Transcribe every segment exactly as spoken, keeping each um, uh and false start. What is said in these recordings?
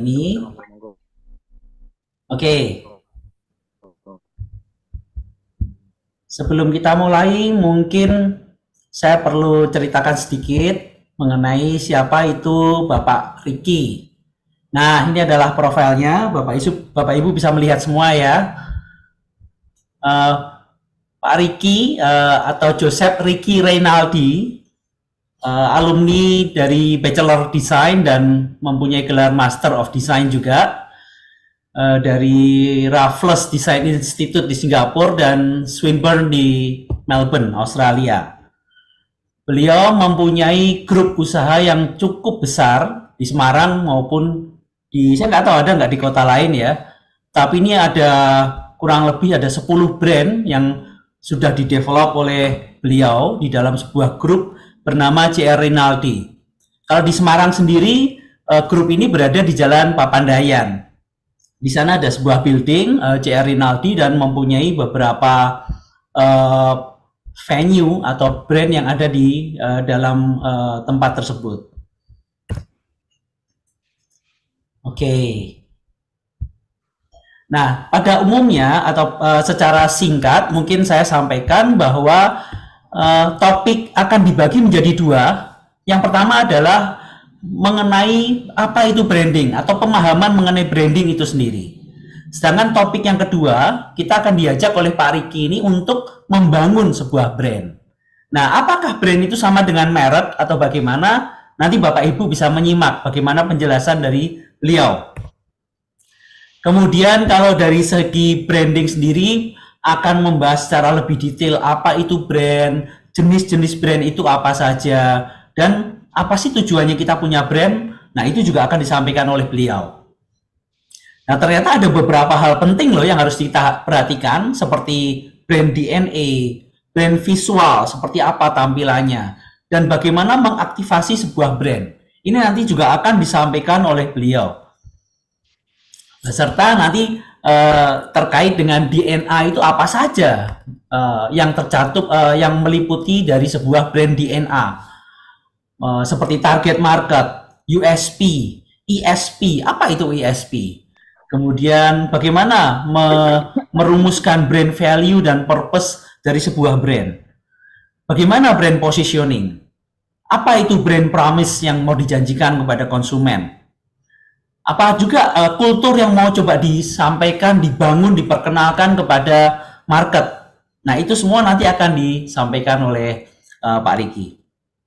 ini. Oke, sebelum kita mulai, mungkin saya perlu ceritakan sedikit mengenai siapa itu Bapak Ricky. Nah, ini adalah profilnya. Bapak Ibu, Bapak Ibu bisa melihat semua ya. Uh, Pak Ricky uh, atau Joseph Ricky Reynaldi, uh, alumni dari Bachelor Design dan mempunyai gelar Master of Design juga, uh, dari Raffles Design Institute di Singapura dan Swinburne di Melbourne, Australia. Beliau mempunyai grup usaha yang cukup besar di Semarang maupun di, saya nggak tahu ada nggak di kota lain ya, tapi ini ada kurang lebih ada sepuluh brand yang sudah didevelop oleh beliau di dalam sebuah grup bernama J R Rinaldi. Kalau di Semarang sendiri, grup ini berada di Jalan Papandayan. Di sana ada sebuah building J R Rinaldi dan mempunyai beberapa uh, venue atau brand yang ada di uh, dalam uh, tempat tersebut. Oke. Okay. Nah, pada umumnya atau uh, secara singkat mungkin saya sampaikan bahwa uh, topik akan dibagi menjadi dua. Yang pertama adalah mengenai apa itu branding atau pemahaman mengenai branding itu sendiri. Sedangkan topik yang kedua, kita akan diajak oleh Pak Ricky ini untuk membangun sebuah brand. Nah, apakah brand itu sama dengan merek atau bagaimana? Nanti Bapak Ibu bisa menyimak bagaimana penjelasan dari beliau. Kemudian kalau dari segi branding sendiri akan membahas secara lebih detail apa itu brand, jenis-jenis brand itu apa saja, dan apa sih tujuannya kita punya brand. Nah, itu juga akan disampaikan oleh beliau. Nah, ternyata ada beberapa hal penting loh yang harus kita perhatikan, seperti brand D N A, brand visual, seperti apa tampilannya, dan bagaimana mengaktifasi sebuah brand. Ini nanti juga akan disampaikan oleh beliau. Serta nanti uh, terkait dengan D N A itu apa saja uh, yang tercantum, uh, yang meliputi dari sebuah brand D N A, uh, seperti target market, U S P, E S P. Apa itu E S P? Kemudian bagaimana me merumuskan brand value dan purpose dari sebuah brand? Bagaimana brand positioning? Apa itu brand promise yang mau dijanjikan kepada konsumen? Apa juga uh, kultur yang mau coba disampaikan, dibangun, diperkenalkan kepada market. Nah, itu semua nanti akan disampaikan oleh uh, Pak Ricky.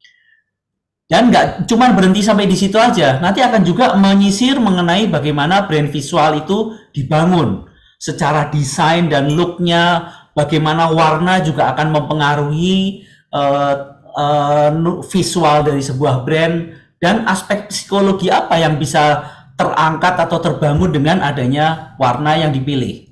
Dan nggak cuma berhenti sampai di situ aja, nanti akan juga menyisir mengenai bagaimana brand visual itu dibangun secara desain dan looknya, bagaimana warna juga akan mempengaruhi uh, uh, visual dari sebuah brand, dan aspek psikologi apa yang bisa terangkat atau terbangun dengan adanya warna yang dipilih.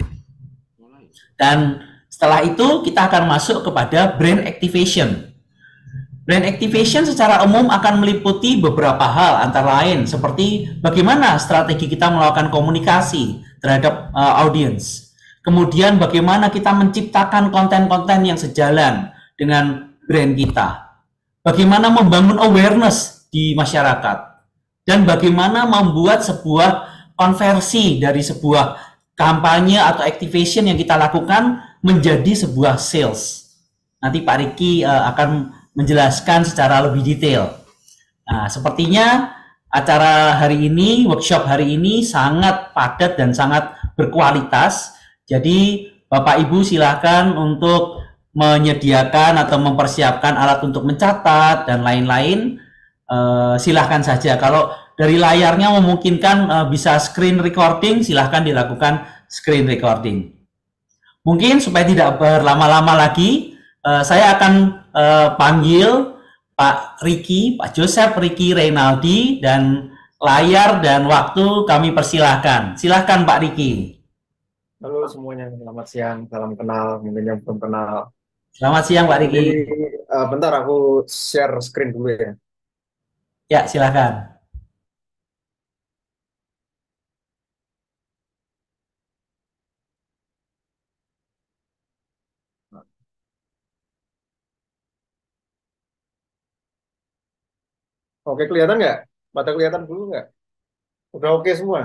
Dan setelah itu kita akan masuk kepada brand activation. Brand activation secara umum akan meliputi beberapa hal, antara lain seperti bagaimana strategi kita melakukan komunikasi terhadap uh, audiens. Kemudian bagaimana kita menciptakan konten-konten yang sejalan dengan brand kita. Bagaimana membangun awareness di masyarakat. Dan bagaimana membuat sebuah konversi dari sebuah kampanye atau activation yang kita lakukan menjadi sebuah sales. Nanti Pak Ricky uh, akan menjelaskan secara lebih detail. Nah, sepertinya acara hari ini, workshop hari ini sangat padat dan sangat berkualitas. Jadi Bapak Ibu silakan untuk menyediakan atau mempersiapkan alat untuk mencatat dan lain-lain. Uh, silahkan saja. Kalau dari layarnya memungkinkan uh, bisa screen recording, silahkan dilakukan screen recording. Mungkin supaya tidak berlama-lama lagi, uh, saya akan uh, panggil Pak Ricky, Pak Joseph Ricky Reynaldi, dan layar dan waktu kami persilahkan. Silahkan Pak Ricky. Halo semuanya, selamat siang, salam kenal, mungkin yang belum kenal. Selamat siang Pak Ricky. Jadi, uh, bentar aku share screen dulu ya. Ya, silahkan. Oke, kelihatan nggak? Mata kelihatan dulu nggak? Udah oke semua?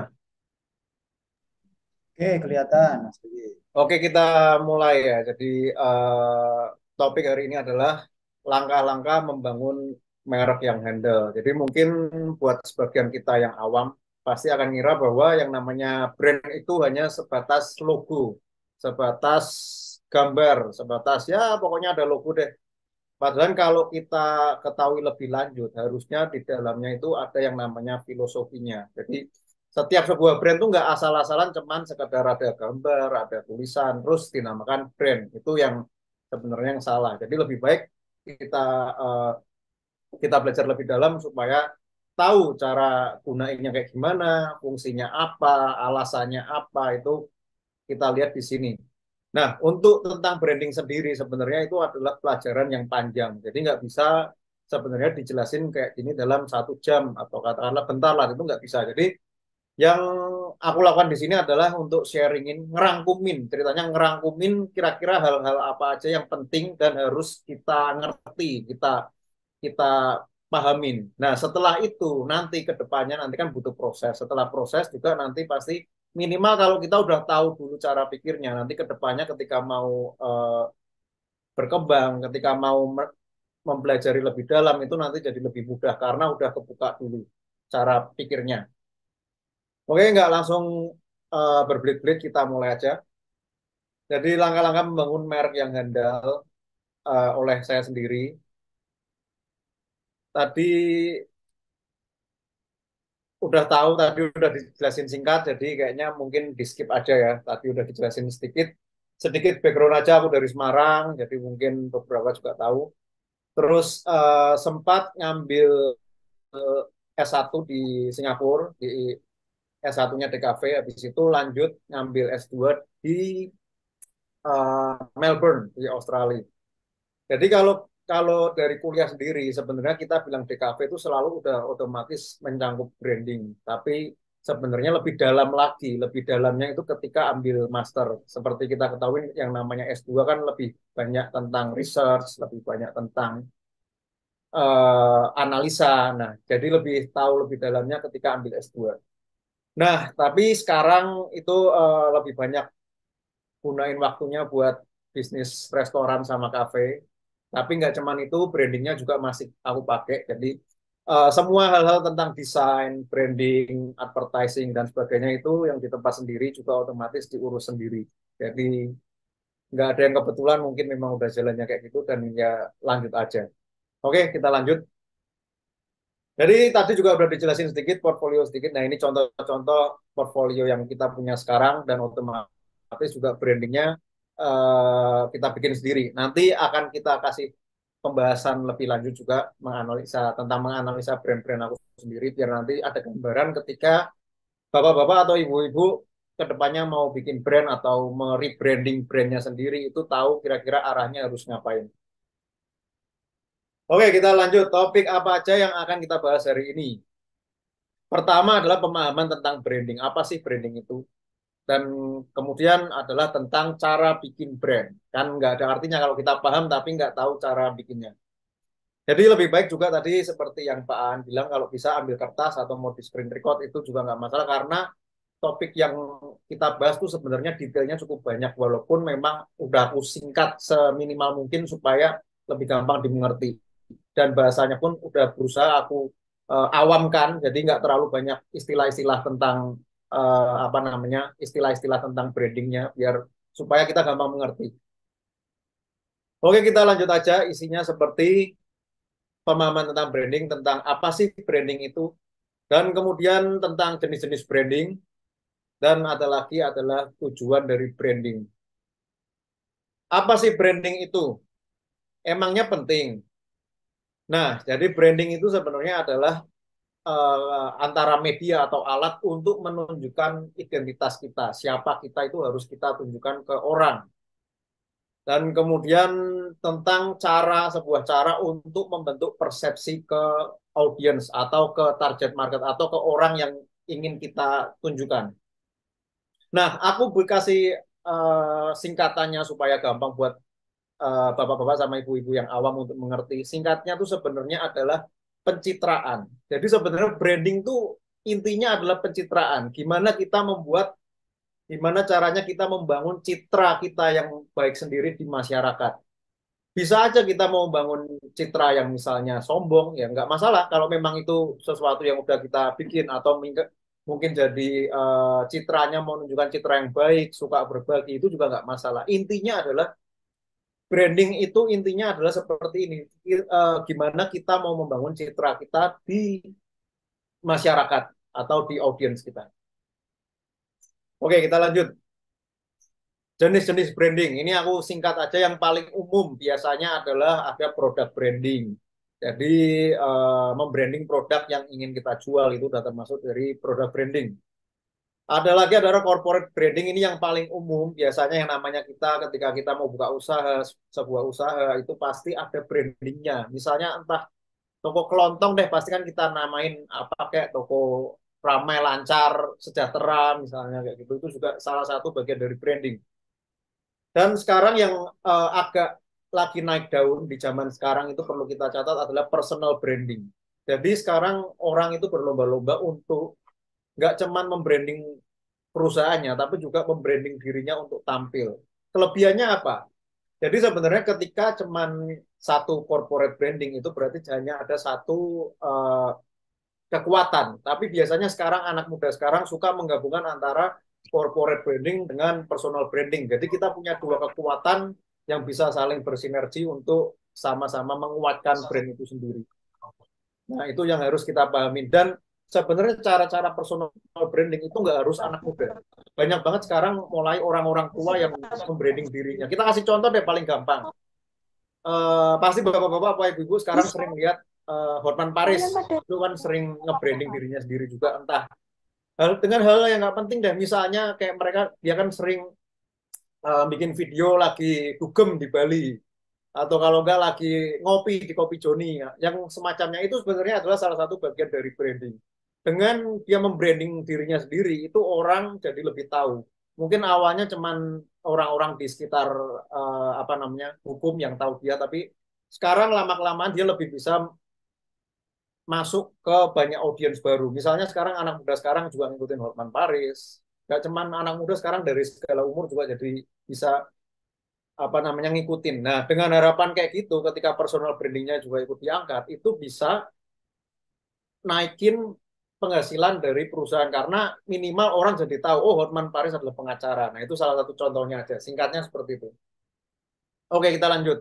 Oke, kelihatan Mas Budi. Oke, kita mulai ya. Jadi eh, topik hari ini adalah langkah-langkah membangun merek yang handal. Jadi mungkin buat sebagian kita yang awam pasti akan ngira bahwa yang namanya brand itu hanya sebatas logo, sebatas gambar, sebatas ya pokoknya ada logo deh. Padahal kalau kita ketahui lebih lanjut, harusnya di dalamnya itu ada yang namanya filosofinya. Jadi setiap sebuah brand itu nggak asal-asalan cuman sekedar ada gambar, ada tulisan, terus dinamakan brand. Itu yang sebenarnya yang salah. Jadi lebih baik kita uh, kita belajar lebih dalam supaya tahu cara gunainnya kayak gimana, fungsinya apa, alasannya apa, itu kita lihat di sini. Nah, untuk tentang branding sendiri sebenarnya itu adalah pelajaran yang panjang. Jadi nggak bisa sebenarnya dijelasin kayak gini dalam satu jam atau katakanlah bentar lah, itu nggak bisa. Jadi yang aku lakukan di sini adalah untuk sharingin, ngerangkumin, ceritanya ngerangkumin kira-kira hal-hal apa aja yang penting dan harus kita ngerti, kita kita pahamin. Nah, setelah itu nanti ke depannya nanti kan butuh proses. Setelah proses juga nanti pasti minimal kalau kita udah tahu dulu cara pikirnya, nanti ke depannya ketika mau uh, berkembang, ketika mau mempelajari lebih dalam itu nanti jadi lebih mudah karena udah kebuka dulu cara pikirnya. Oke, nggak langsung uh, berbelit-belit, kita mulai aja. Jadi langkah-langkah membangun merek yang handal uh, oleh saya sendiri. Tadi udah tahu, tadi udah dijelasin singkat, jadi kayaknya mungkin di skip aja ya. Tadi udah dijelasin sedikit, sedikit background aja, aku dari Semarang, jadi mungkin beberapa juga tahu. Terus eh, sempat ngambil eh, S satu di Singapura, di S satu-nya D K V, habis itu lanjut ngambil S dua di eh, Melbourne, di Australia. Jadi kalau kalau dari kuliah sendiri sebenarnya kita bilang D K V itu selalu udah otomatis mencangkup branding, tapi sebenarnya lebih dalam lagi, lebih dalamnya itu ketika ambil master. Seperti kita ketahui yang namanya S dua kan lebih banyak tentang research, lebih banyak tentang eh, analisa. Nah, jadi lebih tahu lebih dalamnya ketika ambil S dua. Nah, tapi sekarang itu eh, lebih banyak gunain waktunya buat bisnis restoran sama kafe. Tapi nggak cuman itu, brandingnya juga masih aku pakai. Jadi uh, semua hal-hal tentang desain, branding, advertising, dan sebagainya itu yang di tempat sendiri juga otomatis diurus sendiri. Jadi nggak ada yang kebetulan, mungkin memang udah jalannya kayak gitu, dan ya lanjut aja. Oke, kita lanjut. Jadi tadi juga udah dijelasin sedikit, portfolio sedikit. Nah ini contoh-contoh portfolio yang kita punya sekarang, dan otomatis juga brandingnya uh, kita bikin sendiri. Nanti akan kita kasih pembahasan lebih lanjut juga menganalisa tentang menganalisa brand-brand aku sendiri biar nanti ada gambaran ketika bapak-bapak atau ibu-ibu kedepannya mau bikin brand atau merebranding brandnya sendiri itu tahu kira-kira arahnya harus ngapain. Oke, kita lanjut. Topik apa aja yang akan kita bahas hari ini? Pertama adalah pemahaman tentang branding. Apa sih branding itu? Dan kemudian adalah tentang cara bikin brand. Kan nggak ada artinya kalau kita paham tapi nggak tahu cara bikinnya. Jadi lebih baik juga tadi seperti yang Pak Aan bilang, kalau bisa ambil kertas atau mau di screen record itu juga nggak masalah karena topik yang kita bahas tuh sebenarnya detailnya cukup banyak walaupun memang udah aku singkat seminimal mungkin supaya lebih gampang dimengerti dan bahasanya pun udah berusaha aku uh, awamkan jadi nggak terlalu banyak istilah-istilah tentang uh, apa namanya istilah-istilah tentang brandingnya biar supaya kita gampang mengerti. Oke, kita lanjut aja, isinya seperti pemahaman tentang branding, tentang apa sih branding itu, dan kemudian tentang jenis-jenis branding, dan ada lagi adalah tujuan dari branding. Apa sih branding itu? Emangnya penting? Nah, jadi branding itu sebenarnya adalah uh, antara media atau alat untuk menunjukkan identitas kita. Siapa kita itu harus kita tunjukkan ke orang. Dan kemudian tentang cara, sebuah cara untuk membentuk persepsi ke audiens atau ke target market atau ke orang yang ingin kita tunjukkan. Nah, aku berkasih uh, singkatannya supaya gampang buat uh, bapak-bapak sama ibu-ibu yang awam untuk mengerti. Singkatnya itu sebenarnya adalah pencitraan. Jadi sebenarnya branding itu intinya adalah pencitraan. Gimana kita membuat, gimana caranya kita membangun citra kita yang baik sendiri di masyarakat. Bisa aja kita mau membangun citra yang misalnya sombong, ya nggak masalah. Kalau memang itu sesuatu yang udah kita bikin atau mungkin jadi uh, citranya mau menunjukkan citra yang baik, suka berbagi, itu juga nggak masalah. Intinya adalah branding itu intinya adalah seperti ini. Uh, gimana kita mau membangun citra kita di masyarakat atau di audiens kita. Oke, kita lanjut. Jenis-jenis branding. Ini aku singkat aja, yang paling umum biasanya adalah ada produk branding. Jadi uh, membranding produk yang ingin kita jual itu sudah termasuk dari produk branding. Ada lagi adalah corporate branding, ini yang paling umum. Biasanya yang namanya kita ketika kita mau buka usaha, sebuah usaha itu pasti ada brandingnya. Misalnya entah toko kelontong deh, pasti kan kita namain apa kayak toko ramai lancar sejahtera misalnya kayak gitu. Itu juga salah satu bagian dari branding. Dan sekarang yang uh, agak lagi naik daun di zaman sekarang itu perlu kita catat adalah personal branding. Jadi sekarang orang itu berlomba-lomba untuk nggak cuman membranding perusahaannya, tapi juga membranding dirinya untuk tampil. Kelebihannya apa? Jadi sebenarnya ketika cuman satu corporate branding itu berarti hanya ada satu uh, kekuatan. Tapi biasanya sekarang anak muda sekarang suka menggabungkan antara corporate branding dengan personal branding. Jadi kita punya dua kekuatan yang bisa saling bersinergi untuk sama-sama menguatkan brand itu sendiri. Nah, itu yang harus kita pahami. Dan sebenarnya cara-cara personal branding itu nggak harus anak muda. Banyak banget sekarang mulai orang-orang tua yang membranding dirinya. Kita kasih contoh deh paling gampang. Uh, pasti bapak-bapak, bapak ibu-ibu sekarang sering lihat uh, Hotman Paris. Itu kan sering nge-branding dirinya sendiri juga. Entah hal, dengan hal yang nggak penting deh. Misalnya kayak mereka, dia kan sering uh, bikin video lagi dugem di Bali. Atau kalau nggak lagi ngopi di Kopi Joni, ya. Yang semacamnya itu sebenarnya adalah salah satu bagian dari branding. Dengan dia membranding dirinya sendiri, itu orang jadi lebih tahu. Mungkin awalnya cuman orang-orang di sekitar uh, apa namanya hukum yang tahu dia, tapi sekarang lama-kelamaan dia lebih bisa masuk ke banyak audiens baru. Misalnya sekarang anak muda sekarang juga ngikutin Hotman Paris. Gak cuman anak muda sekarang dari segala umur juga jadi bisa apa namanya ngikutin. Nah, dengan harapan kayak gitu, ketika personal brandingnya juga ikut diangkat, itu bisa naikin penghasilan dari perusahaan karena minimal orang jadi tahu, oh Hotman Paris adalah pengacara. Nah, itu salah satu contohnya aja. Singkatnya seperti itu. Oke, kita lanjut.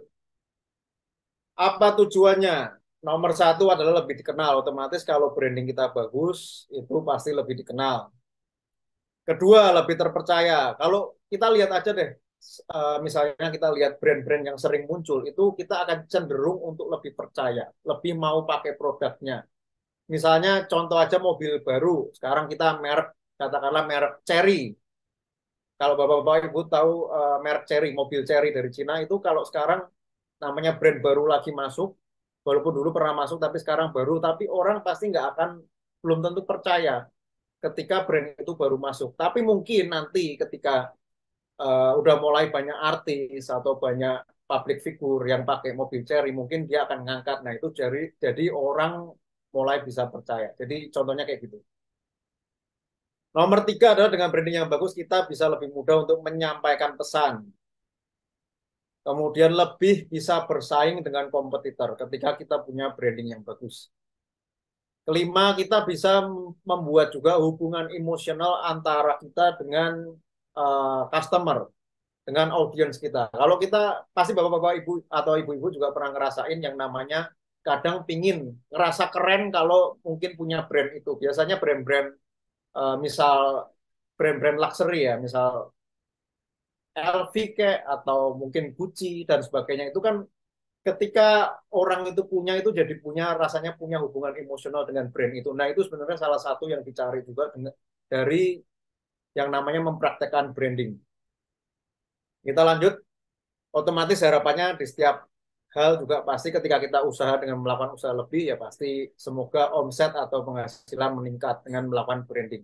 Apa tujuannya? Nomor satu adalah lebih dikenal. Otomatis kalau branding kita bagus, itu pasti lebih dikenal. Kedua, lebih terpercaya. Kalau kita lihat aja deh, misalnya kita lihat brand-brand yang sering muncul, itu kita akan cenderung untuk lebih percaya, lebih mau pakai produknya. Misalnya contoh aja mobil baru, sekarang kita merek, katakanlah merek Chery. Kalau bapak-bapak ibu tahu uh, merek Chery, mobil Chery dari Cina itu kalau sekarang namanya brand baru lagi masuk, walaupun dulu pernah masuk tapi sekarang baru, tapi orang pasti nggak akan, belum tentu percaya ketika brand itu baru masuk. Tapi mungkin nanti ketika uh, udah mulai banyak artis atau banyak public figure yang pakai mobil Chery, mungkin dia akan ngangkat. Nah itu jadi jadi orang mulai bisa percaya. Jadi contohnya kayak gitu. Nomor tiga adalah dengan branding yang bagus kita bisa lebih mudah untuk menyampaikan pesan. Kemudian lebih bisa bersaing dengan kompetitor ketika kita punya branding yang bagus. Kelima, kita bisa membuat juga hubungan emosional antara kita dengan uh, customer, dengan audiens kita. Kalau kita, pasti bapak-bapak ibu atau ibu-ibu juga pernah ngerasain yang namanya kadang pingin ngerasa keren kalau mungkin punya brand itu. Biasanya brand-brand, uh, misal brand-brand luxury ya, misal L V kayak atau mungkin Gucci dan sebagainya, itu kan ketika orang itu punya, itu jadi punya rasanya punya hubungan emosional dengan brand itu. Nah itu sebenarnya salah satu yang dicari juga dari yang namanya mempraktekkan branding. Kita lanjut. Otomatis harapannya di setiap hal juga pasti ketika kita usaha dengan melakukan usaha lebih, ya pasti semoga omset atau penghasilan meningkat dengan melakukan branding.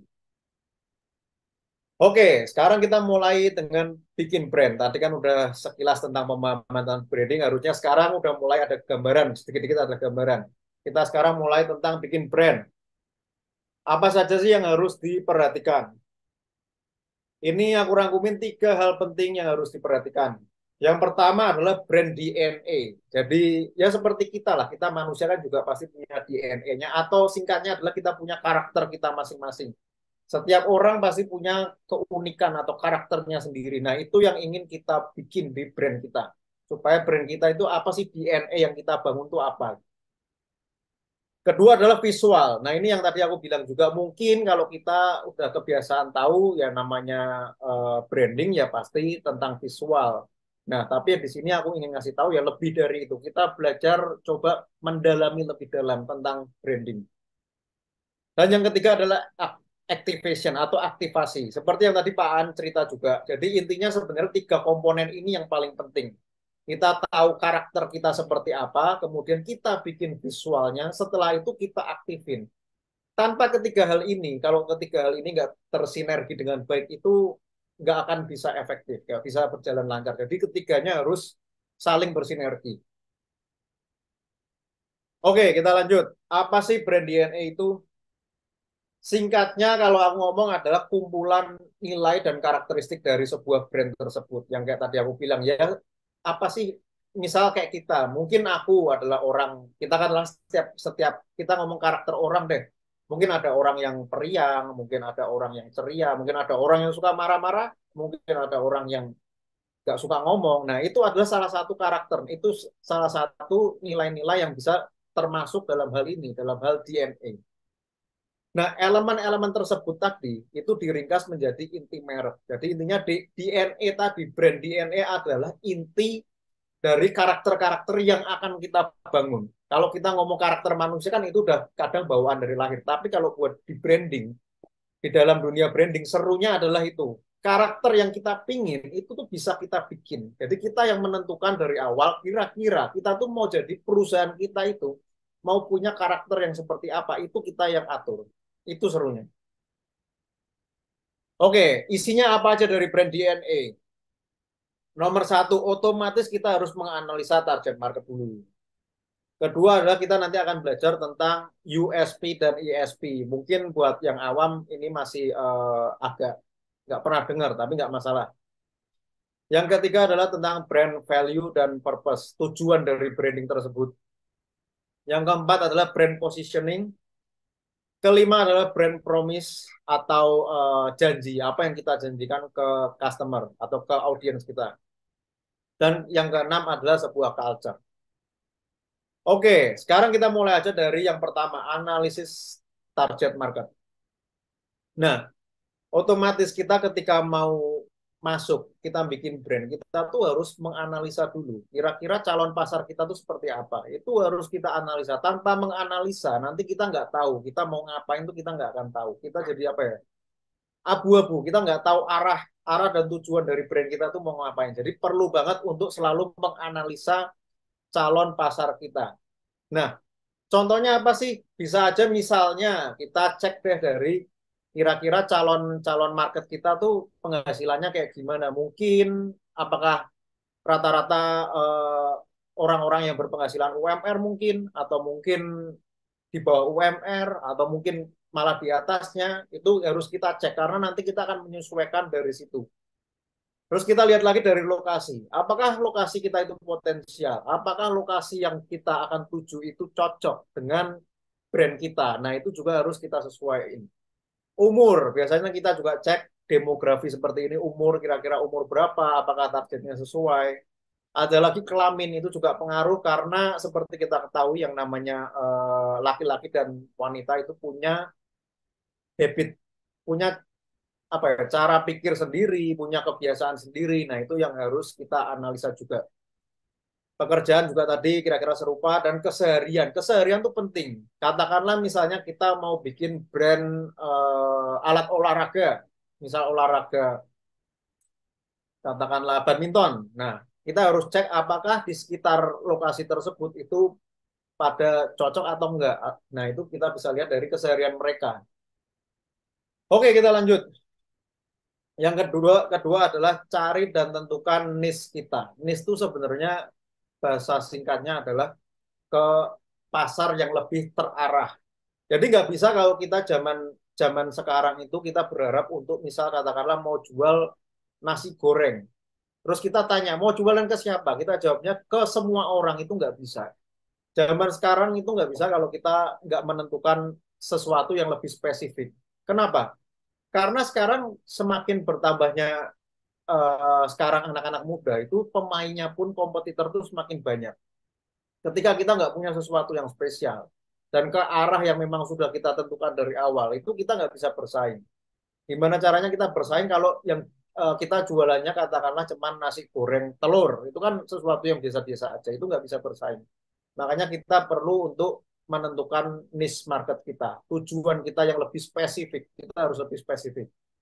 Oke, sekarang kita mulai dengan bikin brand. Tadi kan udah sekilas tentang pemahaman tentang branding, harusnya sekarang udah mulai ada gambaran, sedikit-sedikit ada gambaran. Kita sekarang mulai tentang bikin brand. Apa saja sih yang harus diperhatikan? Ini aku rangkumin tiga hal penting yang harus diperhatikan. Yang pertama adalah brand D N A. Jadi ya seperti kita lah, kita manusia kan juga pasti punya D N A-nya atau singkatnya adalah kita punya karakter kita masing-masing. Setiap orang pasti punya keunikan atau karakternya sendiri. Nah, itu yang ingin kita bikin di brand kita. Supaya brand kita itu apa sih D N A yang kita bangun itu apa. Kedua adalah visual. Nah, ini yang tadi aku bilang juga mungkin kalau kita udah kebiasaan tahu ya namanya uh, branding ya pasti tentang visual. Nah, tapi di sini aku ingin ngasih tahu ya lebih dari itu. Kita belajar coba mendalami lebih dalam tentang branding. Dan yang ketiga adalah activation atau aktivasi. Seperti yang tadi Pak An cerita juga. Jadi intinya sebenarnya tiga komponen ini yang paling penting. Kita tahu karakter kita seperti apa, kemudian kita bikin visualnya, setelah itu kita aktifin. Tanpa ketiga hal ini, kalau ketiga hal ini nggak tersinergi dengan baik, itu nggak akan bisa efektif, nggak bisa berjalan lancar. Jadi ketiganya harus saling bersinergi. Oke, kita lanjut. Apa sih brand D N A itu? Singkatnya kalau aku ngomong adalah kumpulan nilai dan karakteristik dari sebuah brand tersebut. Yang kayak tadi aku bilang ya, apa sih misal kayak kita, mungkin aku adalah orang, kita kan setiap setiap kita ngomong karakter orang deh. Mungkin ada orang yang periang, mungkin ada orang yang ceria, mungkin ada orang yang suka marah-marah, mungkin ada orang yang nggak suka ngomong. Nah, itu adalah salah satu karakter, itu salah satu nilai-nilai yang bisa termasuk dalam hal ini, dalam hal D N A. Nah, elemen-elemen tersebut tadi itu diringkas menjadi inti merek. Jadi intinya di D N A tadi, brand D N A adalah inti dari karakter-karakter yang akan kita bangun. Kalau kita ngomong karakter manusia kan itu udah kadang bawaan dari lahir. Tapi kalau buat di branding, di dalam dunia branding, serunya adalah itu. Karakter yang kita pingin itu tuh bisa kita bikin. Jadi kita yang menentukan dari awal, kira-kira kita tuh mau jadi perusahaan kita itu, mau punya karakter yang seperti apa, itu kita yang atur. Itu serunya. Oke, isinya apa aja dari brand D N A? Nomor satu, otomatis kita harus menganalisa target market dulu. Kedua adalah kita nanti akan belajar tentang U S P dan I S P. Mungkin buat yang awam ini masih uh, agak nggak pernah dengar, tapi nggak masalah. Yang ketiga adalah tentang brand value dan purpose, tujuan dari branding tersebut. Yang keempat adalah brand positioning. Kelima adalah brand promise atau uh, janji, apa yang kita janjikan ke customer atau ke audiens kita. Dan yang keenam adalah sebuah culture. Oke, sekarang kita mulai aja dari yang pertama, analisis target market. Nah, otomatis kita ketika mau masuk, kita bikin brand, kita tuh harus menganalisa dulu. Kira-kira calon pasar kita tuh seperti apa. Itu harus kita analisa. Tanpa menganalisa, nanti kita nggak tahu. Kita mau ngapain tuh kita nggak akan tahu. Kita jadi apa ya? Abu-abu. Kita nggak tahu arah arah dan tujuan dari brand kita tuh mau ngapain. Jadi perlu banget untuk selalu menganalisa calon pasar kita. Nah, contohnya apa sih? Bisa aja misalnya kita cek deh dari kira-kira calon-calon market kita tuh penghasilannya kayak gimana. Mungkin apakah rata-rata eh, orang-orang yang berpenghasilan U M R mungkin, atau mungkin di bawah U M R, atau mungkin malah di atasnya, itu harus kita cek karena nanti kita akan menyesuaikan dari situ. Terus kita lihat lagi dari lokasi. Apakah lokasi kita itu potensial? Apakah lokasi yang kita akan tuju itu cocok dengan brand kita? Nah, itu juga harus kita sesuaikan. Umur, biasanya kita juga cek demografi seperti ini. Umur, kira-kira umur berapa? Apakah targetnya sesuai? Ada lagi kelamin, itu juga pengaruh karena seperti kita ketahui yang namanya eh, laki-laki dan wanita itu punya habit, punya apa ya, cara pikir sendiri, punya kebiasaan sendiri. Nah, itu yang harus kita analisa juga. Pekerjaan juga tadi kira-kira serupa dan keseharian. Keseharian itu penting. Katakanlah misalnya kita mau bikin brand uh, alat olahraga, misal olahraga, katakanlah badminton. Nah, kita harus cek apakah di sekitar lokasi tersebut itu pada cocok atau enggak. Nah, itu kita bisa lihat dari keseharian mereka. Oke, kita lanjut. Yang kedua, kedua adalah cari dan tentukan niche kita. Niche itu sebenarnya bahasa singkatnya adalah ke pasar yang lebih terarah. Jadi nggak bisa kalau kita zaman zaman sekarang itu kita berharap untuk misal katakanlah mau jual nasi goreng. Terus kita tanya mau jualan ke siapa? Kita jawabnya ke semua orang, itu nggak bisa. Zaman sekarang itu nggak bisa kalau kita nggak menentukan sesuatu yang lebih spesifik. Kenapa? Karena sekarang semakin bertambahnya eh, sekarang anak-anak muda itu pemainnya pun kompetitor tuh semakin banyak. Ketika kita nggak punya sesuatu yang spesial dan ke arah yang memang sudah kita tentukan dari awal, itu kita nggak bisa bersaing. Gimana caranya kita bersaing kalau yang eh, kita jualannya katakanlah cuman nasi goreng telur, itu kan sesuatu yang biasa-biasa aja, itu nggak bisa bersaing. Makanya kita perlu untuk menentukan niche market kita, tujuan kita yang lebih spesifik, kita harus lebih spesifik.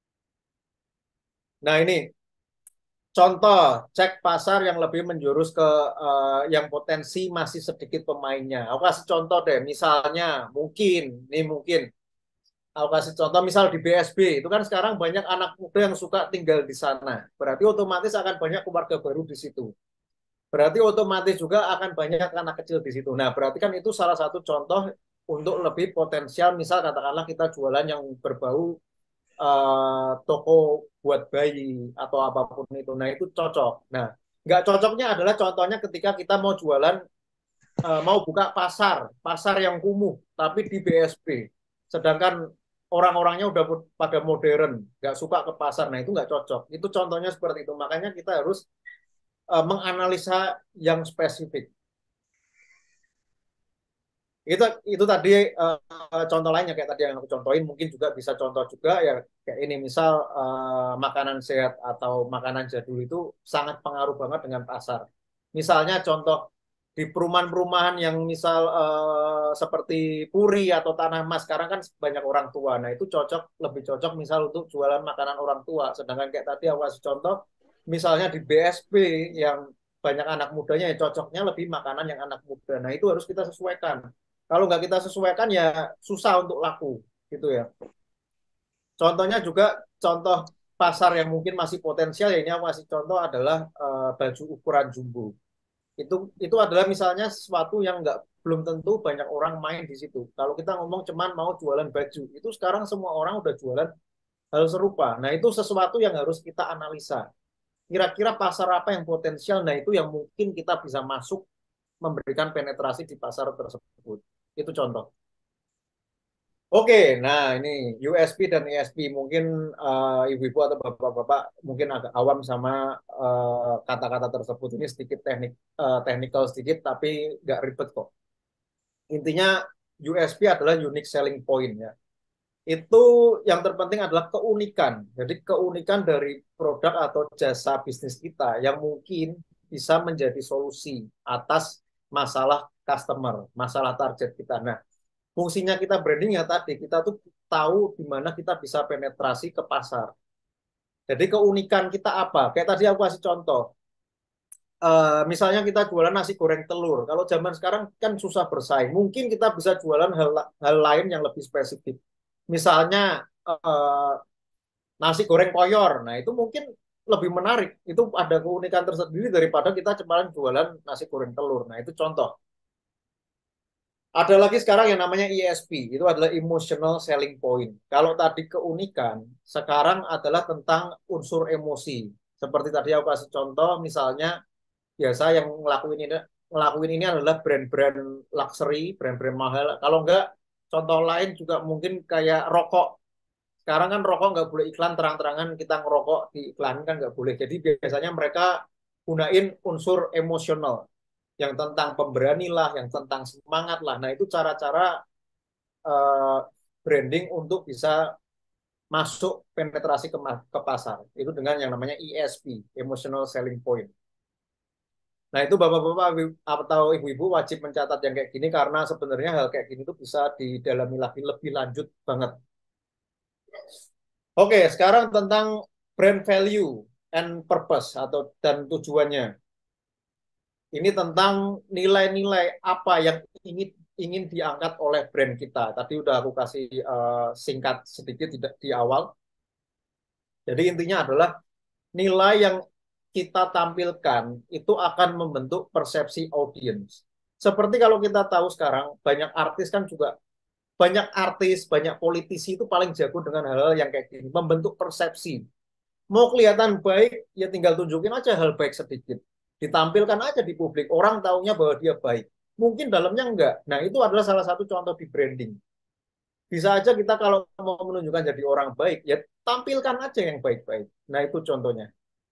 Nah ini contoh, cek pasar yang lebih menjurus ke uh, yang potensi masih sedikit pemainnya. Aku kasih contoh deh, misalnya mungkin, ini mungkin, aku kasih contoh misal di B S B, itu kan sekarang banyak anak muda yang suka tinggal di sana. Berarti otomatis akan banyak keluarga baru di situ. Berarti otomatis juga akan banyak anak kecil di situ. Nah, berarti kan itu salah satu contoh untuk lebih potensial, misal katakanlah kita jualan yang berbau uh, toko buat bayi atau apapun itu. Nah, itu cocok. Nah, nggak cocoknya adalah contohnya ketika kita mau jualan, uh, mau buka pasar, pasar yang kumuh, tapi di B S B. Sedangkan orang-orangnya udah pada modern, nggak suka ke pasar. Nah, itu nggak cocok. Itu contohnya seperti itu. Makanya kita harus uh, menganalisa yang spesifik. itu itu tadi uh, contoh lainnya kayak tadi yang aku contohin, mungkin juga bisa contoh juga ya kayak ini misal uh, makanan sehat atau makanan jadul itu sangat pengaruh banget dengan pasar. Misalnya contoh di perumahan-perumahan yang misal uh, seperti Puri atau Tanah Mas sekarang kan banyak orang tua. Nah itu cocok, lebih cocok misal untuk jualan makanan orang tua. Sedangkan kayak tadi aku kasih contoh misalnya di B S B yang banyak anak mudanya, ya cocoknya lebih makanan yang anak muda. Nah itu harus kita sesuaikan. Kalau nggak kita sesuaikan ya susah untuk laku gitu ya. Contohnya juga contoh pasar yang mungkin masih potensial ya ini aku kasih contoh adalah uh, baju ukuran jumbo. Itu itu adalah misalnya sesuatu yang nggak belum tentu banyak orang main di situ. Kalau kita ngomong cuman mau jualan baju, itu sekarang semua orang udah jualan hal serupa. Nah, itu sesuatu yang harus kita analisa. Kira-kira pasar apa yang potensial? Nah, itu yang mungkin kita bisa masuk memberikan penetrasi di pasar tersebut. Itu contoh. Oke, nah ini U S P dan E S P mungkin uh, ibu-ibu atau bapak-bapak mungkin agak awam sama uh, kata-kata tersebut. Ini sedikit teknik uh, technical sedikit tapi nggak ribet kok. Intinya U S P adalah unique selling point ya. Itu yang terpenting adalah keunikan. Jadi keunikan dari produk atau jasa bisnis kita yang mungkin bisa menjadi solusi atas masalah customer, masalah target kita. Nah, fungsinya kita branding ya tadi, kita tuh tahu di mana kita bisa penetrasi ke pasar. Jadi keunikan kita apa? Kayak tadi aku kasih contoh. Uh, misalnya kita jualan nasi goreng telur. Kalau zaman sekarang kan susah bersaing. Mungkin kita bisa jualan hal, hal lain yang lebih spesifik. Misalnya uh, nasi goreng koyor. Nah itu mungkin lebih menarik. Itu ada keunikan tersendiri daripada kita cuma jualan nasi goreng telur. Nah itu contoh. Ada lagi sekarang yang namanya E S P, itu adalah emotional selling point. Kalau tadi keunikan, sekarang adalah tentang unsur emosi. Seperti tadi aku kasih contoh, misalnya biasa yang ngelakuin ini ngelakuin ini adalah brand-brand luxury, brand-brand mahal. Kalau enggak, contoh lain juga mungkin kayak rokok. Sekarang kan rokok nggak boleh iklan terang-terangan kita ngerokok di iklan kan nggak boleh. Jadi biasanya mereka gunain unsur emosional yang tentang pemberani lah, yang tentang semangat lah. Nah, itu cara-cara uh, branding untuk bisa masuk penetrasi ke, ke pasar. Itu dengan yang namanya E S P, Emotional Selling Point. Nah, itu bapak-bapak atau ibu-ibu wajib mencatat yang kayak gini karena sebenarnya hal kayak gini tuh bisa didalami lagi lebih lanjut banget. Oke, sekarang tentang brand value and purpose atau dan tujuannya. Ini tentang nilai-nilai apa yang ingin ingin diangkat oleh brand kita. Tadi udah aku kasih uh, singkat sedikit di, di awal. Jadi intinya adalah nilai yang kita tampilkan itu akan membentuk persepsi audiens. Seperti kalau kita tahu sekarang banyak artis kan juga banyak artis, banyak politisi itu paling jago dengan hal-hal yang kayak gini, membentuk persepsi. Mau kelihatan baik, ya tinggal tunjukin aja hal baik sedikit. Ditampilkan aja di publik, orang taunya bahwa dia baik. Mungkin dalamnya enggak. Nah, itu adalah salah satu contoh di branding. Bisa aja kita kalau mau menunjukkan jadi orang baik, ya tampilkan aja yang baik-baik. Nah, itu contohnya.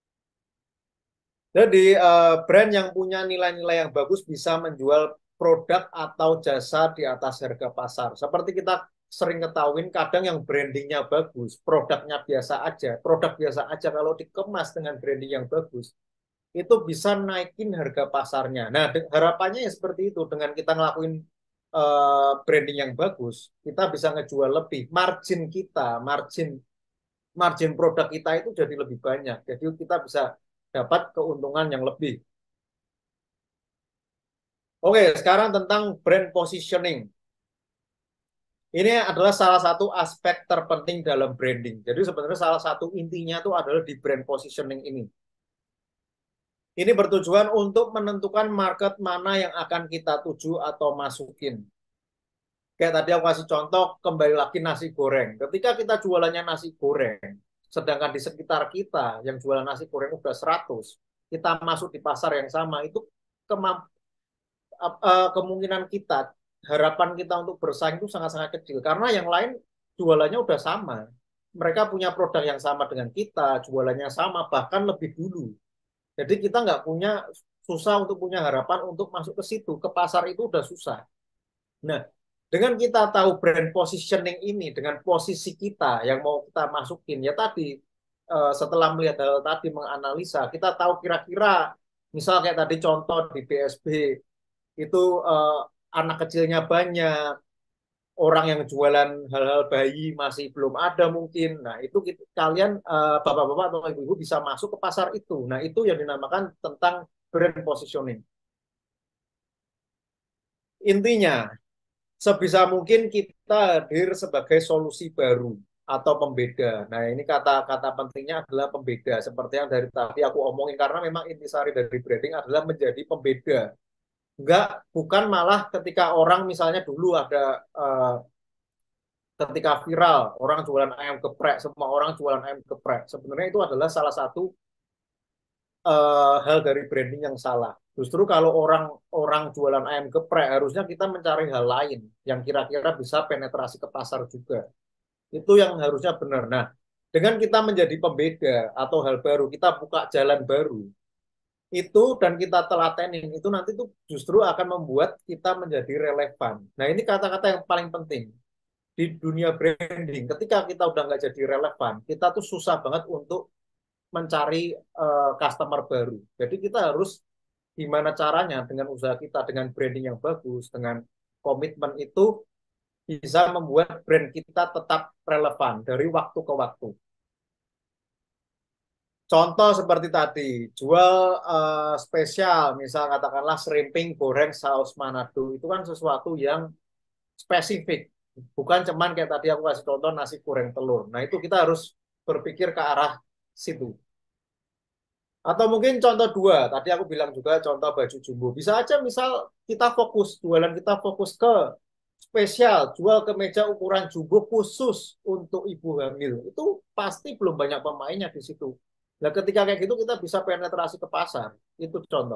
Jadi uh, brand yang punya nilai-nilai yang bagus bisa menjual produk atau jasa di atas harga pasar. Seperti kita sering ketahuin, kadang yang brandingnya bagus, produknya biasa aja. Produk biasa aja kalau dikemas dengan branding yang bagus, itu bisa naikin harga pasarnya. Nah, harapannya ya seperti itu. Dengan kita ngelakuin uh, branding yang bagus, kita bisa ngejual lebih. Margin kita, margin margin produk kita itu jadi lebih banyak. Jadi kita bisa dapat keuntungan yang lebih. Oke, sekarang tentang brand positioning. Ini adalah salah satu aspek terpenting dalam branding. Jadi sebenarnya salah satu intinya itu adalah di brand positioning ini. Ini bertujuan untuk menentukan market mana yang akan kita tuju atau masukin. Kayak tadi aku kasih contoh, kembali lagi nasi goreng. Ketika kita jualannya nasi goreng, sedangkan di sekitar kita yang jualan nasi goreng udah seratus, kita masuk di pasar yang sama, itu kemamp uh, kemungkinan kita, harapan kita untuk bersaing itu sangat-sangat kecil. Karena yang lain jualannya udah sama. Mereka punya produk yang sama dengan kita, jualannya sama, bahkan lebih dulu. Jadi kita nggak punya, susah untuk punya harapan untuk masuk ke situ. Ke pasar itu udah susah. Nah, dengan kita tahu brand positioning ini, dengan posisi kita yang mau kita masukin, ya tadi, uh, setelah melihat hal tadi, menganalisa, kita tahu kira-kira, misal kayak tadi contoh di B S B, itu uh, anak kecilnya banyak, orang yang jualan hal-hal bayi masih belum ada mungkin. Nah, itu kita, kalian uh, bapak-bapak atau ibu-ibu bisa masuk ke pasar itu. Nah, itu yang dinamakan tentang brand positioning. Intinya, sebisa mungkin kita hadir sebagai solusi baru atau pembeda. Nah, ini kata-kata pentingnya adalah pembeda. Seperti yang dari tadi aku omongin, karena memang intisari dari branding adalah menjadi pembeda. Enggak, bukan malah ketika orang misalnya dulu ada uh, ketika viral orang jualan ayam geprek, semua orang jualan ayam geprek. Sebenarnya itu adalah salah satu uh, hal dari branding yang salah. Justru kalau orang orang jualan ayam geprek, harusnya kita mencari hal lain yang kira-kira bisa penetrasi ke pasar juga. Itu yang harusnya benar. Nah, dengan kita menjadi pembeda atau hal baru, kita buka jalan baru, itu dan kita telatenin itu nanti tuh justru akan membuat kita menjadi relevan. Nah, ini kata-kata yang paling penting di dunia branding. Ketika kita udah nggak jadi relevan, kita tuh susah banget untuk mencari uh, customer baru. Jadi kita harus gimana caranya dengan usaha kita, dengan branding yang bagus, dengan komitmen itu bisa membuat brand kita tetap relevan dari waktu ke waktu. Contoh seperti tadi, jual uh, spesial, misal katakanlah shrimping goreng saus Manado, itu kan sesuatu yang spesifik. Bukan cuman kayak tadi aku kasih contoh nasi goreng telur. Nah, itu kita harus berpikir ke arah situ. Atau mungkin contoh dua, tadi aku bilang juga contoh baju jumbo. Bisa aja misal kita fokus, jualan kita fokus ke spesial, jual kemeja ukuran jumbo khusus untuk ibu hamil. Itu pasti belum banyak pemainnya di situ. Nah, ketika kayak gitu kita bisa penetrasi ke pasar. Itu contoh.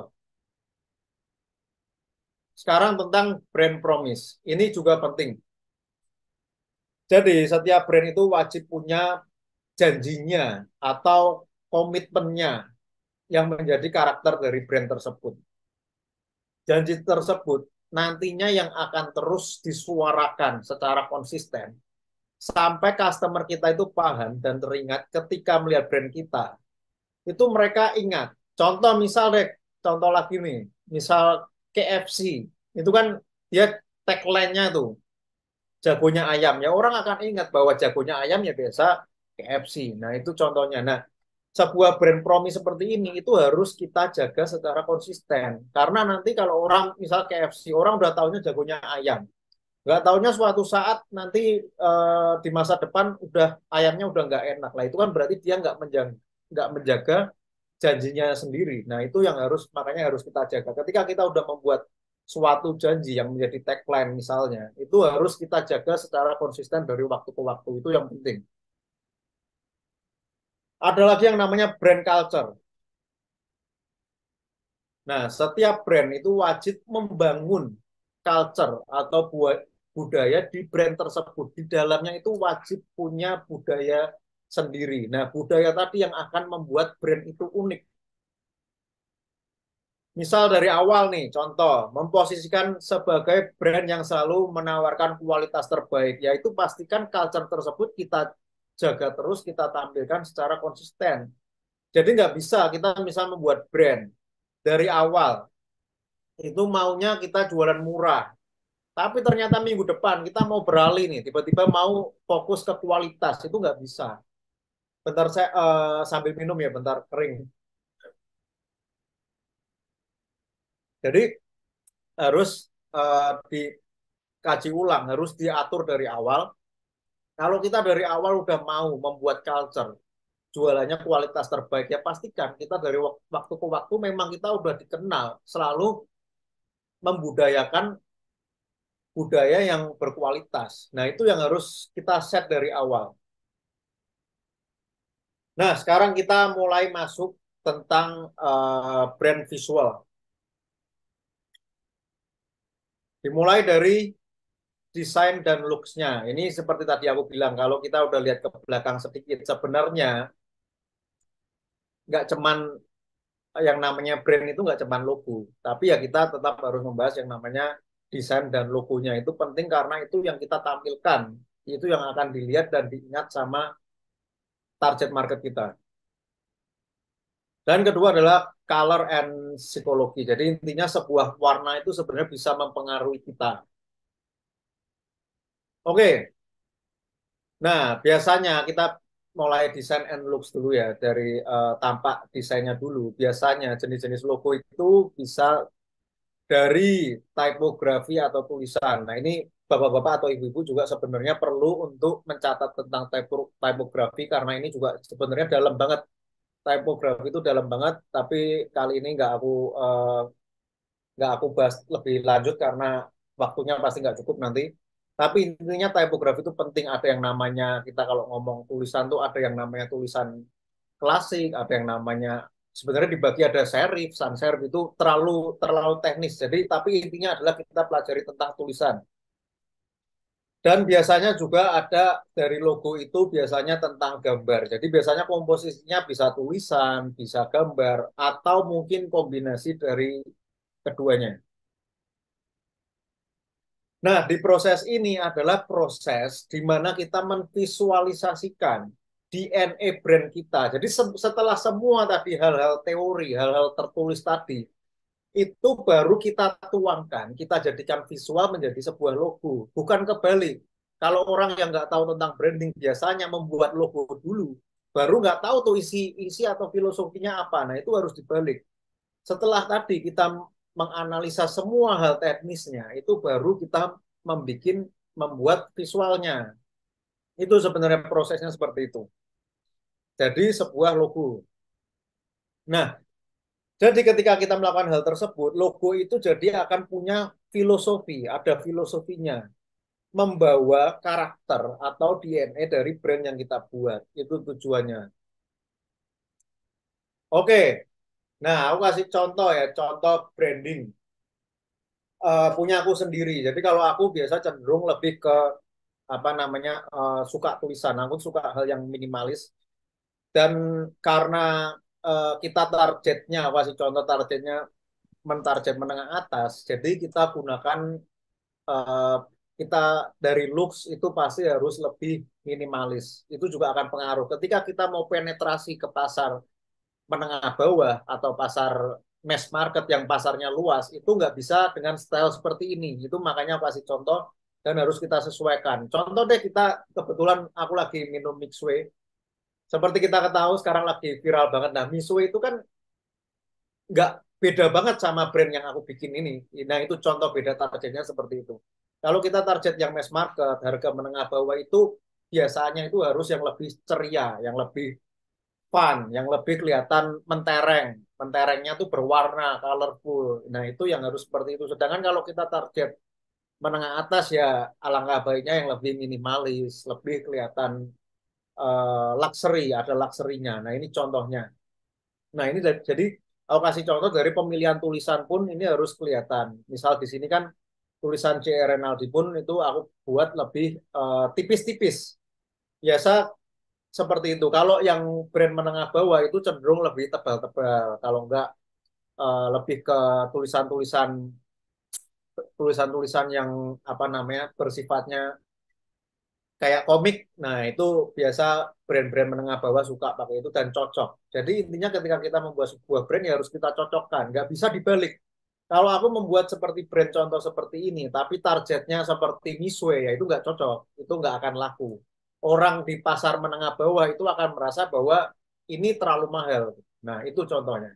Sekarang tentang brand promise. Ini juga penting. Jadi setiap brand itu wajib punya janjinya atau komitmennya yang menjadi karakter dari brand tersebut. Janji tersebut nantinya yang akan terus disuarakan secara konsisten sampai customer kita itu paham dan teringat ketika melihat brand kita. Itu mereka ingat. Contoh misal deh, contoh lagi nih, misal K F C, itu kan dia tagline-nya tuh jagonya ayam, ya orang akan ingat bahwa jagonya ayam ya biasa K F C. Nah, itu contohnya. Nah, sebuah brand promise seperti ini itu harus kita jaga secara konsisten. Karena nanti kalau orang misal K F C, orang udah tahunya jagonya ayam. Nggak tahunya suatu saat nanti eh, di masa depan udah ayamnya udah nggak enak. Lah itu kan berarti dia nggak menjaga, nggak menjaga janjinya sendiri. Nah, itu yang harus makanya harus kita jaga. Ketika kita udah membuat suatu janji yang menjadi tagline misalnya, itu harus kita jaga secara konsisten dari waktu ke waktu. Itu yang penting. Ada lagi yang namanya brand culture. Nah, setiap brand itu wajib membangun culture atau budaya di brand tersebut. Di dalamnya itu wajib punya budaya sendiri. Nah, budaya tadi yang akan membuat brand itu unik. Misal dari awal nih, contoh, memposisikan sebagai brand yang selalu menawarkan kualitas terbaik, yaitu pastikan culture tersebut kita jaga terus, kita tampilkan secara konsisten. Jadi nggak bisa kita misal membuat brand dari awal, itu maunya kita jualan murah. Tapi ternyata minggu depan kita mau beralih nih, tiba-tiba mau fokus ke kualitas, itu nggak bisa. Bentar saya uh, sambil minum ya, bentar kering. Jadi harus uh, dikaji ulang, harus diatur dari awal. Kalau kita dari awal udah mau membuat culture, jualannya kualitas terbaik, ya pastikan kita dari waktu ke waktu memang kita udah dikenal, selalu membudayakan budaya yang berkualitas. Nah, itu yang harus kita set dari awal. Nah, sekarang kita mulai masuk tentang uh, brand visual. Dimulai dari desain dan looks-nya. Ini seperti tadi aku bilang, kalau kita udah lihat ke belakang sedikit, sebenarnya nggak cuman yang namanya brand itu nggak cuman logo, tapi ya kita tetap harus membahas yang namanya desain dan logonya. Itu penting karena itu yang kita tampilkan, itu yang akan dilihat dan diingat sama target market kita. Dan kedua adalah color and psikologi. Jadi intinya sebuah warna itu sebenarnya bisa mempengaruhi kita. Oke. Nah, biasanya kita mulai desain and looks dulu ya, dari uh, tampak desainnya dulu. Biasanya jenis-jenis logo itu bisa dari tipografi atau tulisan. Nah, ini bapak-bapak atau ibu-ibu juga sebenarnya perlu untuk mencatat tentang tipografi karena ini juga sebenarnya dalam banget. Tipografi itu dalam banget, tapi kali ini nggak aku uh, nggak aku bahas lebih lanjut karena waktunya pasti nggak cukup nanti. Tapi intinya tipografi itu penting. Ada yang namanya, kita kalau ngomong tulisan tuh ada yang namanya tulisan klasik, ada yang namanya sebenarnya dibagi ada serif, sans serif itu terlalu terlalu teknis. Jadi tapi intinya adalah kita pelajari tentang tulisan. Dan biasanya juga ada dari logo itu biasanya tentang gambar. Jadi biasanya komposisinya bisa tulisan, bisa gambar, atau mungkin kombinasi dari keduanya. Nah, di proses ini adalah proses di mana kita memvisualisasikan D N A brand kita. Jadi setelah semua tadi hal-hal teori, hal-hal tertulis tadi, itu baru kita tuangkan, kita jadikan visual menjadi sebuah logo. Bukan kebalik. Kalau orang yang nggak tahu tentang branding biasanya membuat logo dulu, baru nggak tahu tuh isi isi atau filosofinya apa. Nah, itu harus dibalik. Setelah tadi kita menganalisa semua hal teknisnya, itu baru kita membuat membuat visualnya. Itu sebenarnya prosesnya seperti itu. Jadi sebuah logo. Nah, jadi ketika kita melakukan hal tersebut, logo itu jadi akan punya filosofi, ada filosofinya. Membawa karakter atau D N A dari brand yang kita buat. Itu tujuannya. Oke, nah aku kasih contoh ya, contoh branding. Uh, punya aku sendiri. Jadi kalau aku biasa cenderung lebih ke apa namanya uh, suka tulisan. Aku suka hal yang minimalis. Dan karena uh, kita targetnya, apa sih contoh targetnya mentarget menengah atas. Jadi kita gunakan uh, kita dari looks itu pasti harus lebih minimalis. Itu juga akan pengaruh. Ketika kita mau penetrasi ke pasar menengah bawah atau pasar mass market yang pasarnya luas, itu nggak bisa dengan style seperti ini. Itu makanya kasih contoh dan harus kita sesuaikan. Contoh deh, kita kebetulan aku lagi minum Mixway. Seperti kita ketahui sekarang lagi viral banget. Nah, Mixway itu kan nggak beda banget sama brand yang aku bikin ini. Nah, itu contoh beda targetnya seperti itu. Kalau kita target yang mass market, harga menengah bawah itu biasanya itu harus yang lebih ceria, yang lebih fun, yang lebih kelihatan mentereng. Menterengnya tuh berwarna, colorful. Nah, itu yang harus seperti itu. Sedangkan kalau kita target menengah atas ya alangkah baiknya yang lebih minimalis, lebih kelihatan uh, luxury, ada luxury-nya. Nah, ini contohnya. Nah, ini jadi aku kasih contoh dari pemilihan tulisan pun ini harus kelihatan. Misal di sini kan tulisan C R Renaldi pun itu aku buat lebih uh, tipis-tipis. Biasa seperti itu. Kalau yang brand menengah bawah itu cenderung lebih tebal-tebal. Kalau enggak uh, lebih ke tulisan-tulisan tulisan-tulisan yang apa namanya bersifatnya kayak komik. Nah, itu biasa brand-brand menengah bawah suka pakai itu dan cocok. Jadi intinya ketika kita membuat sebuah brand ya harus kita cocokkan. Nggak bisa dibalik. Kalau aku membuat seperti brand contoh seperti ini, tapi targetnya seperti Misue, ya itu nggak cocok. Itu nggak akan laku. Orang di pasar menengah bawah itu akan merasa bahwa ini terlalu mahal. Nah, itu contohnya.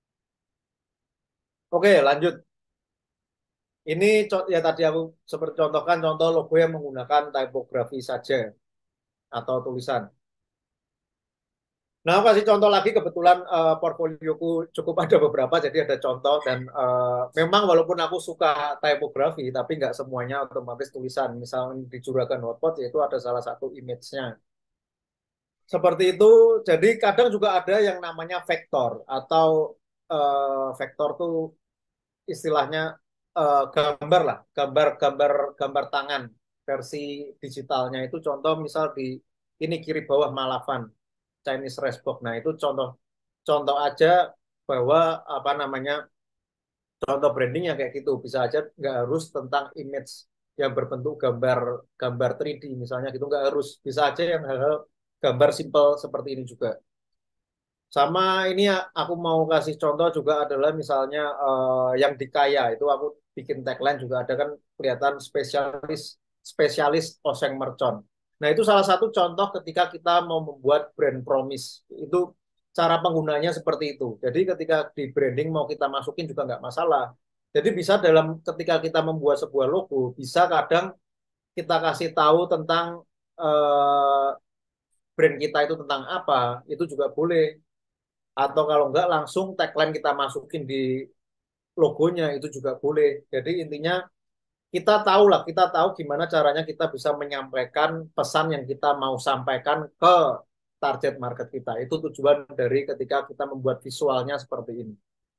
Oke, lanjut. Ini ya tadi aku seperti contohkan contoh logo yang menggunakan tipografi saja atau tulisan. Nah, aku kasih contoh lagi kebetulan uh, portfolioku cukup ada beberapa, jadi ada contoh dan uh, memang walaupun aku suka typography, tapi nggak semuanya otomatis tulisan. Misalnya di Juragan Hotpot yaitu ada salah satu image-nya. Seperti itu, jadi kadang juga ada yang namanya vektor atau uh, vektor tuh istilahnya uh, gambar lah, gambar-gambar gambar tangan versi digitalnya itu contoh misal di ini kiri bawah Malavan. Chinese Racebook. Nah, itu contoh contoh aja bahwa apa namanya contoh brandingnya kayak gitu. Bisa aja nggak harus tentang image yang berbentuk gambar gambar tiga D misalnya gitu nggak harus. Bisa aja yang hal-hal gambar simple seperti ini juga. Sama ini ya, aku mau kasih contoh juga adalah misalnya uh, yang di Kaya itu aku bikin tagline juga ada kan kelihatan spesialis spesialis oseng mercon. Nah, itu salah satu contoh ketika kita mau membuat brand promise. Itu cara penggunanya seperti itu. Jadi ketika di branding mau kita masukin juga nggak masalah. Jadi bisa dalam ketika kita membuat sebuah logo, bisa kadang kita kasih tahu tentang uh, brand kita itu tentang apa, itu juga boleh. Atau kalau enggak langsung tagline kita masukin di logonya itu juga boleh. Jadi intinya kita tahu lah, kita tahu gimana caranya kita bisa menyampaikan pesan yang kita mau sampaikan ke target market kita. Itu tujuan dari ketika kita membuat visualnya seperti ini.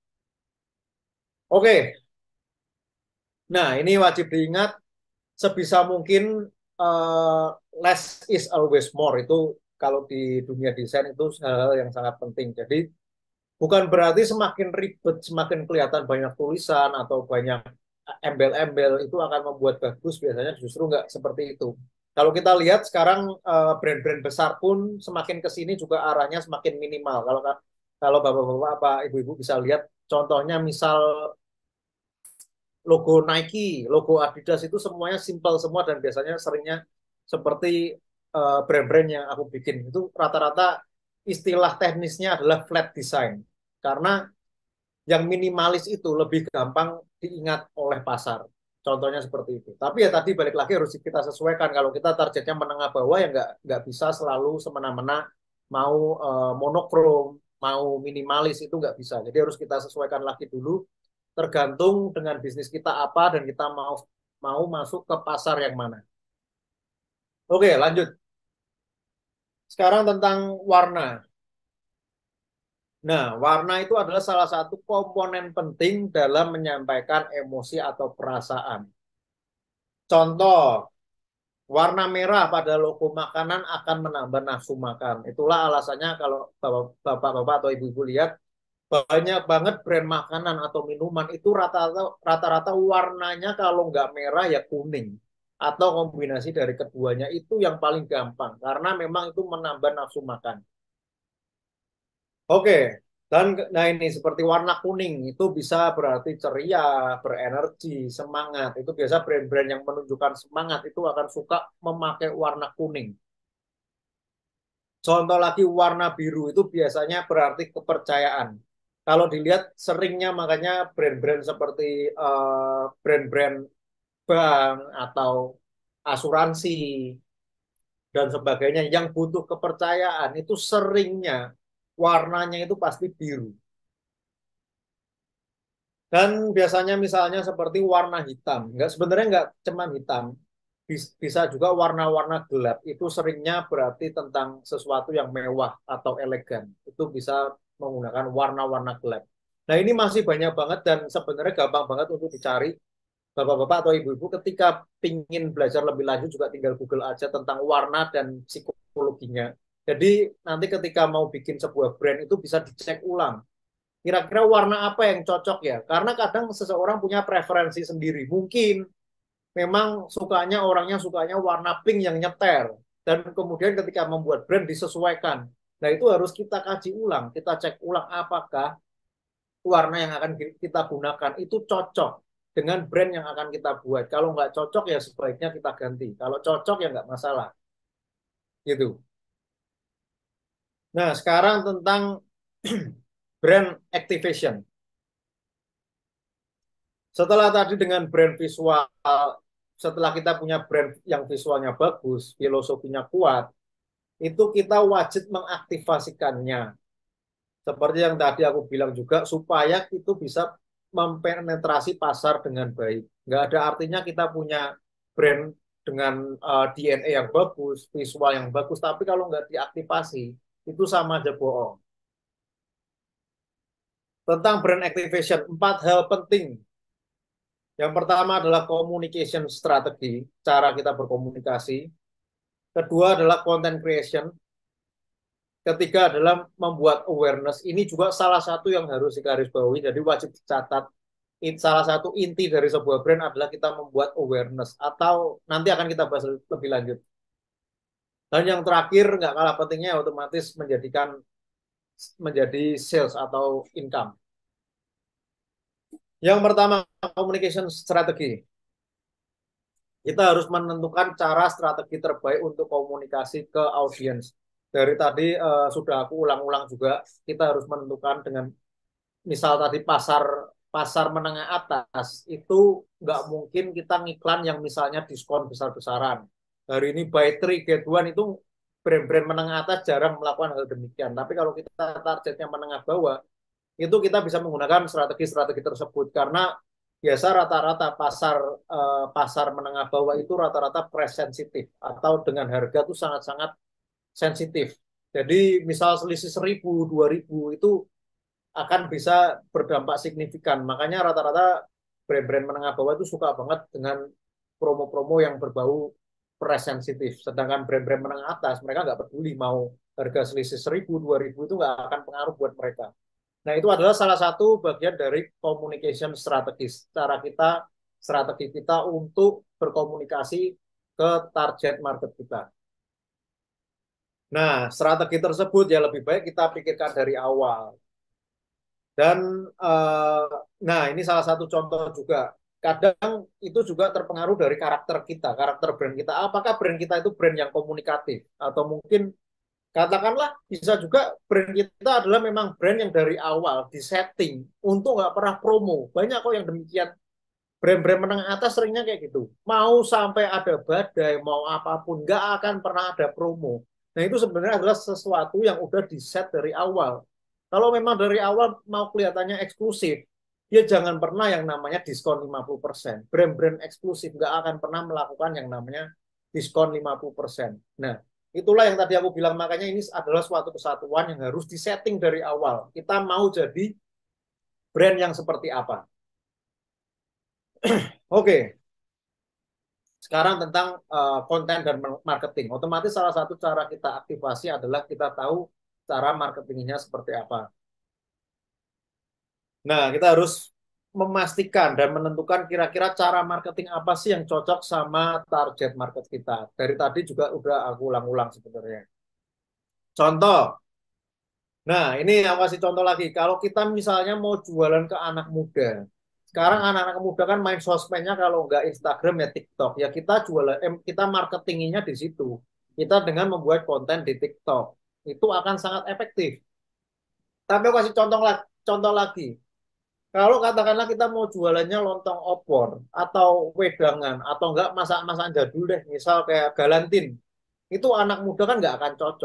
Oke, nah ini wajib diingat sebisa mungkin uh, less is always more itu kalau di dunia desain itu hal-hal yang sangat penting. Jadi bukan berarti semakin ribet, semakin kelihatan banyak tulisan atau banyak embel-embel itu akan membuat bagus. Biasanya justru nggak seperti itu. Kalau kita lihat sekarang eh, brand-brand besar pun semakin ke sini juga arahnya semakin minimal. Kalau kalau bapak-bapak apa ibu-ibu bisa lihat contohnya misal logo Nike, logo Adidas itu semuanya simple semua dan biasanya seringnya seperti eh, brand-brand yang aku bikin itu rata-rata istilah teknisnya adalah flat design. Karena yang minimalis itu lebih gampang diingat oleh pasar. Contohnya seperti itu. Tapi ya tadi balik lagi harus kita sesuaikan. Kalau kita targetnya menengah bawah ya nggak nggak bisa selalu semena-mena mau uh, monokrom, mau minimalis itu nggak bisa. Jadi harus kita sesuaikan lagi dulu. Tergantung dengan bisnis kita apa dan kita mau mau masuk ke pasar yang mana. Oke, lanjut. Sekarang tentang warna. Nah, warna itu adalah salah satu komponen penting dalam menyampaikan emosi atau perasaan. Contoh, warna merah pada logo makanan akan menambah nafsu makan. Itulah alasannya kalau bapak-bapak atau ibu-ibu lihat, banyak banget brand makanan atau minuman itu rata-rata rata-rata warnanya kalau nggak merah ya kuning. Atau kombinasi dari keduanya itu yang paling gampang. Karena memang itu menambah nafsu makan. Oke, dan nah ini seperti warna kuning itu bisa berarti ceria, berenergi, semangat. Itu biasa brand-brand yang menunjukkan semangat itu akan suka memakai warna kuning. Contoh lagi warna biru itu biasanya berarti kepercayaan. Kalau dilihat seringnya makanya brand-brand seperti uh, brand-brand bank atau asuransi dan sebagainya yang butuh kepercayaan itu seringnya warnanya itu pasti biru. Dan biasanya misalnya seperti warna hitam, nggak sebenarnya nggak cuma hitam, bisa juga warna-warna gelap. Itu seringnya berarti tentang sesuatu yang mewah atau elegan. Itu bisa menggunakan warna-warna gelap. Nah ini masih banyak banget dan sebenarnya gampang banget untuk dicari. Bapak-bapak atau ibu-ibu ketika ingin belajar lebih lanjut juga tinggal Google aja tentang warna dan psikologinya. Jadi nanti ketika mau bikin sebuah brand itu bisa dicek ulang. Kira-kira warna apa yang cocok ya? Karena kadang seseorang punya preferensi sendiri. Mungkin memang sukanya orangnya sukanya warna pink yang nyeter. Dan kemudian ketika membuat brand disesuaikan. Nah itu harus kita kaji ulang. Kita cek ulang apakah warna yang akan kita gunakan itu cocok dengan brand yang akan kita buat. Kalau nggak cocok ya sebaiknya kita ganti. Kalau cocok ya nggak masalah. Gitu. Nah sekarang tentang brand activation. Setelah tadi dengan brand visual, setelah kita punya brand yang visualnya bagus, filosofinya kuat, itu kita wajib mengaktifasikannya. Seperti yang tadi aku bilang juga, supaya itu bisa mempenetrasi pasar dengan baik. Nggak ada artinya kita punya brand dengan uh, D N A yang bagus, visual yang bagus, tapi kalau nggak diaktifasi, itu sama aja bohong. Tentang brand activation, empat hal penting. Yang pertama adalah communication strategi, cara kita berkomunikasi. Kedua adalah content creation. Ketiga adalah membuat awareness. Ini juga salah satu yang harus digarisbawahi, jadi wajib dicatat. Salah satu inti dari sebuah brand adalah kita membuat awareness. Atau nanti akan kita bahas lebih lanjut. Dan yang terakhir, nggak kalah pentingnya, otomatis menjadikan menjadi sales atau income. Yang pertama, communication strategi. Kita harus menentukan cara strategi terbaik untuk komunikasi ke audiens. Dari tadi uh, sudah aku ulang-ulang juga, kita harus menentukan dengan, misal tadi pasar pasar menengah atas, itu nggak mungkin kita ngiklan yang misalnya diskon besar-besaran. Hari ini buy three get one itu brand-brand menengah atas jarang melakukan hal demikian. Tapi kalau kita targetnya menengah bawah, itu kita bisa menggunakan strategi-strategi tersebut karena biasa rata-rata pasar eh, pasar menengah bawah itu rata-rata price sensitif atau dengan harga itu sangat-sangat sensitif. Jadi misal selisih seribu, dua ribu itu akan bisa berdampak signifikan. Makanya rata-rata brand-brand menengah bawah itu suka banget dengan promo-promo yang berbau price sensitif. Sedangkan brand-brand menengah atas mereka nggak peduli mau harga selisih seribu, dua ribu itu nggak akan pengaruh buat mereka. Nah, itu adalah salah satu bagian dari communication strategis. Cara kita, strategi kita untuk berkomunikasi ke target market kita. Nah, strategi tersebut ya lebih baik kita pikirkan dari awal. Dan, uh, nah ini salah satu contoh juga. Kadang itu juga terpengaruh dari karakter kita, karakter brand kita. Apakah brand kita itu brand yang komunikatif? Atau mungkin katakanlah bisa juga brand kita adalah memang brand yang dari awal disetting untuk nggak pernah promo. Banyak kok yang demikian. Brand-brand menengah atas seringnya kayak gitu. Mau sampai ada badai, mau apapun, nggak akan pernah ada promo. Nah itu sebenarnya adalah sesuatu yang udah diset dari awal. Kalau memang dari awal mau kelihatannya eksklusif, dia jangan pernah yang namanya diskon lima puluh persen. Brand-brand eksklusif nggak akan pernah melakukan yang namanya diskon lima puluh persen. Nah, itulah yang tadi aku bilang, makanya ini adalah suatu kesatuan yang harus disetting dari awal. Kita mau jadi brand yang seperti apa. Oke. Okay. Sekarang tentang uh, konten dan marketing. Otomatis salah satu cara kita aktivasi adalah kita tahu cara marketingnya seperti apa. Nah, kita harus memastikan dan menentukan kira-kira cara marketing apa sih yang cocok sama target market kita. Dari tadi juga udah aku ulang-ulang sebenarnya. Contoh. Nah, ini aku kasih contoh lagi. Kalau kita misalnya mau jualan ke anak muda. Sekarang anak-anak muda kan main sosmednya kalau nggak Instagram ya TikTok. Ya kita jualan, eh, kita marketinginya di situ. Kita dengan membuat konten di TikTok. Itu akan sangat efektif. Tapi aku kasih contoh, contoh lagi. Kalau katakanlah kita mau jualannya lontong opor atau wedangan atau enggak masak-masakan jadul deh, misal kayak galantin, itu anak muda kan nggak akan cocok.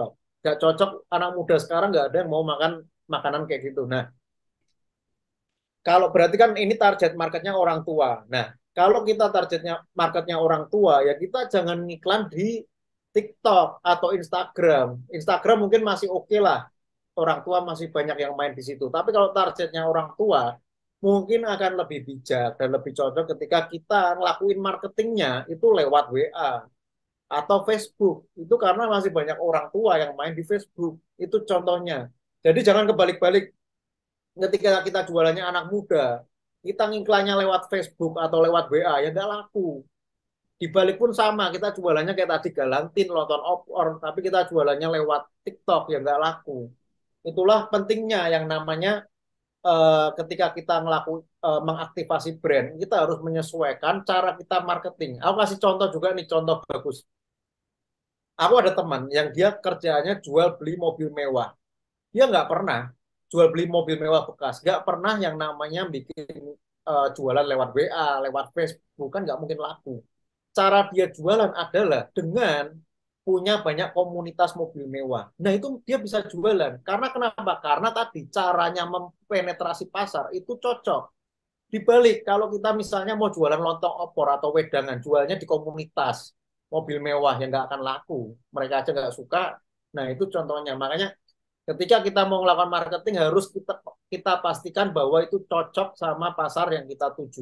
Nggak cocok, anak muda sekarang nggak ada yang mau makan makanan kayak gitu. Nah, kalau berarti kan ini target marketnya orang tua. Nah, kalau kita targetnya marketnya orang tua, ya kita jangan iklan di TikTok atau Instagram. Instagram mungkin masih oke okay lah. Orang tua masih banyak yang main di situ. Tapi kalau targetnya orang tua, mungkin akan lebih bijak dan lebih cocok ketika kita ngelakuin marketingnya itu lewat W A atau Facebook. Itu karena masih banyak orang tua yang main di Facebook. Itu contohnya. Jadi jangan kebalik-balik ketika kita jualannya anak muda, kita ngiklannya lewat Facebook atau lewat W A, ya nggak laku. Di balik pun sama, kita jualannya kayak tadi Galantin, Lontong Opor, tapi kita jualannya lewat TikTok, ya nggak laku. Itulah pentingnya yang namanya eh, ketika kita ngelaku eh, mengaktifasi brand, kita harus menyesuaikan cara kita marketing. Aku kasih contoh juga nih, contoh bagus. Aku ada teman yang dia kerjanya jual beli mobil mewah. Dia nggak pernah jual beli mobil mewah bekas, nggak pernah yang namanya bikin uh, jualan lewat W A, lewat Facebook, kan nggak mungkin laku. Cara dia jualan adalah dengan punya banyak komunitas mobil mewah. Nah, itu dia bisa jualan. Karena kenapa? Karena tadi caranya mempenetrasi pasar itu cocok. Dibalik, kalau kita misalnya mau jualan lontong opor atau wedangan, jualnya di komunitas mobil mewah yang nggak akan laku. Mereka aja nggak suka. Nah, itu contohnya. Makanya ketika kita mau melakukan marketing harus kita kita pastikan bahwa itu cocok sama pasar yang kita tuju.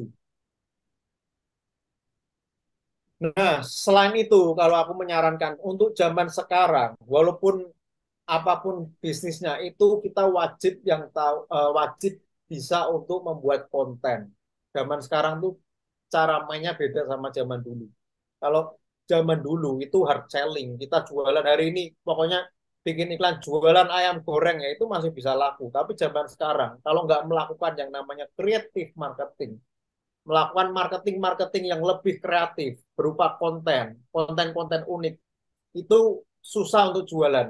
Nah, selain itu kalau aku menyarankan untuk zaman sekarang, walaupun apapun bisnisnya itu kita wajib yang tahu uh, wajib bisa untuk membuat konten. Zaman sekarang tuh cara mainnya beda sama zaman dulu. Kalau zaman dulu itu hard selling, kita jualan hari ini, pokoknya bikin iklan jualan ayam goreng ya itu masih bisa laku. Tapi zaman sekarang, kalau nggak melakukan yang namanya creative marketing, melakukan marketing-marketing yang lebih kreatif berupa konten, konten-konten unik, itu susah untuk jualan.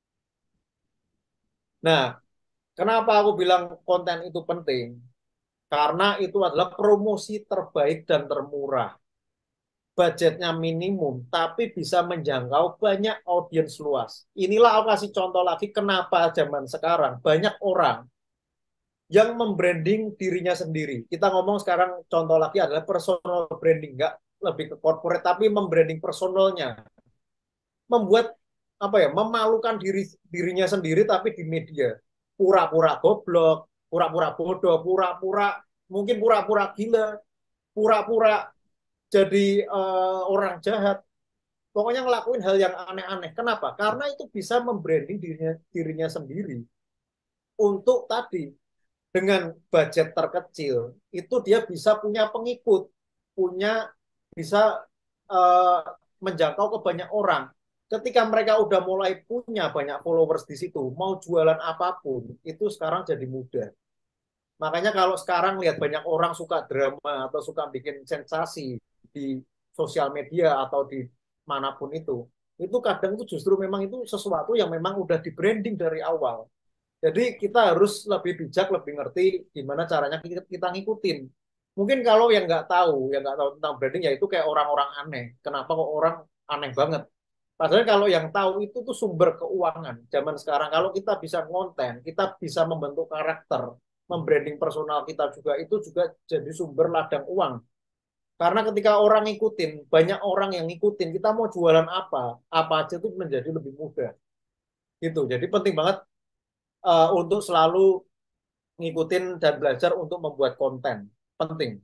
Nah, kenapa aku bilang konten itu penting? Karena itu adalah promosi terbaik dan termurah. Budgetnya minimum, tapi bisa menjangkau banyak audiens luas. Inilah aku kasih contoh lagi kenapa zaman sekarang banyak orang yang membranding dirinya sendiri. Kita ngomong sekarang contoh lagi adalah personal branding, nggak lebih ke corporate, tapi membranding personalnya. Membuat apa ya, memalukan diri dirinya sendiri tapi di media. Pura-pura goblok, pura-pura bodoh, pura-pura mungkin pura-pura gila, pura-pura jadi uh, orang jahat. Pokoknya ngelakuin hal yang aneh-aneh. Kenapa? Karena itu bisa membranding dirinya, dirinya sendiri. Untuk tadi, dengan budget terkecil, itu dia bisa punya pengikut, punya bisa uh, menjangkau ke banyak orang. Ketika mereka udah mulai punya banyak followers di situ, mau jualan apapun, itu sekarang jadi mudah. Makanya kalau sekarang lihat banyak orang suka drama atau suka bikin sensasi di sosial media atau di manapun itu, itu kadang itu justru memang itu sesuatu yang memang udah di branding dari awal. Jadi kita harus lebih bijak, lebih ngerti gimana caranya kita, kita ngikutin. Mungkin kalau yang nggak tahu, yang nggak tahu tentang branding, ya itu kayak orang-orang aneh. Kenapa kok orang aneh banget? Padahal kalau yang tahu itu tuh sumber keuangan. Zaman sekarang kalau kita bisa ngonten, kita bisa membentuk karakter, membranding personal kita juga, itu juga jadi sumber ladang uang. Karena ketika orang ngikutin, banyak orang yang ngikutin, kita mau jualan apa, apa aja itu menjadi lebih mudah. Gitu. Jadi penting banget uh, untuk selalu ngikutin dan belajar untuk membuat konten. Penting.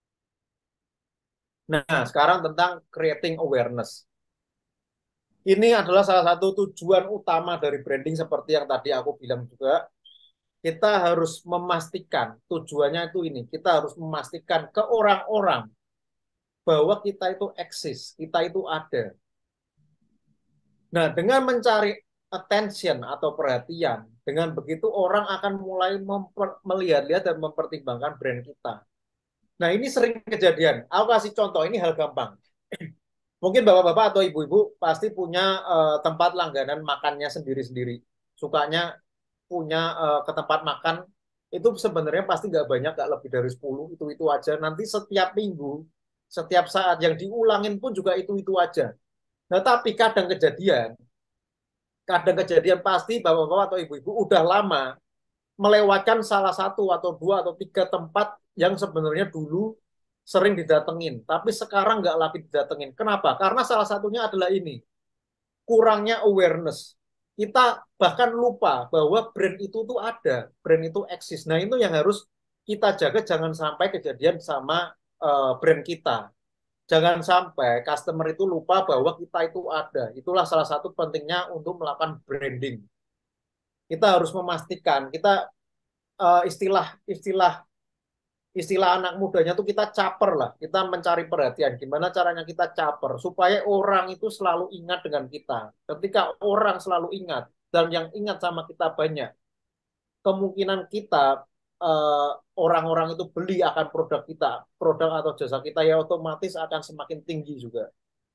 Nah, sekarang tentang creating awareness. Ini adalah salah satu tujuan utama dari branding seperti yang tadi aku bilang juga. Kita harus memastikan, tujuannya itu ini, kita harus memastikan ke orang-orang bahwa kita itu eksis, kita itu ada. Nah, dengan mencari attention atau perhatian, dengan begitu orang akan mulai melihat-lihat dan mempertimbangkan brand kita. Nah, ini sering kejadian. Aku kasih contoh, ini hal gampang. Mungkin bapak-bapak atau ibu-ibu pasti punya uh, tempat langganan makannya sendiri-sendiri. Sukanya punya uh, ke tempat makan, itu sebenarnya pasti nggak banyak, nggak lebih dari sepuluh, itu-itu aja. Nanti setiap minggu, setiap saat yang diulangin pun juga itu-itu aja. Nah, tapi kadang kejadian, kadang kejadian pasti bapak-bapak atau ibu-ibu udah lama melewatkan salah satu atau dua atau tiga tempat yang sebenarnya dulu sering didatengin, tapi sekarang nggak lagi didatengin. Kenapa? Karena salah satunya adalah ini, kurangnya awareness. Kita bahkan lupa bahwa brand itu tuh ada, brand itu eksis. Nah itu yang harus kita jaga, jangan sampai kejadian sama uh, brand kita. Jangan sampai customer itu lupa bahwa kita itu ada. Itulah salah satu pentingnya untuk melakukan branding. Kita harus memastikan, kita uh, istilah istilah istilah anak mudanya tuh kita caper lah, kita mencari perhatian. Gimana caranya kita caper supaya orang itu selalu ingat dengan kita. Ketika orang selalu ingat dan yang ingat sama kita banyak, kemungkinan kita uh, orang-orang itu beli akan produk kita, produk atau jasa kita ya otomatis akan semakin tinggi juga.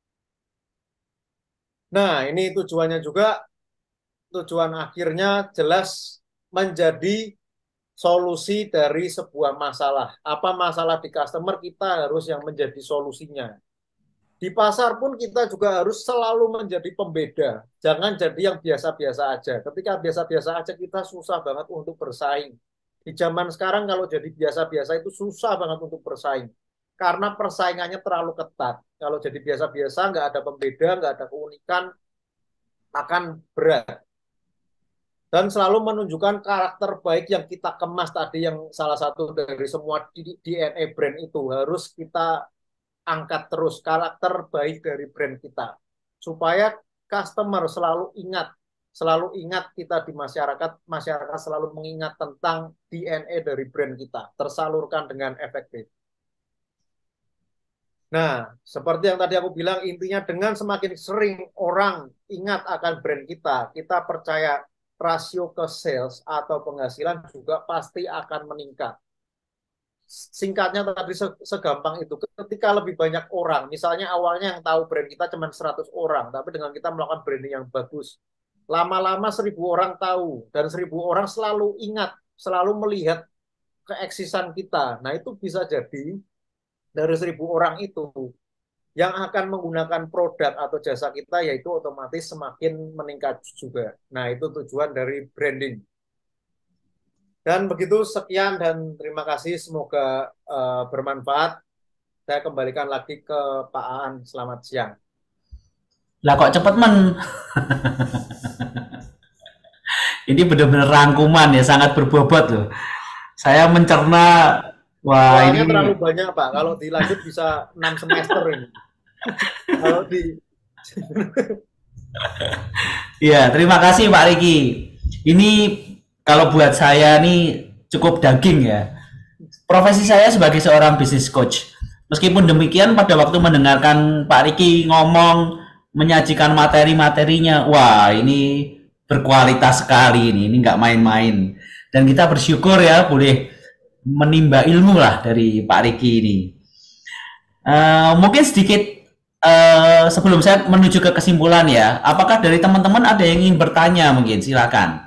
Nah, ini tujuannya juga, tujuan akhirnya jelas menjadi solusi dari sebuah masalah. Apa masalah di customer, kita harus yang menjadi solusinya. Di pasar pun kita juga harus selalu menjadi pembeda. Jangan jadi yang biasa-biasa aja. Ketika biasa-biasa aja kita susah banget untuk bersaing. Di zaman sekarang kalau jadi biasa-biasa itu susah banget untuk bersaing. Karena persaingannya terlalu ketat. Kalau jadi biasa-biasa, nggak ada pembeda, nggak ada keunikan, akan berat. Dan selalu menunjukkan karakter baik yang kita kemas tadi, yang salah satu dari semua D N A brand itu harus kita angkat terus, karakter baik dari brand kita. Supaya customer selalu ingat, selalu ingat kita di masyarakat, masyarakat selalu mengingat tentang D N A dari brand kita, tersalurkan dengan efektif. Nah, seperti yang tadi aku bilang, intinya dengan semakin sering orang ingat akan brand kita, kita percaya rasio ke sales atau penghasilan juga pasti akan meningkat. Singkatnya tadi segampang itu, ketika lebih banyak orang, misalnya awalnya yang tahu brand kita cuma seratus orang, tapi dengan kita melakukan branding yang bagus, lama-lama seribu orang tahu, dan seribu orang selalu ingat, selalu melihat keeksisan kita. Nah itu bisa jadi dari seribu orang itu yang akan menggunakan produk atau jasa kita, yaitu otomatis semakin meningkat juga. Nah, itu tujuan dari branding. Dan begitu, sekian dan terima kasih. Semoga uh, bermanfaat. Saya kembalikan lagi ke Pak Aan. Selamat siang. Lah kok cepet men? Ini benar-benar rangkuman ya, sangat berbobot loh. Saya mencerna. Wah, soalnya ini terlalu banyak Pak. Kalau dilanjut bisa enam semester ini. Kalau di ya, terima kasih Pak Riki. Ini kalau buat saya nih cukup daging ya. Profesi saya sebagai seorang business coach. Meskipun demikian, pada waktu mendengarkan Pak Riki ngomong, menyajikan materi-materinya, wah ini berkualitas sekali ini. Ini nggak main-main. Dan kita bersyukur ya boleh menimba ilmu lah dari Pak Riki ini. Uh, mungkin sedikit uh, sebelum saya menuju ke kesimpulan ya, apakah dari teman-teman ada yang ingin bertanya mungkin? Silakan.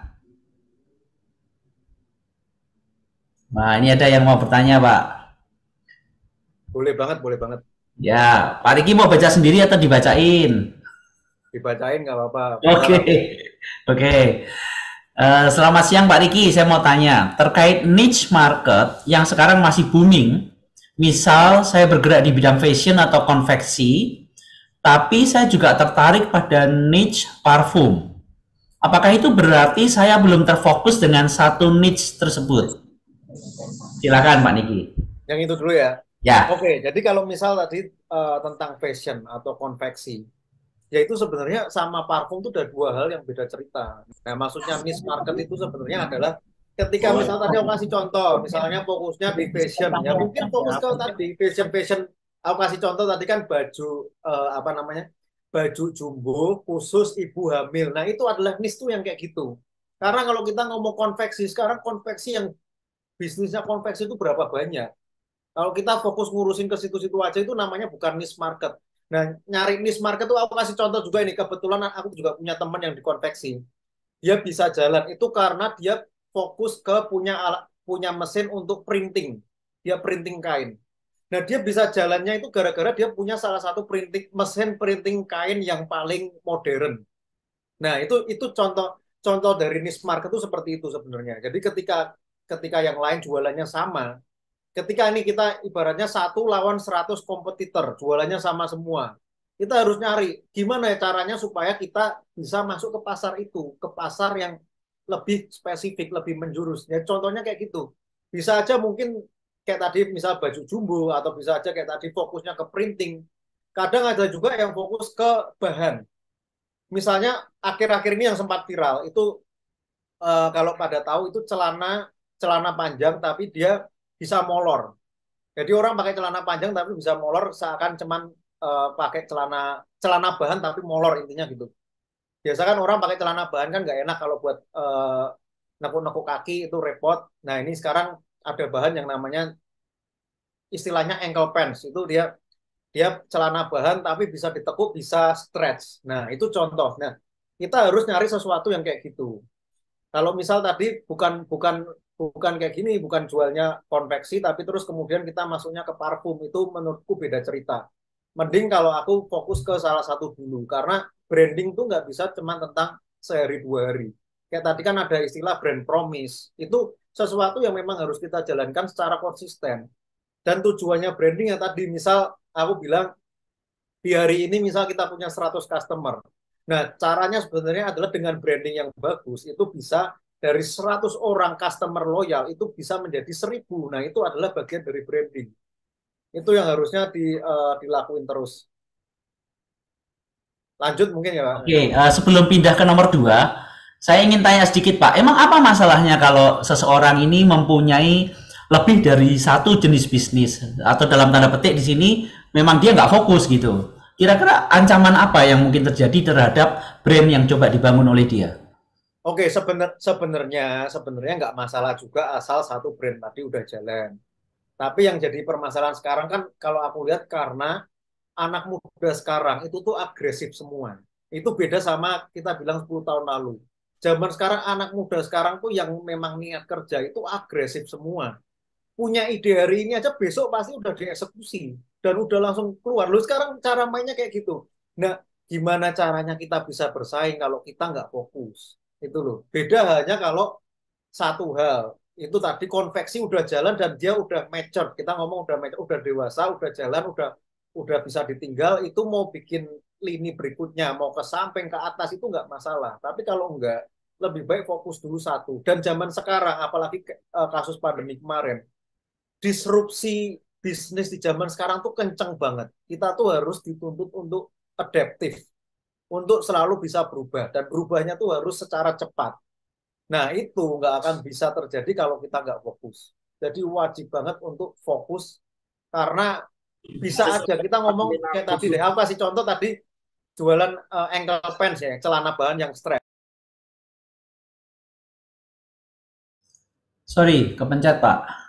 Nah, ini ada yang mau bertanya, Pak. Boleh banget, boleh banget. Ya, Pak Riki mau baca sendiri atau dibacain? Dibacain nggak apa-apa. Oke, okay. Oke. Okay. Uh, selamat siang Pak Riki, saya mau tanya terkait niche market yang sekarang masih booming. Misal saya bergerak di bidang fashion atau konveksi, tapi saya juga tertarik pada niche parfum. Apakah itu berarti saya belum terfokus dengan satu niche tersebut? Silakan Pak Niki. Yang itu dulu ya. Ya. Oke, jadi kalau misal tadi uh, tentang fashion atau konveksi, ya itu sebenarnya sama parfum itu udah dua hal yang beda cerita. Nah, maksudnya niche market itu sebenarnya adalah ketika misalnya tadi aku kasih contoh, misalnya fokusnya di fashion, ya mungkin fokus ke tadi fashion fashion. Aku kasih contoh tadi kan baju uh, apa namanya, baju jumbo khusus ibu hamil. Nah itu adalah niche tuh yang kayak gitu. Karena kalau kita ngomong konveksi sekarang, konveksi yang bisnisnya konveksi itu berapa banyak? Kalau kita fokus ngurusin ke situ-situ aja itu namanya bukan niche market. Nah, nyari niche market tuh aku kasih contoh juga ini. Kebetulan aku juga punya teman yang di konveksi. Dia bisa jalan itu karena dia fokus ke punya alat, punya mesin untuk printing. Dia printing kain. Nah, dia bisa jalannya itu gara-gara dia punya salah satu printing mesin printing kain yang paling modern. Nah, itu itu contoh contoh dari niche market itu seperti itu sebenarnya. Jadi ketika ketika yang lain jualannya sama, ketika ini kita ibaratnya satu lawan seratus kompetitor, jualannya sama semua. Kita harus nyari gimana ya caranya supaya kita bisa masuk ke pasar itu, ke pasar yang lebih spesifik, lebih menjurus. Ya contohnya kayak gitu. Bisa aja mungkin kayak tadi misal baju jumbo atau bisa aja kayak tadi fokusnya ke printing. Kadang ada juga yang fokus ke bahan. Misalnya akhir-akhir ini yang sempat viral itu eh, kalau pada tahu itu celana celana panjang tapi dia bisa molor. Jadi orang pakai celana panjang tapi bisa molor seakan cuman eh, pakai celana celana bahan tapi molor intinya gitu. Biasa kan orang pakai celana bahan kan nggak enak kalau buat eh, nekuk-nekuk kaki itu repot. Nah ini sekarang ada bahan yang namanya istilahnya ankle pants itu dia dia celana bahan tapi bisa ditekuk bisa stretch. Nah itu contoh. Nah kita harus nyari sesuatu yang kayak gitu. Kalau misal tadi bukan bukan bukan kayak gini, bukan jualnya konveksi, tapi terus kemudian kita masuknya ke parfum, itu menurutku beda cerita. Mending kalau aku fokus ke salah satu dulu, karena branding tuh nggak bisa cuma tentang sehari dua hari. Kayak tadi kan ada istilah brand promise, itu sesuatu yang memang harus kita jalankan secara konsisten. Dan tujuannya branding yang tadi, misal aku bilang di hari ini misal kita punya seratus customer. Nah, caranya sebenarnya adalah dengan branding yang bagus, itu bisa dari seratus orang customer loyal, itu bisa menjadi seribu. Nah, itu adalah bagian dari branding. Itu yang harusnya di, uh, dilakuin terus. Lanjut mungkin ya, Pak. Oke, uh, sebelum pindah ke nomor dua, saya ingin tanya sedikit Pak, emang apa masalahnya kalau seseorang ini mempunyai lebih dari satu jenis bisnis atau dalam tanda petik di sini memang dia nggak fokus gitu. Kira-kira ancaman apa yang mungkin terjadi terhadap brand yang coba dibangun oleh dia? Oke, sebenar, sebenarnya sebenarnya nggak masalah juga asal satu brand tadi udah jalan. Tapi yang jadi permasalahan sekarang kan kalau aku lihat karena anak muda sekarang itu tuh agresif semua. Itu beda sama kita bilang sepuluh tahun lalu. Zaman sekarang anak muda sekarang tuh yang memang niat kerja itu agresif semua. Punya ide hari ini aja besok pasti udah dieksekusi dan udah langsung keluar. Lu sekarang cara mainnya kayak gitu. Nah, gimana caranya kita bisa bersaing kalau kita nggak fokus? Itu loh. Beda hanya kalau satu hal itu tadi konveksi udah jalan dan dia udah mature, kita ngomong udah mature, udah dewasa, udah jalan, udah udah bisa ditinggal, itu mau bikin lini berikutnya mau ke samping ke atas itu nggak masalah, tapi kalau enggak lebih baik fokus dulu satu. Dan zaman sekarang apalagi uh, kasus pandemi kemarin, disrupsi bisnis di zaman sekarang tuh kenceng banget, kita tuh harus dituntut untuk adaptif, untuk selalu bisa berubah dan berubahnya tuh harus secara cepat. Nah, itu nggak akan bisa terjadi kalau kita nggak fokus. Jadi wajib banget untuk fokus karena bisa aja kita ngomong kayak tadi deh, aku kasih contoh tadi jualan uh, ankle pants ya, celana bahan yang stretch. Sorry, kepencet Pak.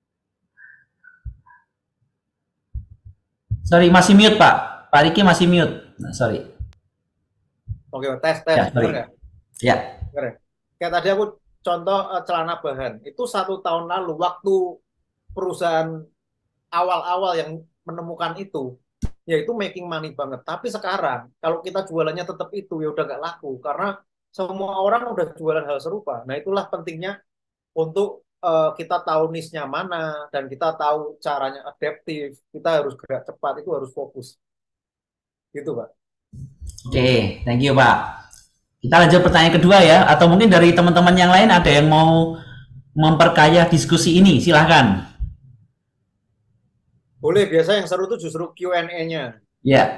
Sorry, masih mute Pak. Pak Riki masih mute. Nah, sorry. Oke, tes tes, Ya, bener sorry. nggak? Ya. Bener ya? Kayak tadi aku contoh uh, celana bahan itu satu tahun lalu waktu perusahaan awal-awal yang menemukan itu, ya itu making money banget. Tapi sekarang kalau kita jualannya tetap itu ya udah nggak laku karena semua orang udah jualan hal serupa. Nah itulah pentingnya untuk uh, kita tahu niche-nya mana dan kita tahu caranya adaptif. Kita harus gerak cepat, itu harus fokus. Gitu, Pak. Oke, okay, thank you Pak. Kita lanjut pertanyaan kedua ya, atau mungkin dari teman-teman yang lain ada yang mau memperkaya diskusi ini, silahkan. Boleh, biasa yang seru itu justru Q and A-nya. Ya.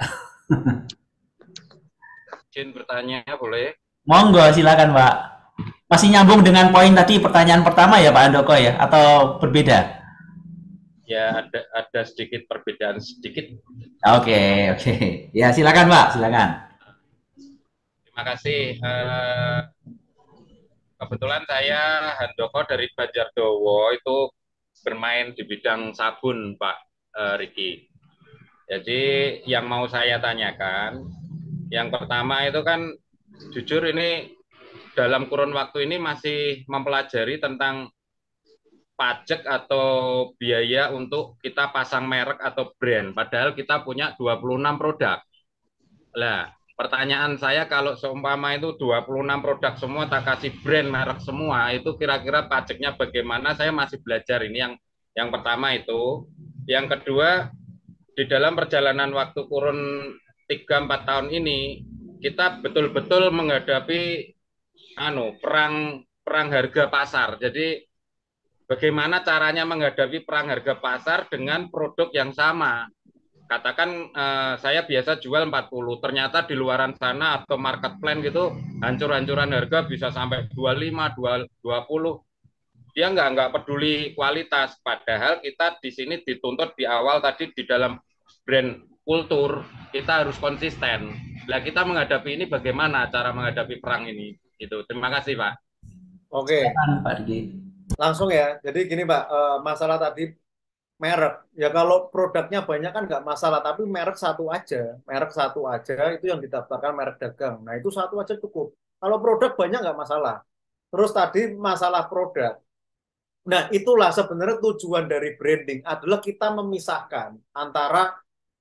Izin bertanya, boleh? Monggo, silakan Pak. Masih nyambung dengan poin tadi pertanyaan pertama ya Pak Andoko ya, atau berbeda? Ya, ada ada sedikit perbedaan sedikit. Oke, okay, oke. Okay. Ya, silakan Pak, silakan. Terima kasih. Uh, kebetulan saya Handoko dari Banjardowo itu bermain di bidang sabun, Pak uh, Riki. Jadi yang mau saya tanyakan, yang pertama itu kan jujur ini dalam kurun waktu ini masih mempelajari tentang pajak atau biaya untuk kita pasang merek atau brand, padahal kita punya dua puluh enam produk. Lah, pertanyaan saya kalau seumpama itu dua puluh enam produk semua tak kasih brand merek semua, itu kira-kira pajaknya bagaimana? Saya masih belajar ini yang yang pertama itu. Yang kedua, di dalam perjalanan waktu kurun tiga empat tahun ini kita betul-betul menghadapi anu perang perang harga pasar. Jadi bagaimana caranya menghadapi perang harga pasar dengan produk yang sama? Katakan eh, saya biasa jual empat puluh, ternyata di luaran sana atau market plan gitu hancur-hancuran harga bisa sampai dua puluh lima, dua puluh. Dia nggak nggak peduli kualitas, padahal kita di sini dituntut di awal tadi di dalam brand kultur kita harus konsisten. Nah, kita menghadapi ini bagaimana cara menghadapi perang ini? Itu. Terima kasih, Pak. Oke. Silakan, Pak Riki. Langsung ya. Jadi gini, Pak, uh, masalah tadi merek. Ya kalau produknya banyak kan nggak masalah, tapi merek satu aja. Merek satu aja itu yang didaftarkan merek dagang. Nah, itu satu aja cukup. Kalau produk banyak nggak masalah. Terus tadi masalah produk. Nah, itulah sebenarnya tujuan dari branding adalah kita memisahkan antara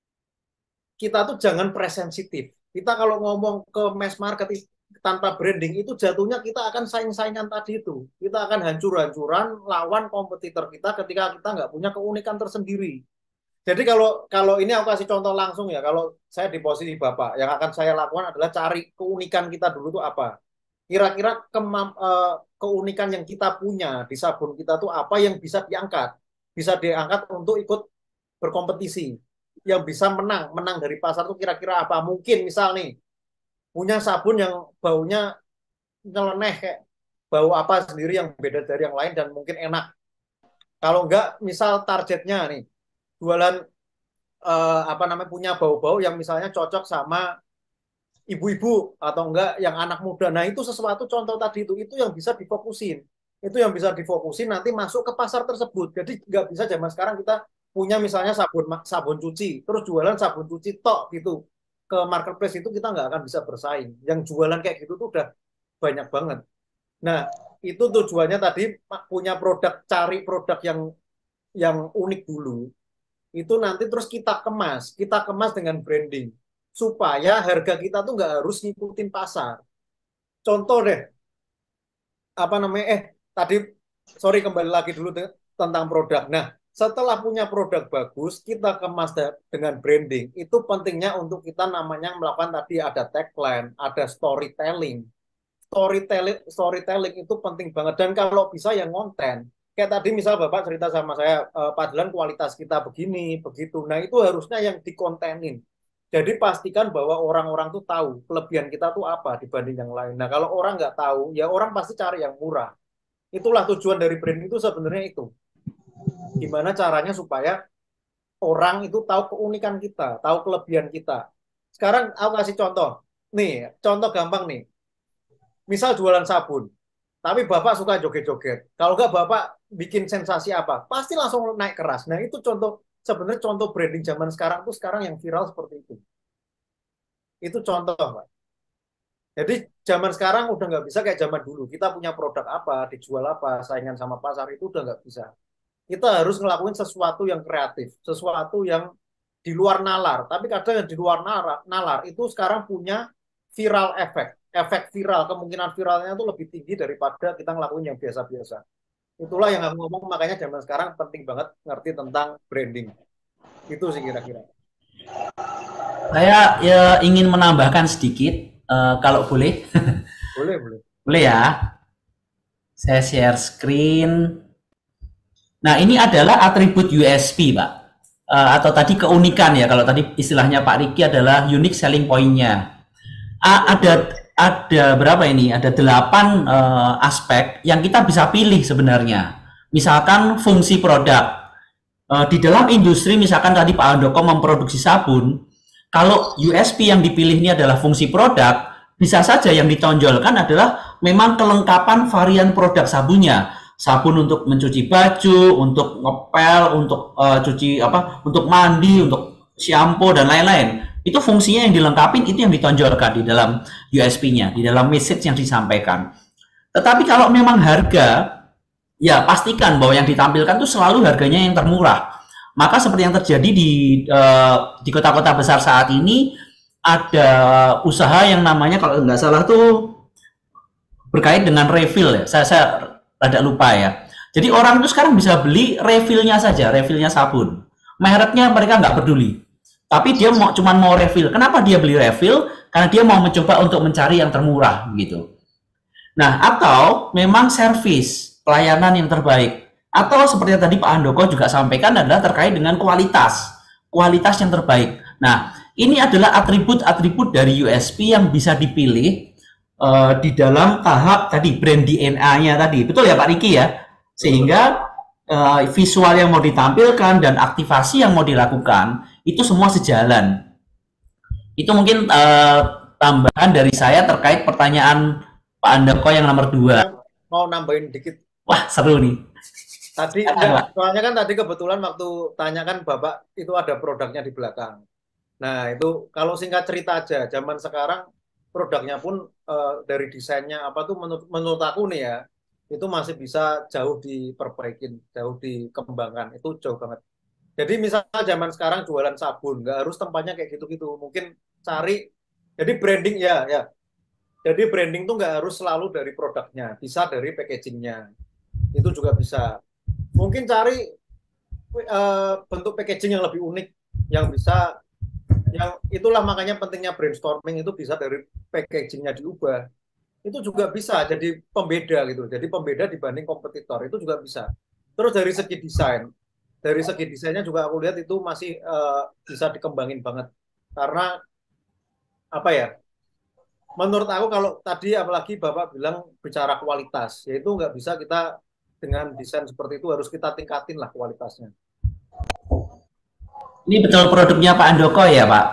kita tuh jangan presensitif. Kita kalau ngomong ke mass market tanpa branding itu jatuhnya kita akan saing-saingan tadi itu. Kita akan hancur-hancuran lawan kompetitor kita ketika kita nggak punya keunikan tersendiri. Jadi kalau kalau ini aku kasih contoh langsung ya, kalau saya di posisi Bapak, yang akan saya lakukan adalah cari keunikan kita dulu tuh apa. Kira-kira uh, keunikan yang kita punya di sabun kita tuh apa yang bisa diangkat. Bisa diangkat untuk ikut berkompetisi. Yang bisa menang, menang dari pasar tuh kira-kira apa. Mungkin misal nih, punya sabun yang baunya nyeleneh kayak bau apa sendiri yang beda dari yang lain dan mungkin enak. Kalau enggak, misal targetnya nih, jualan eh, apa namanya punya bau-bau yang misalnya cocok sama ibu-ibu atau enggak yang anak muda. Nah, itu sesuatu contoh tadi itu itu yang bisa difokusin. Itu yang bisa difokusin nanti masuk ke pasar tersebut. Jadi enggak bisa zaman sekarang kita punya misalnya sabun sabun cuci, terus jualan sabun cuci tok gitu. Ke marketplace itu kita nggak akan bisa bersaing. Yang jualan kayak gitu tuh udah banyak banget. Nah, itu tujuannya tadi punya produk, cari produk yang yang unik dulu. Itu nanti terus kita kemas, kita kemas dengan branding supaya harga kita tuh nggak harus ngikutin pasar. Contoh deh, apa namanya? Eh, tadi sorry kembali lagi dulu tentang produk. Nah, setelah punya produk bagus, kita kemas dengan branding. Itu pentingnya untuk kita namanya melakukan tadi ada tagline, ada storytelling. Storytelling, storytelling itu penting banget. Dan kalau bisa yang konten. Kayak tadi misal Bapak cerita sama saya, e, padahal kualitas kita begini, begitu. Nah itu harusnya yang dikontenin. Jadi pastikan bahwa orang-orang tuh tahu kelebihan kita tuh apa dibanding yang lain. Nah kalau orang nggak tahu, ya orang pasti cari yang murah. Itulah tujuan dari branding itu sebenarnya itu. Gimana caranya supaya orang itu tahu keunikan kita, tahu kelebihan kita. Sekarang aku kasih contoh. Nih, contoh gampang nih. Misal jualan sabun, tapi Bapak suka joget-joget. Kalau nggak Bapak bikin sensasi apa? Pasti langsung naik keras. Nah, itu contoh, sebenarnya contoh branding zaman sekarang tuh sekarang yang viral seperti itu. Itu contoh, Pak. Jadi zaman sekarang udah nggak bisa kayak zaman dulu. Kita punya produk apa, dijual apa, saingan sama pasar itu udah nggak bisa. Kita harus ngelakuin sesuatu yang kreatif, sesuatu yang di luar nalar. Tapi kadang yang di luar nalar, nalar itu sekarang punya viral efek. Efek viral, kemungkinan viralnya itu lebih tinggi daripada kita ngelakuin yang biasa-biasa. Itulah yang aku ngomong, makanya zaman sekarang penting banget ngerti tentang branding. Itu sih kira-kira. Saya ya, ingin menambahkan sedikit, uh, kalau boleh. Boleh, boleh. Boleh ya. Saya share screen. Nah, ini adalah atribut U S P, Pak. Uh, atau tadi keunikan ya, kalau tadi istilahnya Pak Riki adalah unique selling point-nya. Uh, ada ada berapa ini? Ada delapan uh, aspek yang kita bisa pilih sebenarnya. Misalkan fungsi produk. Uh, di dalam industri, misalkan tadi Pak Handoko memproduksi sabun, kalau U S P yang dipilih ini adalah fungsi produk, bisa saja yang ditonjolkan adalah memang kelengkapan varian produk sabunnya. Sabun untuk mencuci baju, untuk ngepel, untuk uh, cuci apa, untuk mandi, untuk shampoo dan lain-lain. Itu fungsinya yang dilengkapi, itu yang ditonjolkan di dalam U S P-nya, di dalam message yang disampaikan. Tetapi kalau memang harga, ya pastikan bahwa yang ditampilkan itu selalu harganya yang termurah. Maka seperti yang terjadi di uh, di kota-kota besar saat ini, ada usaha yang namanya kalau nggak salah tuh berkait dengan refill ya. Saya saya rada lupa ya. Jadi orang itu sekarang bisa beli refillnya saja, refillnya sabun. Mereknya mereka nggak peduli. Tapi dia mau cuman mau refill. Kenapa dia beli refill? Karena dia mau mencoba untuk mencari yang termurah gitu. Nah, atau memang servis, pelayanan yang terbaik. Atau seperti yang tadi Pak Handoko juga sampaikan adalah terkait dengan kualitas. Kualitas yang terbaik. Nah, ini adalah atribut-atribut dari U S P yang bisa dipilih uh, di dalam tahap tadi brand D N A-nya tadi. Betul ya Pak Riki ya? Sehingga uh, visual yang mau ditampilkan dan aktivasi yang mau dilakukan itu semua sejalan. Itu mungkin uh, tambahan dari saya terkait pertanyaan Pak Handoko yang nomor dua. Mau nambahin dikit. Wah, seru nih. Tadi enggak, soalnya kan tadi kebetulan waktu tanyakan Bapak itu ada produknya di belakang. Nah, itu kalau singkat cerita aja, zaman sekarang produknya pun uh, dari desainnya apa tuh menurut, menurut aku nih ya, itu masih bisa jauh diperbaikin, jauh dikembangkan. Itu jauh banget. Jadi misalnya zaman sekarang jualan sabun, nggak harus tempatnya kayak gitu-gitu. Mungkin cari, jadi branding ya, ya. Jadi branding tuh nggak harus selalu dari produknya, bisa dari packagingnya. Itu juga bisa. Mungkin cari uh, bentuk packaging yang lebih unik, yang bisa, yang itulah makanya pentingnya brainstorming itu bisa dari packagingnya diubah. Itu juga bisa jadi pembeda gitu, jadi pembeda dibanding kompetitor, itu juga bisa. Terus dari segi desain, dari segi desainnya juga aku lihat itu masih uh, bisa dikembangin banget. Karena, apa ya, menurut aku kalau tadi apalagi Bapak bilang bicara kualitas, yaitu nggak bisa kita dengan desain seperti itu harus kita tingkatin lah kualitasnya. Ini betul produknya Pak Handoko ya Pak?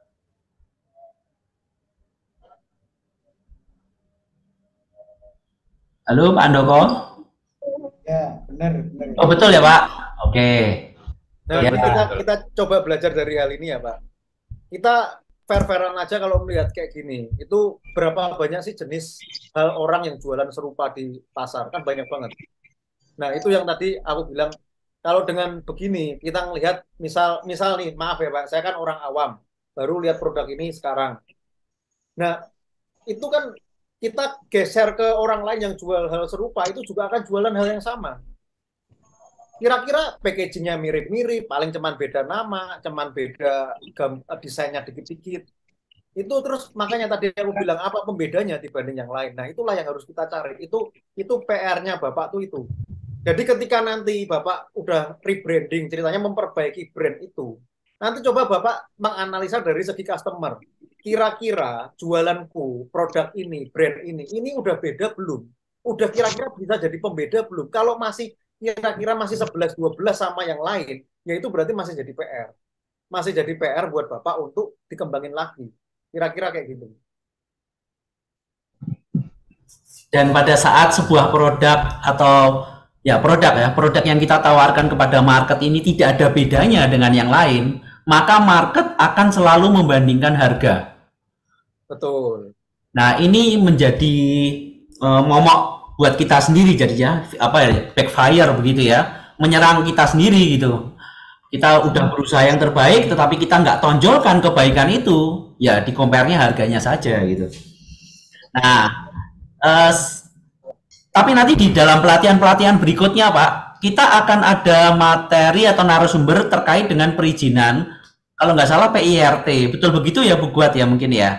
Halo Pak Handoko? Ya, benar, benar. Oh betul ya Pak? Oke. Nah, Ya. kita, kita coba belajar dari hal ini ya Pak. Kita fair-fairan aja kalau melihat kayak gini. Itu berapa banyak sih jenis hal orang yang jualan serupa di pasar? Kan banyak banget. Nah, itu yang tadi aku bilang, kalau dengan begini, kita ngelihat, misal, misal nih, maaf ya Pak, saya kan orang awam, baru lihat produk ini sekarang. Nah, itu kan kita geser ke orang lain yang jual hal serupa, itu juga akan jualan hal yang sama. Kira-kira packagingnya mirip-mirip, paling cuman beda nama, cuman beda desainnya dikit-dikit. Itu terus makanya tadi aku bilang, apa pembedanya dibanding yang lain. Nah, itulah yang harus kita cari. Itu itu P R-nya Bapak tuh itu. Jadi ketika nanti Bapak udah rebranding, ceritanya memperbaiki brand itu, nanti coba Bapak menganalisa dari segi customer. Kira-kira jualanku, produk ini, brand ini, ini udah beda belum? Udah kira-kira bisa jadi pembeda belum? Kalau masih kira-kira masih sebelas dua belas sama yang lain, ya itu berarti masih jadi P R. Masih jadi P R buat Bapak untuk dikembangin lagi. Kira-kira kayak gitu. Dan pada saat sebuah produk atau ya produk ya, produk yang kita tawarkan kepada market ini tidak ada bedanya dengan yang lain, maka market akan selalu membandingkan harga. Betul. Nah, ini menjadi uh, momok buat kita sendiri jadinya, apa ya, backfire begitu ya, menyerang kita sendiri gitu. Kita udah berusaha yang terbaik, tetapi kita nggak tonjolkan kebaikan itu, ya di compare-nya harganya saja gitu. Nah, uh, tapi nanti di dalam pelatihan-pelatihan berikutnya, Pak, kita akan ada materi atau narasumber terkait dengan perizinan, kalau nggak salah P I R T. Betul begitu ya, Bu Guat ya mungkin ya?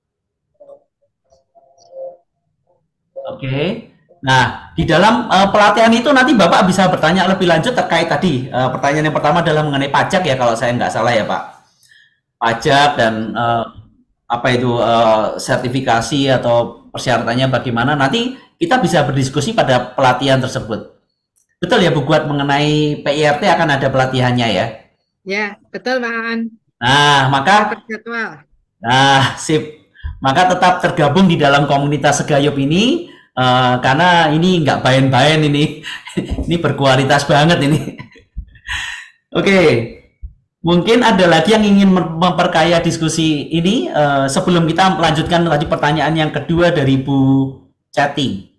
Oke. Nah, di dalam uh, pelatihan itu nanti Bapak bisa bertanya lebih lanjut terkait tadi. Uh, pertanyaan yang pertama adalah mengenai pajak ya, kalau saya nggak salah ya, Pak. Pajak dan uh, apa itu uh, sertifikasi atau persyaratannya bagaimana. Nanti kita bisa berdiskusi pada pelatihan tersebut. Betul ya Bu Guat, mengenai P I R T akan ada pelatihannya ya? Ya, betul Pak An. Nah, maka Jadwal. Nah, sip. Maka tetap tergabung di dalam komunitas Segayup ini uh, karena ini nggak bayan-bayan ini. Ini berkualitas banget ini. Oke. Okay. Mungkin ada lagi yang ingin memperkaya diskusi ini uh, sebelum kita melanjutkan tadi pertanyaan yang kedua dari Bu Cati.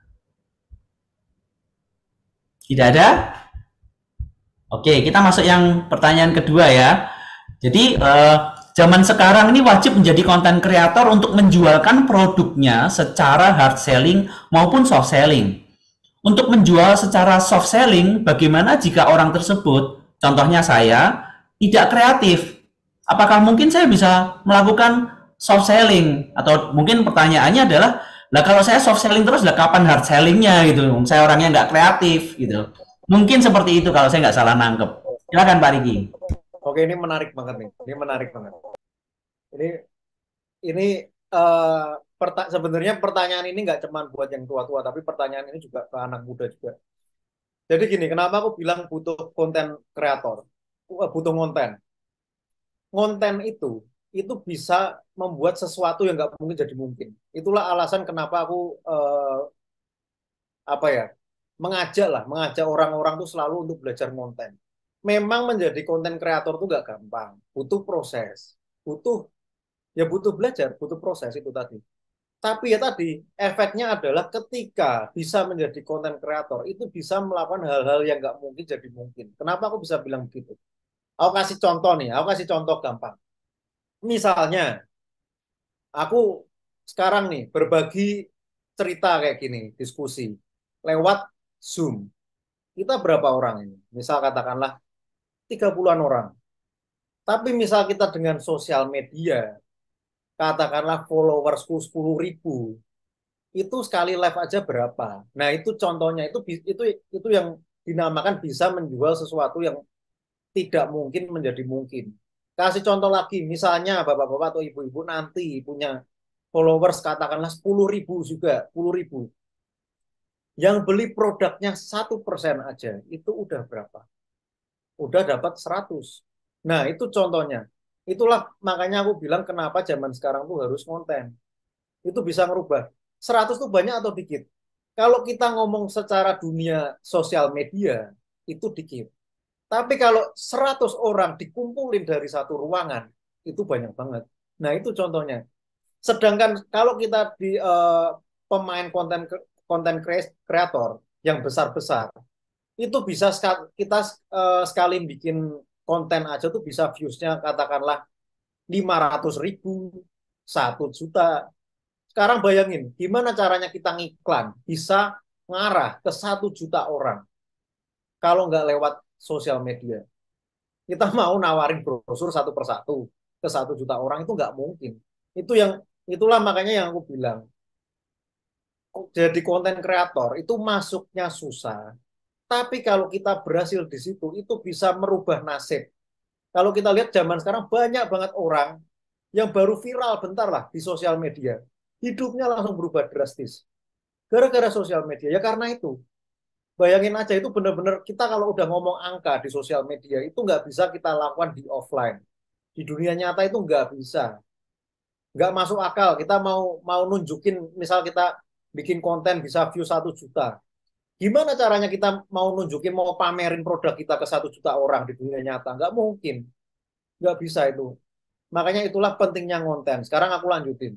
Tidak ada? Oke, kita masuk yang pertanyaan kedua ya. Jadi uh, zaman sekarang ini wajib menjadi konten kreator untuk menjualkan produknya secara hard selling maupun soft selling. Untuk menjual secara soft selling, bagaimana jika orang tersebut, contohnya saya, tidak kreatif? Apakah mungkin saya bisa melakukan soft selling? Atau mungkin pertanyaannya adalah, lah kalau saya soft selling terus, lah kapan hard sellingnya gitu? Saya orangnya nggak kreatif gitu. Mungkin seperti itu kalau saya nggak salah nangkep. Silakan Pak Riki. Oke, ini menarik banget nih. Ini menarik banget. Ini ini uh, perta sebenarnya pertanyaan ini nggak cuma buat yang tua-tua, tapi pertanyaan ini juga ke anak muda juga. Jadi gini, kenapa aku bilang butuh konten kreator? Butuh konten. Konten itu itu bisa membuat sesuatu yang nggak mungkin jadi mungkin. Itulah alasan kenapa aku uh, apa ya mengajak lah, mengajak orang-orang tuh selalu untuk belajar konten. Memang menjadi konten kreator tuh nggak gampang, butuh proses, butuh ya butuh belajar, butuh proses itu tadi. Tapi ya tadi efeknya adalah ketika bisa menjadi konten kreator itu bisa melakukan hal-hal yang nggak mungkin jadi mungkin. Kenapa aku bisa bilang begitu? Aku kasih contoh nih, aku kasih contoh gampang. Misalnya, aku sekarang nih berbagi cerita kayak gini, diskusi lewat Zoom. Kita berapa orang ini? Misal katakanlah tiga puluhan orang. Tapi misal kita dengan sosial media, katakanlah followersku sepuluh ribu, itu sekali live aja berapa? Nah itu contohnya, itu itu itu yang dinamakan bisa menjual sesuatu yang tidak mungkin menjadi mungkin. Kasih contoh lagi, misalnya bapak-bapak atau ibu-ibu nanti punya followers katakanlah sepuluh ribu juga, sepuluh ribu. Yang beli produknya satu persen aja, itu udah berapa? Udah dapat seratus. Nah itu contohnya. Itulah makanya aku bilang kenapa zaman sekarang tuh harus konten. Itu bisa ngerubah. seratus tuh banyak atau dikit? Kalau kita ngomong secara dunia sosial media, itu dikit. Tapi kalau seratus orang dikumpulin dari satu ruangan, itu banyak banget. Nah, itu contohnya. Sedangkan kalau kita di uh, pemain konten konten kreator yang besar-besar, itu bisa kita uh, sekali bikin konten aja tuh bisa views-nya katakanlah lima ratus ribu, satu juta. Sekarang bayangin, gimana caranya kita ngiklan bisa ngarah ke satu juta orang kalau nggak lewat sosial media. Kita mau nawarin brosur satu persatu ke satu juta orang itu nggak mungkin. Itu yang itulah makanya yang aku bilang. Jadi konten kreator itu masuknya susah. Tapi kalau kita berhasil di situ itu bisa merubah nasib. Kalau kita lihat zaman sekarang banyak banget orang yang baru viral bentar lah di sosial media. Hidupnya langsung berubah drastis. Gara-gara sosial media. Ya karena itu. Bayangin aja itu benar-benar kita kalau udah ngomong angka di sosial media itu nggak bisa kita lakukan di offline. Di dunia nyata itu nggak bisa. Nggak masuk akal. Kita mau mau nunjukin, misal kita bikin konten bisa view satu juta. Gimana caranya kita mau nunjukin, mau pamerin produk kita ke satu juta orang di dunia nyata? Nggak mungkin. Nggak bisa itu. Makanya itulah pentingnya konten. Sekarang aku lanjutin.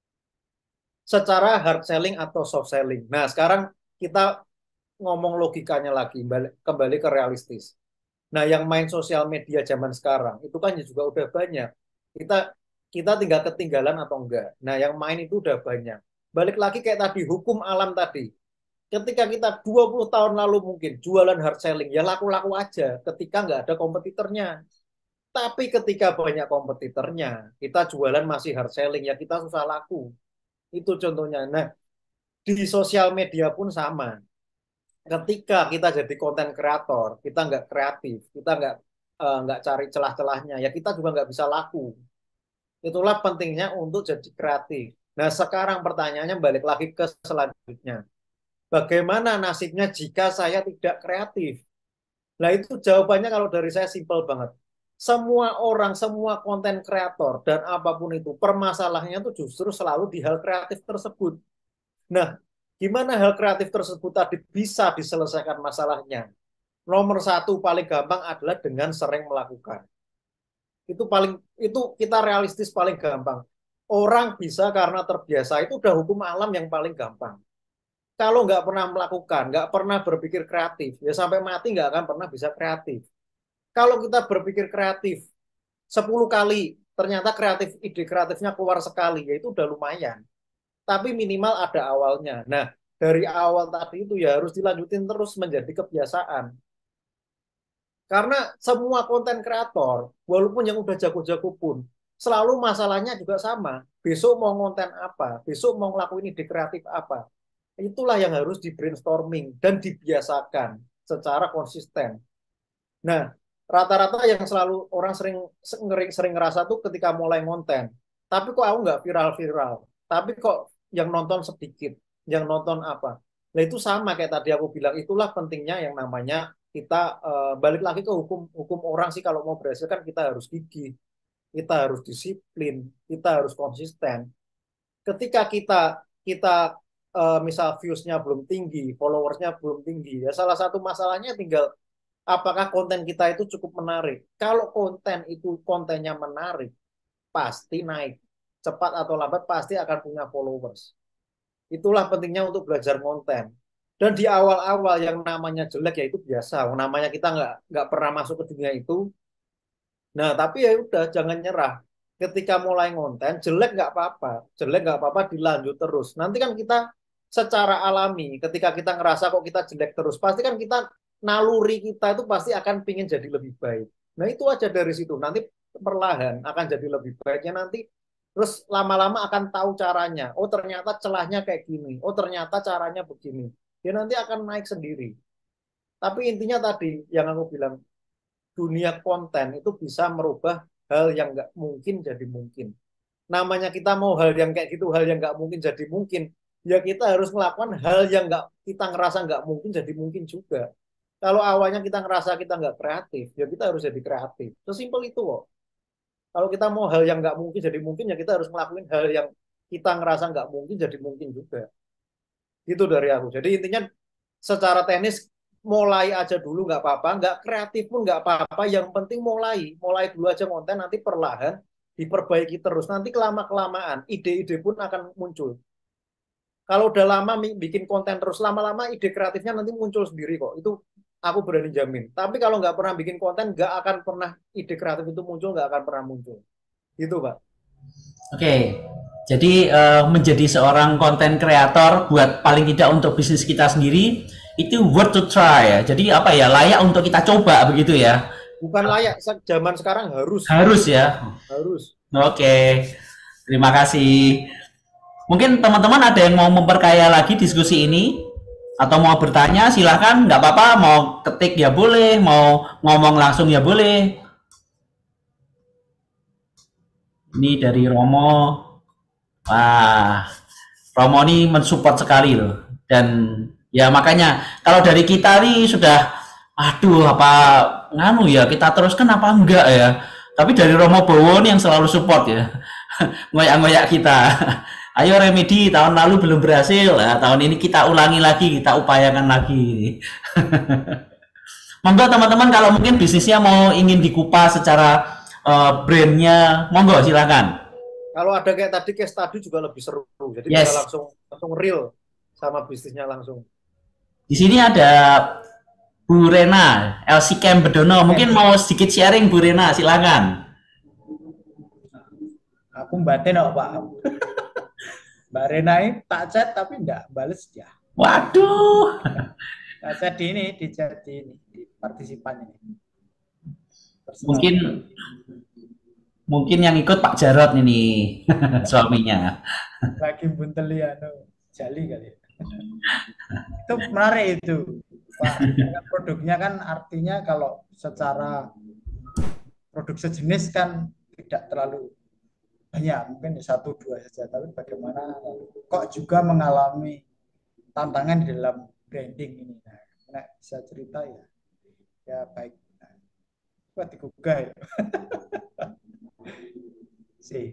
Secara hard selling atau soft selling. Nah sekarang kita ngomong logikanya lagi, kembali ke realistis. Nah, yang main sosial media zaman sekarang itu kan juga udah banyak. Kita kita tinggal ketinggalan atau enggak. Nah, yang main itu udah banyak. Balik lagi kayak tadi, hukum alam tadi. Ketika kita dua puluh tahun lalu mungkin jualan hard selling, ya laku-laku aja ketika nggak ada kompetitornya. Tapi ketika banyak kompetitornya, kita jualan masih hard selling, ya kita susah laku. Itu contohnya. Nah, di sosial media pun sama. Ketika kita jadi konten kreator, kita nggak kreatif, kita nggak uh, nggak cari celah-celahnya, ya kita juga nggak bisa laku. Itulah pentingnya untuk jadi kreatif. Nah sekarang pertanyaannya balik lagi ke selanjutnya. Bagaimana nasibnya jika saya tidak kreatif? Nah itu jawabannya kalau dari saya simpel banget. Semua orang, semua konten kreator dan apapun itu, permasalahannya itu justru selalu di hal kreatif tersebut. Nah, gimana hal kreatif tersebut tadi bisa diselesaikan masalahnya? Nomor satu paling gampang adalah dengan sering melakukan. Itu paling itu kita realistis paling gampang. Orang bisa karena terbiasa, itu udah hukum alam yang paling gampang. Kalau nggak pernah melakukan, nggak pernah berpikir kreatif, ya sampai mati nggak akan pernah bisa kreatif. Kalau kita berpikir kreatif sepuluh kali, ternyata kreatif ide kreatifnya keluar sekali, ya itu udah lumayan. Tapi minimal ada awalnya. Nah, dari awal tadi itu ya harus dilanjutin terus menjadi kebiasaan. Karena semua konten kreator, walaupun yang udah jago-jago pun, selalu masalahnya juga sama. Besok mau konten apa? Besok mau ngelakuin ide kreatif apa? Itulah yang harus di brainstorming dan dibiasakan secara konsisten. Nah, rata-rata yang selalu orang sering sering, sering ngerasa tuh ketika mulai konten, tapi kok aku nggak viral-viral, tapi kok yang nonton sedikit, yang nonton apa? Nah itu sama kayak tadi aku bilang, itulah pentingnya yang namanya kita uh, balik lagi ke hukum hukum orang sih, kalau mau berhasil kan kita harus gigih, kita harus disiplin, kita harus konsisten. Ketika kita kita uh, misal views-nya belum tinggi, followers-nya belum tinggi, ya salah satu masalahnya tinggal apakah konten kita itu cukup menarik. Kalau konten itu kontennya menarik, pasti naik. Cepat atau lambat pasti akan punya followers. Itulah pentingnya untuk belajar konten. Dan di awal-awal yang namanya jelek ya itu biasa. Namanya kita nggak nggak pernah masuk ke dunia itu. Nah, tapi ya udah jangan nyerah. Ketika mulai konten, jelek nggak apa-apa. Jelek nggak apa-apa, dilanjut terus. Nanti kan kita secara alami, ketika kita ngerasa kok kita jelek terus, pasti kan kita naluri kita itu pasti akan pingin jadi lebih baik. Nah itu aja dari situ. Nanti perlahan akan jadi lebih baiknya nanti. Terus lama-lama akan tahu caranya. Oh ternyata celahnya kayak gini. Oh ternyata caranya begini. Ya nanti akan naik sendiri. Tapi intinya tadi yang aku bilang, dunia konten itu bisa merubah hal yang nggak mungkin jadi mungkin. Namanya kita mau hal yang kayak gitu, hal yang nggak mungkin jadi mungkin. Ya kita harus melakukan hal yang nggak kita ngerasa nggak mungkin jadi mungkin juga. Kalau awalnya kita ngerasa kita nggak kreatif, ya kita harus jadi kreatif. Sesimpel itu kok. Kalau kita mau hal yang nggak mungkin jadi mungkin, ya kita harus ngelakuin hal yang kita ngerasa nggak mungkin jadi mungkin juga. Itu dari aku. Jadi intinya secara teknis mulai aja dulu nggak apa-apa, nggak kreatif pun nggak apa-apa. Yang penting mulai, mulai dulu aja konten, nanti perlahan diperbaiki terus. Nanti kelama-kelamaan ide-ide pun akan muncul. Kalau udah lama bikin konten terus, lama-lama ide kreatifnya nanti muncul sendiri kok. Itu aku berani jamin. Tapi kalau nggak pernah bikin konten, nggak akan pernah ide kreatif itu muncul, nggak akan pernah muncul. Gitu, Pak. Oke, jadi uh, menjadi seorang konten kreator buat paling tidak untuk bisnis kita sendiri itu worth to try ya. Jadi apa ya, layak untuk kita coba begitu ya. Bukan layak, zaman sekarang harus. Harus ya. Harus. Oke, terima kasih. Mungkin teman-teman ada yang mau memperkaya lagi diskusi ini atau mau bertanya, silahkan, nggak apa-apa. Mau ketik ya boleh, mau ngomong langsung ya boleh. Ini dari Romo. Wah, Romo ini mensupport sekali loh. Dan ya makanya kalau dari kita nih sudah, aduh apa nganu ya, kita teruskan apa enggak ya. Tapi dari Romo Bowo nih yang selalu support ya, ngoyak-ngoyak kita. Ayo remedi, tahun lalu belum berhasil, nah, tahun ini kita ulangi lagi, kita upayakan lagi. Monggo teman-teman, kalau mungkin bisnisnya mau ingin dikupas secara uh, brandnya, monggo silakan. Kalau ada kayak tadi case tadi juga lebih seru, jadi yes. bisa langsung langsung real sama bisnisnya langsung. Di sini ada Bu Rena, L C Cam Bedono, mungkin mau sedikit sharing Bu Rena, silakan. Aku batin kok Pak. Mbak Rena ini tak chat tapi enggak bales ya. Waduh. Tak chat di ini, di chat di ini, di partisipan ini. Personal. Mungkin mungkin yang ikut Pak Jarot ini suaminya. Lagi bunteli anu jali kali. Itu menarik itu. Pak, produknya kan artinya kalau secara produk sejenis kan tidak terlalu banyak, mungkin satu dua saja, tapi bagaimana kok juga mengalami tantangan di dalam branding ini. Nah, nah bisa cerita ya, ya baik. Nah, buat digugah ya. Si.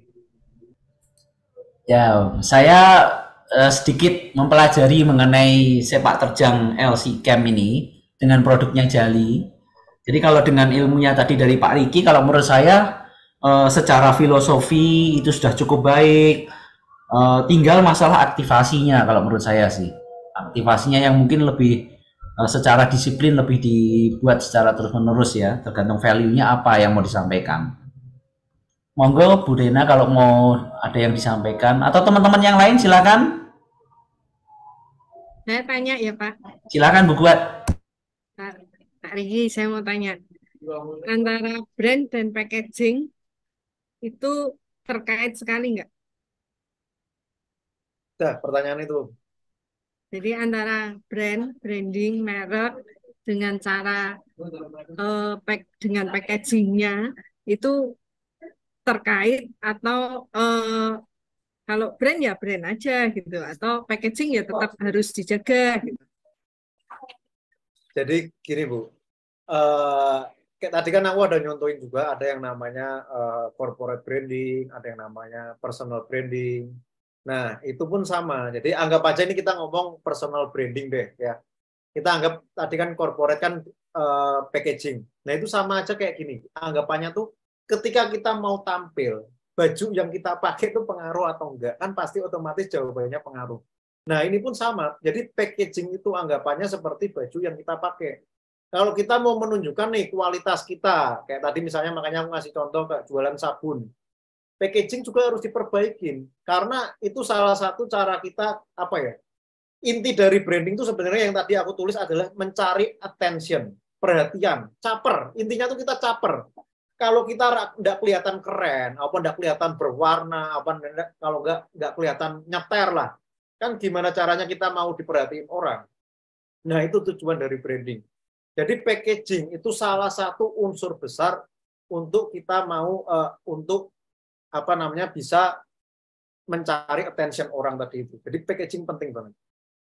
Ya, saya uh, sedikit mempelajari mengenai sepak terjang L C Cam ini dengan produknya Jali. Jadi kalau dengan ilmunya tadi dari Pak Riki, kalau menurut saya Uh, secara filosofi itu sudah cukup baik, uh, tinggal masalah aktivasinya kalau menurut saya sih, aktivasinya yang mungkin lebih uh, secara disiplin, lebih dibuat secara terus menerus ya, tergantung value-nya apa yang mau disampaikan. Monggo Bu Dena kalau mau ada yang disampaikan atau teman-teman yang lain silakan. Saya tanya ya Pak. Silakan Bu Kuat. Pak, Pak Riki, saya mau tanya. Antara brand dan packaging itu terkait sekali nggak? Dah, pertanyaan itu. Jadi antara brand, branding, merek dengan cara eh, pack, dengan packagingnya itu terkait atau eh, kalau brand ya brand aja gitu atau packaging ya tetap harus dijaga gitu. Jadi gini Bu, uh, kayak tadi kan aku ada nyontoin juga ada yang namanya uh, corporate branding, ada yang namanya personal branding. Nah itu pun sama. Jadi anggap aja ini kita ngomong personal branding deh ya. Kita anggap tadi kan corporate kan uh, packaging. Nah itu sama aja kayak gini. Anggapannya tuh ketika kita mau tampil, baju yang kita pakai itu pengaruh atau enggak? Kan pasti otomatis jawabannya pengaruh. Nah ini pun sama. Jadi packaging itu anggapannya seperti baju yang kita pakai. Kalau kita mau menunjukkan nih kualitas kita, kayak tadi misalnya makanya aku ngasih contoh kayak jualan sabun. Packaging juga harus diperbaikin. Karena itu salah satu cara kita, apa ya, inti dari branding itu sebenarnya yang tadi aku tulis adalah mencari attention, perhatian, caper. Intinya tuh kita caper. Kalau kita nggak kelihatan keren, apa nggak kelihatan berwarna, apa kalau nggak nggak kelihatan nyeter lah, kan gimana caranya kita mau diperhatiin orang? Nah itu tujuan dari branding. Jadi packaging itu salah satu unsur besar untuk kita mau uh, untuk apa namanya bisa mencari attention orang tadi itu. Jadi packaging penting banget.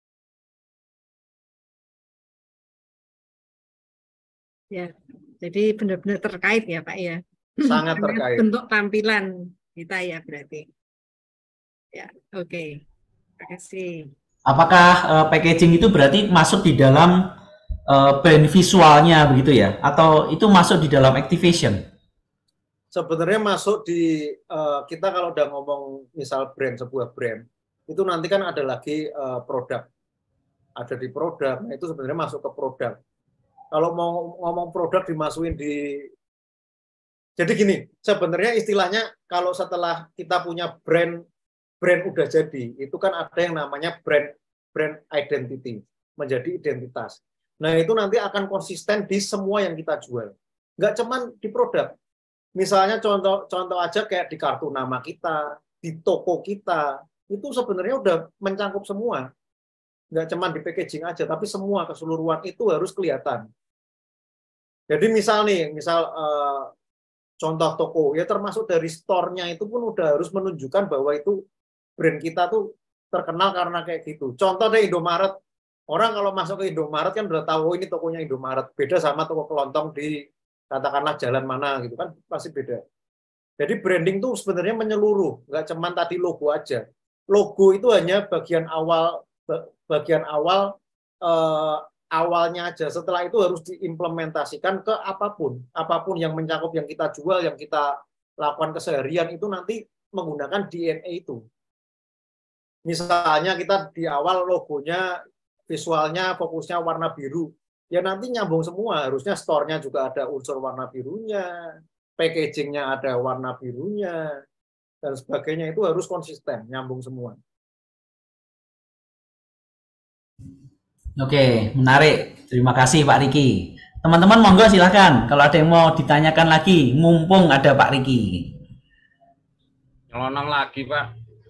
Ya, jadi benar-benar terkait ya Pak ya. Sangat terkait. Bentuk tampilan kita ya berarti. Ya, oke. Okay. Terima kasih. Apakah uh, packaging itu berarti masuk di dalam uh, brand visualnya begitu ya? Atau itu masuk di dalam activation? Sebenarnya masuk di uh, kita kalau udah ngomong misal brand sebuah brand itu nanti kan ada lagi uh, produk, ada di produk. Nah itu sebenarnya masuk ke produk. Kalau mau ngomong produk dimasukin di, jadi gini, sebenarnya istilahnya kalau setelah kita punya brand, brand udah jadi, itu kan ada yang namanya brand brand identity, menjadi identitas. Nah itu nanti akan konsisten di semua yang kita jual, nggak cuman di produk. Misalnya contoh contoh aja kayak di kartu nama kita, di toko kita, itu sebenarnya udah mencakup semua, nggak cuman di packaging aja, tapi semua keseluruhan itu harus kelihatan. Jadi misal nih, misal uh, contoh toko, ya termasuk dari store-nya itu pun udah harus menunjukkan bahwa itu brand kita tuh terkenal karena kayak gitu. Contoh deh Indomaret, orang kalau masuk ke Indomaret kan udah tahu oh, ini tokonya Indomaret, beda sama toko kelontong di katakanlah jalan mana gitu kan pasti beda. Jadi branding tuh sebenarnya menyeluruh, nggak cuman tadi logo aja. Logo itu hanya bagian awal, bagian awal. Uh, awalnya aja, setelah itu harus diimplementasikan ke apapun, apapun yang mencakup yang kita jual, yang kita lakukan keseharian itu nanti menggunakan D N A itu. Misalnya kita di awal logonya, visualnya, fokusnya warna biru, ya nanti nyambung semua, harusnya store-nya juga ada unsur warna birunya, packaging-nya ada warna birunya, dan sebagainya itu harus konsisten, nyambung semua. Oke, menarik. Terima kasih Pak Riki. Teman-teman monggo silahkan kalau ada yang mau ditanyakan lagi, mumpung ada Pak Riki. Nyelonong lagi Pak.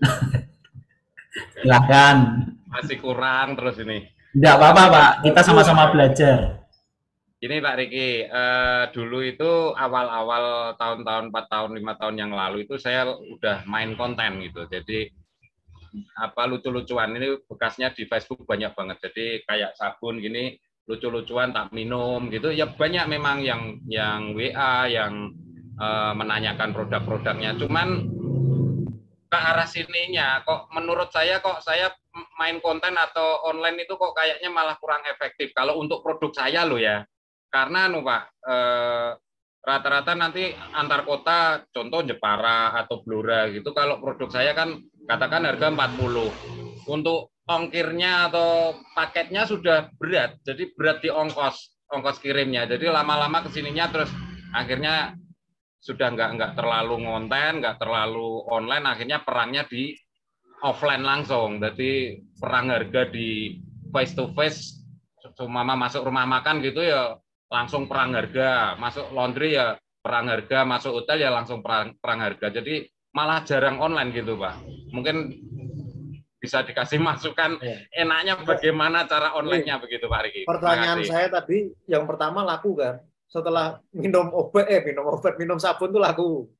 Silahkan. Masih kurang terus ini. Tidak apa-apa Pak, kita sama-sama belajar. Ini Pak Riki, eh, dulu itu awal-awal tahun-tahun empat tahun, lima tahun yang lalu itu saya udah main konten gitu. Jadi apa lucu-lucuan ini bekasnya di Facebook banyak banget, jadi kayak sabun gini lucu-lucuan tak minum gitu ya, banyak memang yang yang W A yang uh, menanyakan produk-produknya, cuman ke arah sininya kok menurut saya kok saya main konten atau online itu kok kayaknya malah kurang efektif kalau untuk produk saya loh ya, karena nu Pak uh, rata-rata nanti antar kota, contoh Jepara atau Blora gitu, kalau produk saya kan katakan harga empat puluh, untuk ongkirnya atau paketnya sudah berat, jadi berat di ongkos ongkos kirimnya, jadi lama-lama kesininya terus akhirnya sudah nggak nggak terlalu ngonten, nggak terlalu online, akhirnya perangnya di offline langsung. Jadi perang harga di face to face, cuma masuk rumah makan gitu ya langsung perang harga, masuk laundry ya perang harga, masuk hotel ya langsung perang, perang harga. Jadi malah jarang online gitu Pak. Mungkin bisa dikasih masukan enaknya bagaimana cara online-nya begitu Pak Riki. Pertanyaan saya tadi yang pertama laku kan? Setelah minum obat, eh minum obat, minum sabun tuh laku.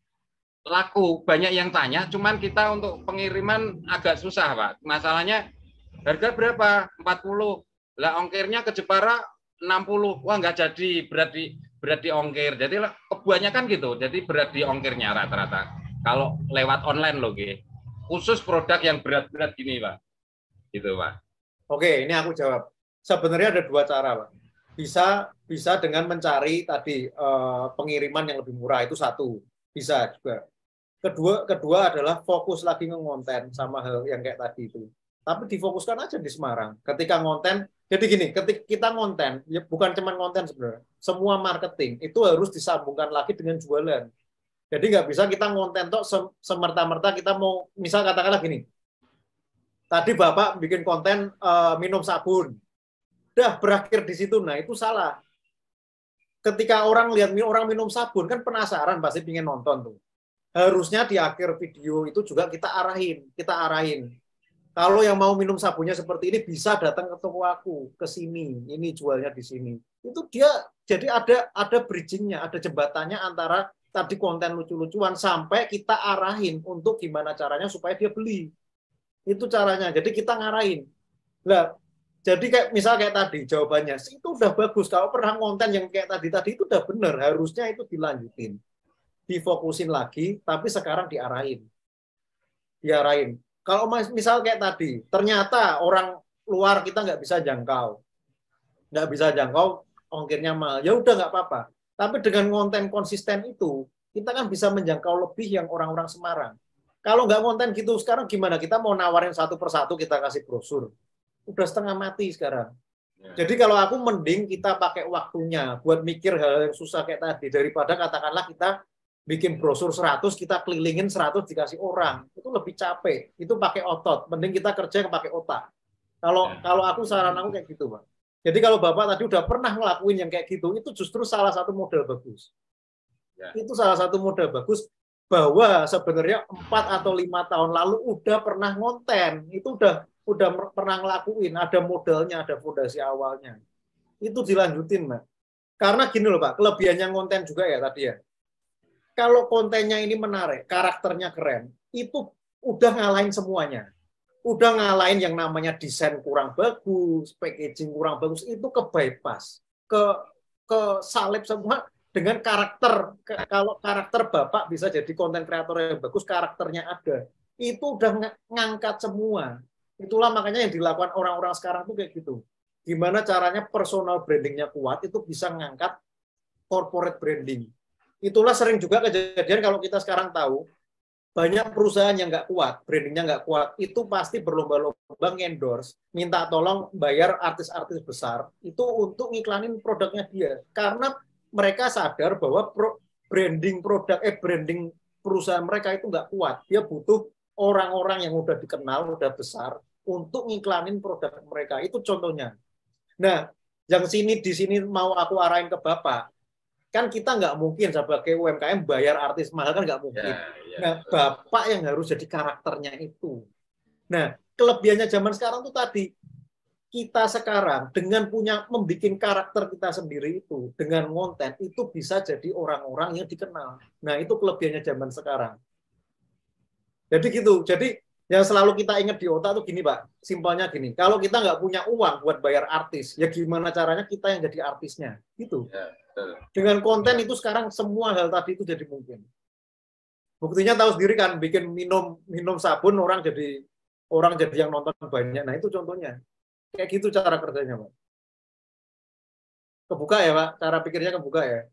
Laku, banyak yang tanya, cuman kita untuk pengiriman agak susah Pak. Masalahnya harga berapa? empat puluh. Lah ongkirnya ke Jepara enam puluh. Wah nggak jadi, berat di berat di ongkir. Jadi kebanyakan gitu. Jadi berat di ongkirnya rata-rata. Kalau lewat online loh, G. Khusus produk yang berat-berat gini Pak. Gitu Pak. Oke, ini aku jawab. Sebenarnya ada dua cara Pak. Bisa bisa dengan mencari tadi eh, pengiriman yang lebih murah, itu satu, bisa juga. Kedua kedua adalah fokus lagi ngonten sama hal yang kayak tadi itu. Tapi difokuskan aja di Semarang. Ketika ngonten, jadi gini, ketika kita ngonten, ya bukan cuma ngonten sebenarnya, semua marketing itu harus disambungkan lagi dengan jualan. Jadi nggak bisa kita ngonten toh semerta-merta kita mau, misal katakanlah gini, tadi Bapak bikin konten eh, minum sabun. Udah berakhir di situ, nah itu salah. Ketika orang lihat orang minum sabun kan penasaran, pasti pengen nonton tuh. Harusnya di akhir video itu juga kita arahin, kita arahin. Kalau yang mau minum sabunnya seperti ini bisa datang ke toko aku, ke sini, ini jualnya di sini. Itu dia jadi ada ada bridgingnya, ada jembatannya antara tadi konten lucu-lucuan sampai kita arahin untuk gimana caranya supaya dia beli. Itu caranya. Jadi kita ngarahin. Lah, jadi kayak misal kayak tadi jawabannya itu udah bagus. Kalau pernah konten yang kayak tadi-tadi itu udah bener, harusnya itu dilanjutin. Difokusin lagi, tapi sekarang diarahin. Diarahin. Kalau misal kayak tadi, ternyata orang luar kita nggak bisa jangkau. Nggak bisa jangkau, ongkirnya mahal. Ya udah nggak apa-apa. Tapi dengan konten konsisten itu, kita kan bisa menjangkau lebih yang orang-orang Semarang. Kalau nggak konten gitu, sekarang gimana? Kita mau nawarin satu persatu, kita kasih brosur. Udah setengah mati sekarang. Jadi kalau aku mending kita pakai waktunya buat mikir hal yang susah kayak tadi. Daripada katakanlah kita bikin brosur seratus, kita kelilingin seratus dikasih orang. Itu lebih capek. Itu pakai otot. Mending kita kerja yang pakai otak. Kalau ya. Kalau aku saran aku kayak gitu, Pak. Jadi kalau Bapak tadi udah pernah ngelakuin yang kayak gitu, itu justru salah satu model bagus. Ya. Itu salah satu model bagus bahwa sebenarnya empat atau lima tahun lalu udah pernah ngonten. Itu udah udah pernah ngelakuin, ada modalnya, ada fondasi awalnya. Itu dilanjutin, Mbak. Karena gini loh, Pak, kelebihannya ngonten juga ya tadi ya. Kalau kontennya ini menarik, karakternya keren, itu udah ngalahin semuanya. Udah ngalahin yang namanya desain kurang bagus, packaging kurang bagus, itu ke bypass, ke ke salib semua dengan karakter. Kalau karakter Bapak bisa jadi konten kreator yang bagus, karakternya ada. Itu udah ng ngangkat semua. Itulah makanya yang dilakukan orang-orang sekarang tuh kayak gitu. Gimana caranya personal brandingnya kuat, itu bisa ngangkat corporate branding. Itulah sering juga kejadian kalau kita sekarang tahu, banyak perusahaan yang nggak kuat, brandingnya nggak kuat, itu pasti berlomba-lomba endorse, minta tolong bayar artis-artis besar, itu untuk ngiklanin produknya dia. Karena mereka sadar bahwa pro, branding produk, eh branding perusahaan mereka itu nggak kuat. Dia butuh orang-orang yang udah dikenal, udah besar, untuk ngiklanin produk mereka. Itu contohnya. Nah, yang sini di sini mau aku arahin ke Bapak, kan kita nggak mungkin sebagai U M K M bayar artis mahal, kan nggak mungkin. Ya, ya, nah, Bapak yang harus jadi karakternya itu. Nah, kelebihannya zaman sekarang tuh tadi, kita sekarang dengan punya membuat karakter kita sendiri itu, dengan konten, itu bisa jadi orang-orang yang dikenal. Nah, itu kelebihannya zaman sekarang. Jadi gitu, jadi yang selalu kita ingat di otak tuh gini, Pak, simpelnya gini, kalau kita nggak punya uang buat bayar artis, ya gimana caranya kita yang jadi artisnya, gitu. Ya, dengan konten itu sekarang semua hal tadi itu jadi mungkin. Buktinya tahu sendiri kan, bikin minum minum sabun orang jadi orang jadi yang nonton banyak. Nah itu contohnya, kayak gitu cara kerjanya, Pak. Kebuka ya, Pak, cara pikirnya kebuka ya.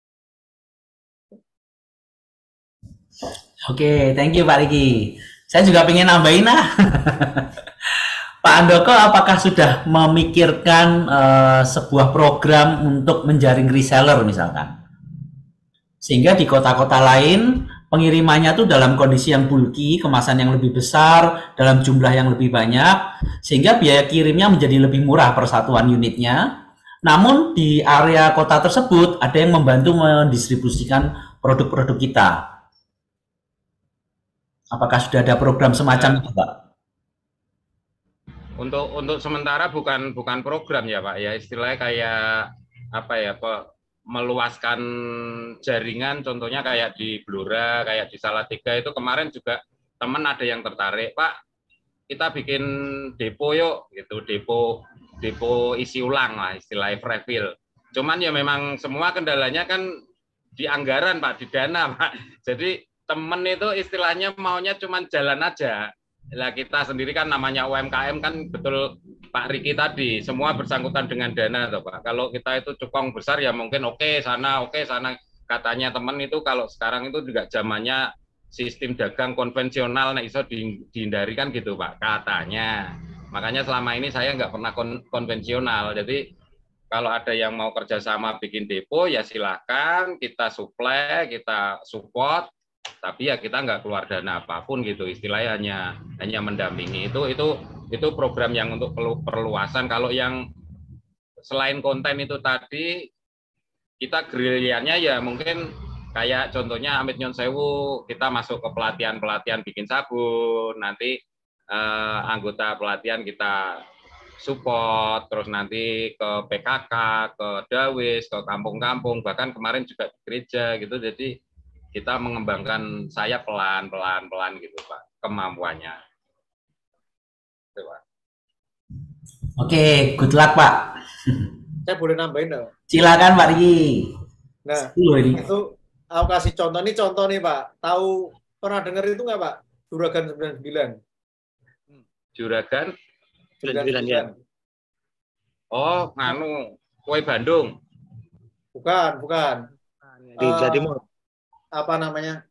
Oke, thank you Pak Riki. Saya juga pengen nambahin lah. Pak Andoko, apakah sudah memikirkan uh, sebuah program untuk menjaring reseller misalkan? Sehingga di kota-kota lain pengirimannya tuh dalam kondisi yang bulky, kemasan yang lebih besar, dalam jumlah yang lebih banyak, sehingga biaya kirimnya menjadi lebih murah per satuan unitnya. Namun di area kota tersebut ada yang membantu mendistribusikan produk-produk kita. Apakah sudah ada program semacam itu, Pak? Untuk untuk sementara bukan bukan program ya Pak ya, istilahnya kayak apa ya, Pak, meluaskan jaringan, contohnya kayak di Blora, kayak di Salatiga itu kemarin juga teman ada yang tertarik, Pak, kita bikin depo yuk, gitu, depo depo isi ulang lah istilahnya refill. Cuman ya memang semua kendalanya kan di anggaran Pak, di dana Pak. Jadi temen itu istilahnya maunya cuman jalan aja. Lah kita sendiri kan namanya U M K M kan, betul Pak Riki tadi, semua bersangkutan dengan dana toh Pak. Kalau kita itu cukong besar ya mungkin oke okay, sana, oke okay, sana. Katanya teman itu kalau sekarang itu juga zamannya sistem dagang konvensional, nah iso dihindari kan gitu Pak, katanya. Makanya selama ini saya nggak pernah kon konvensional. Jadi kalau ada yang mau kerjasama bikin depo ya silahkan, kita supply, kita support. Tapi ya kita nggak keluar dana apapun gitu, istilahnya hanya hanya mendampingi. Itu itu itu program yang untuk perluasan. Kalau yang selain konten itu tadi, kita gerilyanya ya mungkin kayak contohnya Amit Nyon Sewu, kita masuk ke pelatihan-pelatihan bikin sabun, nanti eh, anggota pelatihan kita support, terus nanti ke P K K, ke Dawis, ke kampung-kampung, bahkan kemarin juga di gereja gitu. Jadi kita mengembangkan saya pelan-pelan pelan gitu Pak, kemampuannya. Itu, Pak. Oke, good luck Pak. Saya boleh nambahin dong? Silakan Pak Riki. Nah, ini. itu aku kasih contoh nih, contoh nih Pak. Tahu, pernah dengar itu nggak Pak? Juragan sembilan puluh sembilan. Juragan sembilan puluh sembilan ya. Oh, nganu, kue Bandung. Bukan, bukan. Di Jawa Timur. Apa namanya?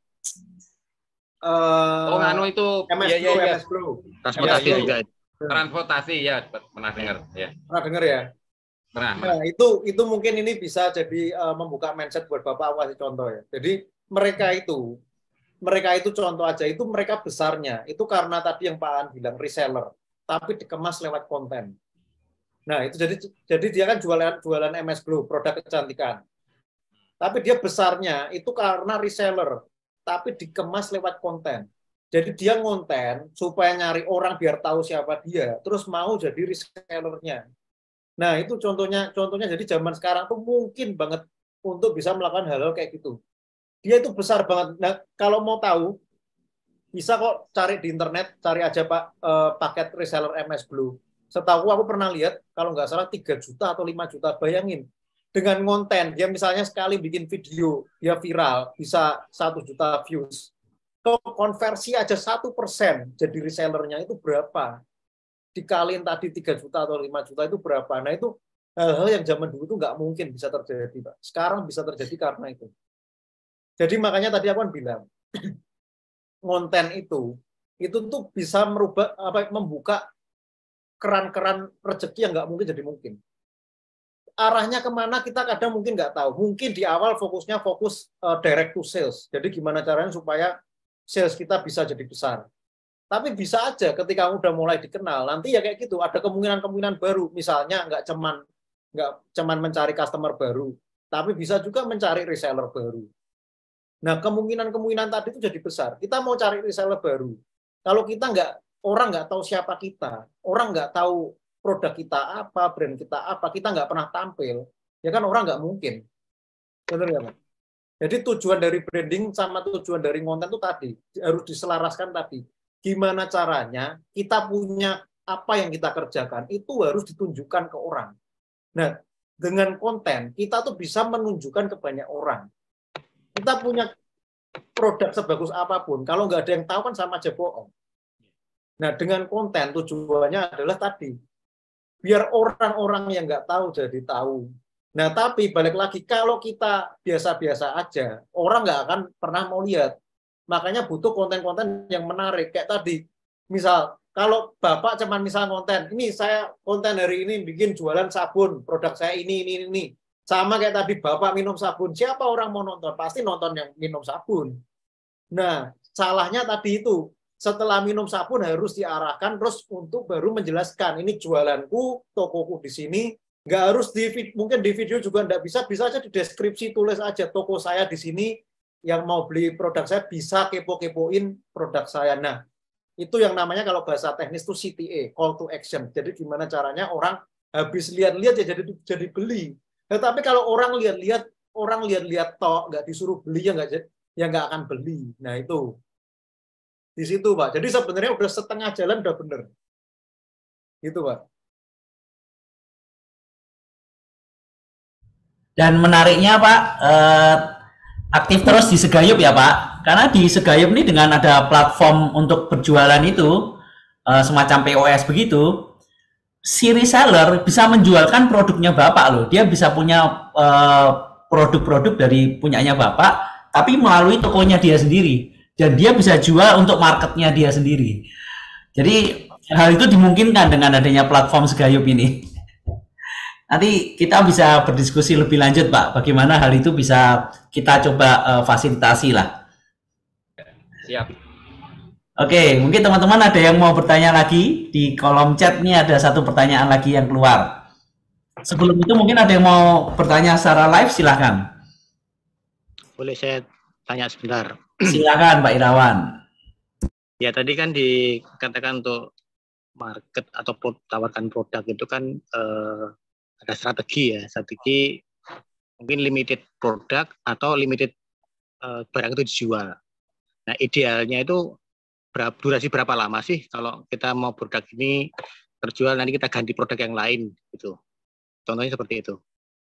Uh, oh, nganu itu M S iya, Pro, iya, M S Pro. Transportasi juga. Transportasi ya, pernah dengar ya. Pernah dengar ya? Pernah. Nah, itu itu mungkin ini bisa jadi uh, membuka mindset buat Bapak, aku kasih contoh ya. Jadi mereka itu mereka itu contoh aja, itu mereka besarnya itu karena tadi yang Pak An bilang reseller, tapi dikemas lewat konten. Nah, itu jadi jadi dia kan jualan jualan M S Glow, produk kecantikan. Tapi dia besarnya itu karena reseller, tapi dikemas lewat konten. Jadi dia ngonten supaya nyari orang biar tahu siapa dia, terus mau jadi resellernya. Nah, itu contohnya contohnya jadi zaman sekarang tuh mungkin banget untuk bisa melakukan hal-hal kayak gitu. Dia itu besar banget. Nah, kalau mau tahu bisa kok cari di internet, cari aja Pak eh, paket reseller M S Glow. Setahu aku pernah lihat kalau nggak salah tiga juta atau lima juta, bayangin. Dengan konten, dia misalnya sekali bikin video, dia viral, bisa satu juta views. Kalau konversi aja satu persen jadi resellernya itu berapa? Dikaliin tadi tiga juta atau lima juta itu berapa? Nah itu hal-hal yang zaman dulu itu nggak mungkin bisa terjadi, Pak. Sekarang bisa terjadi karena itu. Jadi makanya tadi aku kan bilang, konten itu, itu tuh bisa merubah, apa, membuka keran-keran rezeki yang nggak mungkin jadi mungkin. Arahnya kemana kita kadang mungkin nggak tahu. Mungkin di awal fokusnya fokus uh, direct to sales. Jadi gimana caranya supaya sales kita bisa jadi besar. Tapi bisa aja ketika udah mulai dikenal, nanti ya kayak gitu, ada kemungkinan-kemungkinan baru. Misalnya nggak cuman nggak cuman mencari customer baru, tapi bisa juga mencari reseller baru. Nah, kemungkinan-kemungkinan tadi itu jadi besar. Kita mau cari reseller baru. Kalau kita nggak, orang nggak tahu siapa kita, orang nggak tahu produk kita apa, brand kita apa, kita nggak pernah tampil, ya kan orang nggak mungkin. Benar nggak, Pak? Jadi tujuan dari branding sama tujuan dari konten itu tadi, harus diselaraskan tadi. Gimana caranya kita punya apa yang kita kerjakan, itu harus ditunjukkan ke orang. Nah, dengan konten, kita tuh bisa menunjukkan ke banyak orang. Kita punya produk sebagus apapun, kalau nggak ada yang tahu kan sama aja bohong. Nah, dengan konten tujuannya adalah tadi, biar orang-orang yang nggak tahu jadi tahu. Nah, tapi balik lagi, kalau kita biasa-biasa aja, orang nggak akan pernah mau lihat. Makanya butuh konten-konten yang menarik. Kayak tadi, misal, kalau Bapak cuman misal konten, ini saya konten hari ini bikin jualan sabun, produk saya ini, ini, ini. Sama kayak tadi Bapak minum sabun, siapa orang mau nonton? Pasti nonton yang minum sabun. Nah, salahnya tadi itu, setelah minum sabun harus diarahkan terus untuk baru menjelaskan, ini jualanku, tokoku di sini, nggak harus di, mungkin di video juga nggak bisa, bisa aja di deskripsi tulis aja, toko saya di sini, yang mau beli produk saya bisa kepo-kepoin produk saya. Nah, itu yang namanya kalau bahasa teknis itu C T A, call to action. Jadi gimana caranya orang habis lihat-lihat ya jadi jadi beli. Tetapi kalau orang lihat-lihat, orang lihat-lihat tok, nggak disuruh beli ya nggak ya nggak akan beli. Nah itu di situ Pak. Jadi sebenarnya udah setengah jalan udah bener. Gitu Pak. Dan menariknya Pak, eh, aktif terus di Segayup ya Pak. Karena di Segayup ini dengan ada platform untuk berjualan itu, eh, semacam P O S begitu, si reseller bisa menjualkan produknya Bapak loh. Dia bisa punya uh, produk-produk dari punyanya Bapak, tapi melalui tokonya dia sendiri. Dan dia bisa jual untuk marketnya dia sendiri. Jadi hal itu dimungkinkan dengan adanya platform Segayup ini. Nanti kita bisa berdiskusi lebih lanjut Pak, bagaimana hal itu bisa kita coba uh, fasilitasi lah. Siap. Oke, mungkin teman-teman ada yang mau bertanya lagi di kolom chat nih, ada satu pertanyaan lagi yang keluar. Sebelum itu mungkin ada yang mau bertanya secara live, silahkan. Boleh saya tanya sebentar? Silakan Pak Irawan. Ya tadi kan dikatakan untuk market atau tawarkan produk itu kan eh, ada strategi ya, strategi mungkin limited produk atau limited eh, barang itu dijual. Nah idealnya itu berapa, durasi berapa lama sih kalau kita mau produk ini terjual nanti kita ganti produk yang lain gitu. Contohnya seperti itu.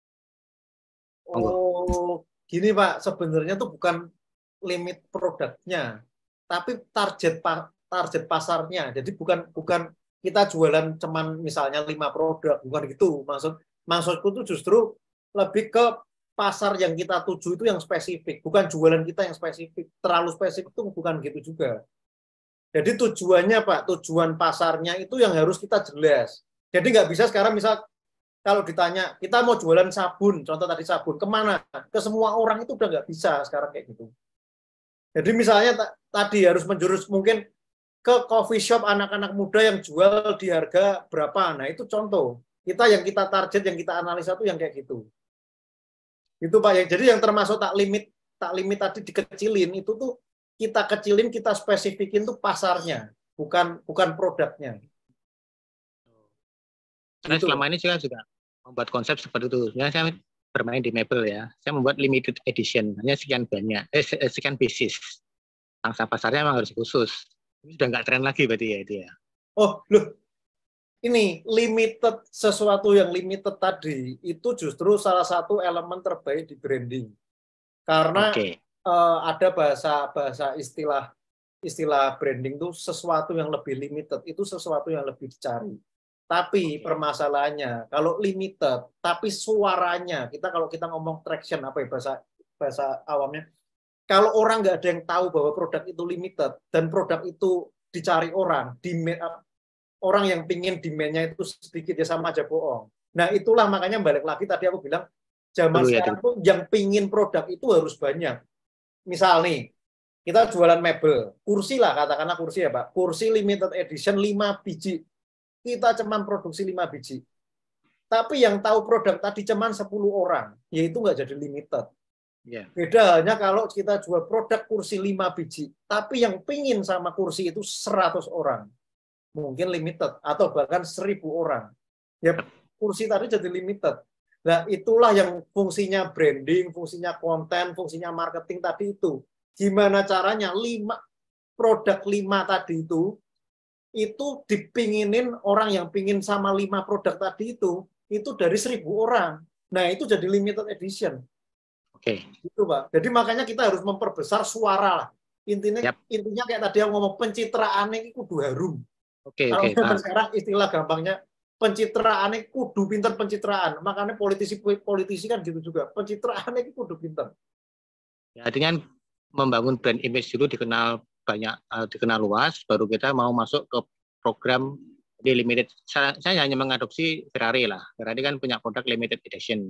Oh, gini Pak, sebenarnya tuh bukan limit produknya, tapi target target pasarnya. Jadi bukan bukan kita jualan cuman misalnya lima produk, bukan gitu. Maksud maksudku tuh justru lebih ke pasar yang kita tuju itu yang spesifik, bukan jualan kita yang spesifik. Terlalu spesifik itu bukan gitu juga. Jadi tujuannya Pak, tujuan pasarnya itu yang harus kita jelas. Jadi nggak bisa sekarang misal kalau ditanya, kita mau jualan sabun, contoh tadi sabun, kemana? Ke semua orang itu udah nggak bisa sekarang kayak gitu. Jadi misalnya tadi harus menjurus mungkin ke coffee shop anak-anak muda yang jual di harga berapa. Nah itu contoh. Kita yang kita target, yang kita analisa itu yang kayak gitu. Itu Pak. Jadi yang termasuk tak limit, tak limit tadi dikecilin, itu tuh kita kecilin, kita spesifikin tuh pasarnya, bukan bukan produknya. Karena gitu. Selama ini saya juga membuat konsep seperti itu. Ya, saya bermain di mebel ya. Saya membuat limited edition, hanya sekian banyak, eh, sekian pieces. Pangsa pasarnya memang harus khusus. Ini sudah nggak tren lagi berarti ya itu ya. Oh, loh. Ini limited, sesuatu yang limited tadi, itu justru salah satu elemen terbaik di branding. Karena okay. Uh, ada bahasa bahasa istilah istilah branding itu sesuatu yang lebih limited, itu sesuatu yang lebih dicari. Tapi permasalahannya kalau limited tapi suaranya, kita kalau kita ngomong traction apa ya bahasa bahasa awamnya, kalau orang nggak ada yang tahu bahwa produk itu limited dan produk itu dicari orang, demand, orang yang pingin demand-nya itu sedikit ya sama aja bohong. Nah itulah makanya balik lagi tadi aku bilang zaman oh, sekarang tuh ya, yang pingin produk itu harus banyak. Misal nih, kita jualan mebel, kursi lah, katakanlah kursi ya Pak, kursi limited edition lima biji, kita cuman produksi lima biji. Tapi yang tahu produk tadi cuman sepuluh orang, yaitu nggak jadi limited. Yeah. Beda halnya kalau kita jual produk kursi lima biji, tapi yang pingin sama kursi itu seratus orang, mungkin limited, atau bahkan seribu orang. Ya kursi tadi jadi limited. Nah, itulah yang fungsinya branding, fungsinya konten, fungsinya marketing tadi itu. Gimana caranya lima produk lima tadi itu, itu dipinginin orang yang pingin sama lima produk tadi itu, itu dari seribu orang. Nah, itu jadi limited edition. Oke. Okay. Itu Pak. Jadi makanya kita harus memperbesar suara lah. Intinya, yep. intinya kayak tadi yang ngomong pencitraannya itu kudu harum. Oke, okay, oke. Okay, sekarang istilah gampangnya, pencitraannya kudu pinter pencitraan. Makanya politisi politisi kan gitu juga. Pencitraannya kudu pinter. Ya, artinya membangun brand image dulu dikenal banyak, uh, dikenal luas, baru kita mau masuk ke program di limited. Saya, saya hanya mengadopsi Ferrari lah. Ferrari kan punya produk limited edition.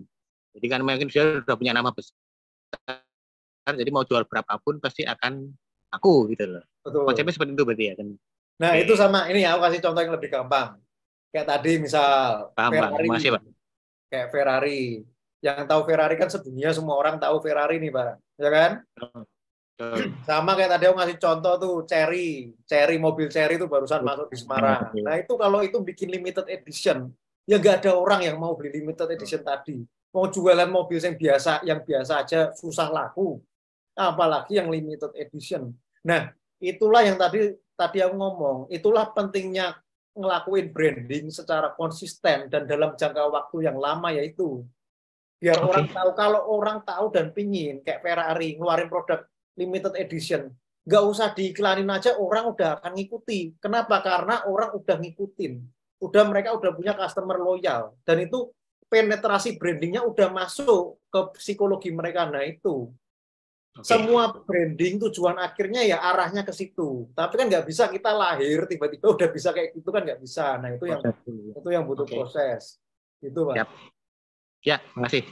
Jadi kan mungkin dia sudah punya nama besar, jadi mau jual berapapun pasti akan aku gitu loh. Betul. Konsepnya seperti itu berarti ya kan. Nah, Oke. itu sama ini ya, aku kasih contoh yang lebih gampang. Kayak tadi misal Paham, Pak. Ferrari. Terima kasih, Pak. Kayak Ferrari. Yang tahu Ferrari kan sedunia semua orang tahu Ferrari nih, Pak. Ya kan? Betul. Sama kayak tadi aku ngasih contoh tuh Cherry. Cherry, mobil Cherry itu barusan masuk di Semarang. Nah, itu kalau itu bikin limited edition, ya nggak ada orang yang mau beli limited edition tadi. Mau jualan mobil yang biasa, yang biasa aja susah laku. Apalagi yang limited edition. Nah, itulah yang tadi tadi aku ngomong, itulah pentingnya ngelakuin branding secara konsisten dan dalam jangka waktu yang lama, yaitu biar Oke. orang tahu. Kalau orang tahu dan pingin kayak Ferrari ngeluarin produk limited edition, nggak usah diiklanin aja, orang udah akan ngikuti. Kenapa? Karena orang udah ngikutin, udah mereka udah punya customer loyal, dan itu penetrasi brandingnya udah masuk ke psikologi mereka. Nah, itu Oke. semua branding tujuan akhirnya ya arahnya ke situ. Tapi kan nggak bisa kita lahir tiba-tiba udah bisa kayak gitu, kan nggak bisa. Nah, itu yang itu yang butuh Oke. proses. Gitu, Pak. Siap. Ya, makasih.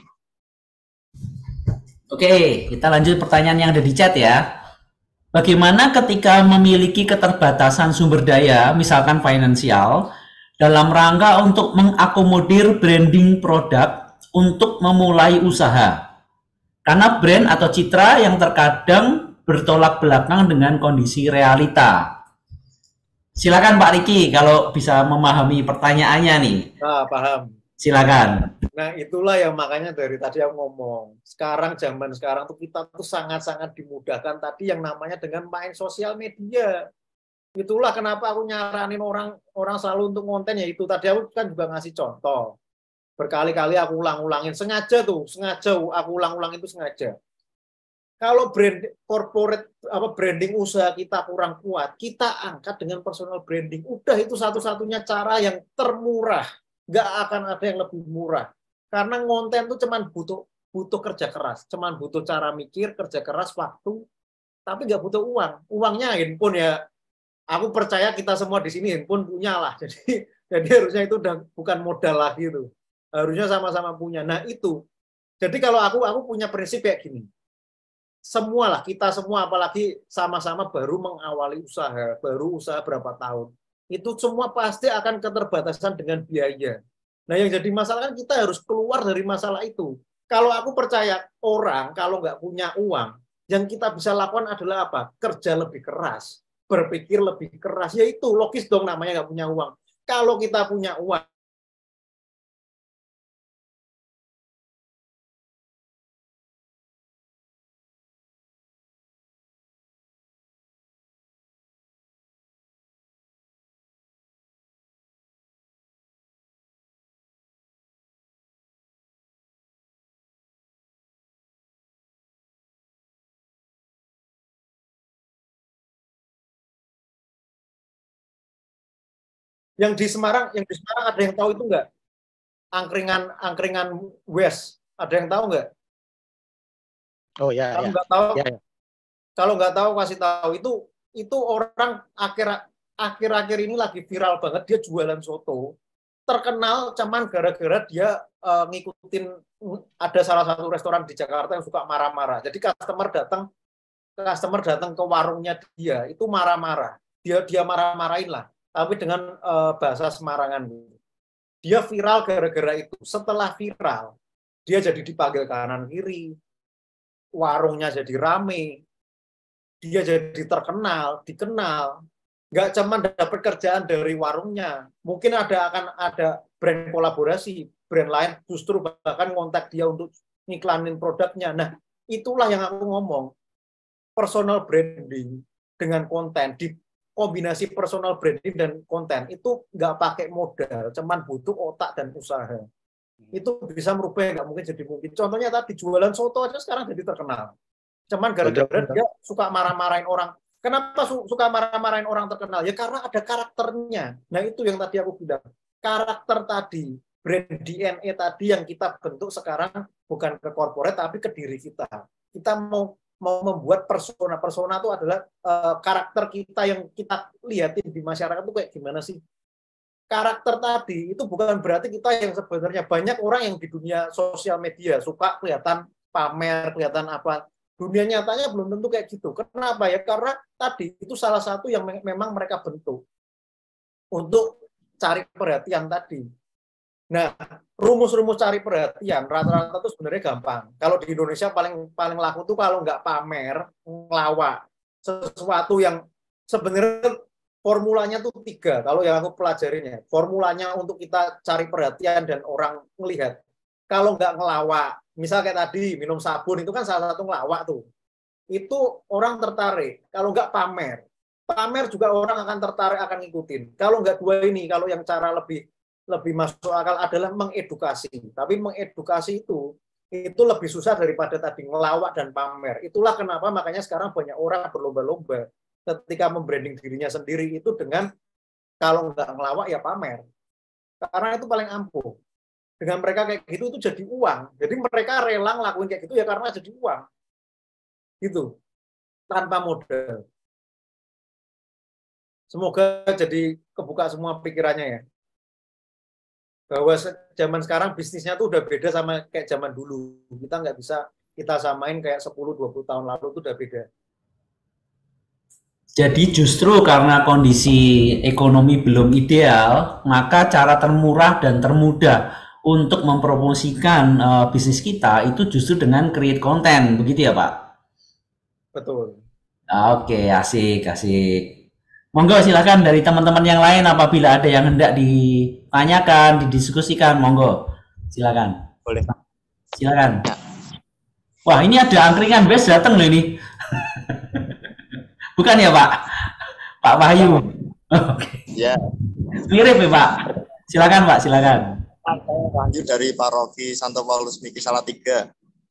Oke, kita lanjut pertanyaan yang ada di chat ya. Bagaimana ketika memiliki keterbatasan sumber daya, misalkan finansial, dalam rangka untuk mengakomodir branding produk untuk memulai usaha? Karena brand atau citra yang terkadang bertolak belakang dengan kondisi realita. Silakan Pak Riki kalau bisa memahami pertanyaannya nih. Nah, paham. Silakan. Nah, itulah yang makanya dari tadi aku ngomong. Sekarang, zaman sekarang tuh kita tuh sangat-sangat dimudahkan tadi yang namanya dengan main sosial media. Itulah kenapa aku nyaranin orang orang selalu untuk konten, ya itu tadi aku kan juga ngasih contoh. Berkali-kali aku ulang-ulangin, sengaja tuh, sengaja aku ulang-ulang itu sengaja. Kalau brand corporate apa branding usaha kita kurang kuat, kita angkat dengan personal branding. Udah, itu satu-satunya cara yang termurah. Nggak akan ada yang lebih murah. Karena konten tuh cuman butuh butuh kerja keras, cuman butuh cara mikir, kerja keras, waktu, tapi nggak butuh uang. Uangnya handphone ya. Aku percaya kita semua di sini handphone punya lah. Jadi jadi harusnya itu udah bukan modal lagi tuh. Harusnya sama-sama punya. Nah, itu. Jadi kalau aku aku punya prinsip kayak gini. Semualah, kita semua apalagi sama-sama baru mengawali usaha, baru usaha berapa tahun. Itu semua pasti akan keterbatasan dengan biaya. Nah, yang jadi masalah kan kita harus keluar dari masalah itu. Kalau aku percaya orang kalau nggak punya uang, yang kita bisa lakukan adalah apa? Kerja lebih keras, berpikir lebih keras. Ya itu logis dong, namanya nggak punya uang. Kalau kita punya uang, yang di Semarang, yang di Semarang ada yang tahu itu nggak? Angkringan, angkringan West, ada yang tahu nggak? Oh ya, Kalau ya. nggak tahu, Ya, ya. kalau nggak tahu kasih tahu. Itu itu orang akhir akhir-akhir ini lagi viral banget, dia jualan soto. Terkenal cuman gara-gara dia uh, ngikutin, ada salah satu restoran di Jakarta yang suka marah-marah. Jadi customer datang customer datang ke warungnya dia itu marah-marah. Dia dia marah-marahin lah, tapi dengan uh, bahasa Semarangan. Dia viral gara-gara itu. Setelah viral, dia jadi dipanggil kanan kiri. Warungnya jadi rame. Dia jadi terkenal, dikenal. Nggak cuma dapat kerjaan dari warungnya, mungkin ada akan ada brand kolaborasi, brand lain justru bahkan kontak dia untuk ngiklanin produknya. Nah, itulah yang aku ngomong, personal branding dengan konten, di kombinasi personal branding dan konten itu nggak pakai modal, cuman butuh otak dan usaha. Itu bisa merubah yang nggak mungkin jadi mungkin. Contohnya tadi jualan soto aja sekarang jadi terkenal, cuman gara-gara dia suka marah-marahin orang. Kenapa suka marah-marahin orang terkenal? Ya karena ada karakternya. Nah, itu yang tadi aku bilang. Karakter tadi, brand D N A tadi yang kita bentuk sekarang bukan ke corporate tapi ke diri kita. Kita mau mau membuat persona. Persona itu adalah uh, karakter kita yang kita lihatin di masyarakat itu kayak gimana sih? karakter tadi itu bukan berarti kita yang sebenarnya banyak orang yang di dunia sosial media suka kelihatan pamer, kelihatan apa. Dunia nyatanya belum tentu kayak gitu. Kenapa ya? Karena tadi itu salah satu yang me memang mereka bentuk untuk cari perhatian tadi. Nah, rumus-rumus cari perhatian rata-rata itu sebenarnya gampang. Kalau di Indonesia paling paling laku tuh kalau nggak pamer, ngelawak sesuatu yang sebenarnya formulanya tuh tiga. Kalau yang aku pelajarinya, formulanya untuk kita cari perhatian dan orang melihat. Kalau nggak ngelawak, misal kayak tadi minum sabun itu kan salah satu ngelawak tuh. Itu orang tertarik. Kalau nggak pamer, pamer juga orang akan tertarik, akan ngikutin. Kalau nggak dua ini, kalau yang cara lebih lebih masuk akal adalah mengedukasi. Tapi mengedukasi itu itu lebih susah daripada tadi ngelawak dan pamer. Itulah kenapa makanya sekarang banyak orang berlomba-lomba ketika membranding dirinya sendiri itu dengan kalau nggak ngelawak ya pamer. Karena itu paling ampuh. Dengan mereka kayak gitu itu jadi uang. Jadi mereka rela ngelakuin kayak gitu ya karena jadi uang. Gitu. Tanpa modal. Semoga jadi kebuka semua pikirannya ya. Bahwa zaman sekarang bisnisnya tuh udah beda sama kayak zaman dulu. Kita nggak bisa kita samain kayak sepuluh dua puluh tahun lalu itu udah beda. Jadi justru karena kondisi ekonomi belum ideal, maka cara termurah dan termudah untuk mempromosikan uh, bisnis kita itu justru dengan create konten, begitu ya Pak? Betul. Oke, asik, asik. Monggo silakan dari teman-teman yang lain apabila ada yang hendak ditanyakan, didiskusikan, monggo. Silakan. Boleh Pak. Silakan. Wah, ini ada angkringan bes datang loh ini. Bukan ya Pak? Pak Wahyu. Oke. Ya. Mirip ya Pak. Silakan Pak, silakan. Lanjut dari Paroki Santo Paulus Miki Salatiga.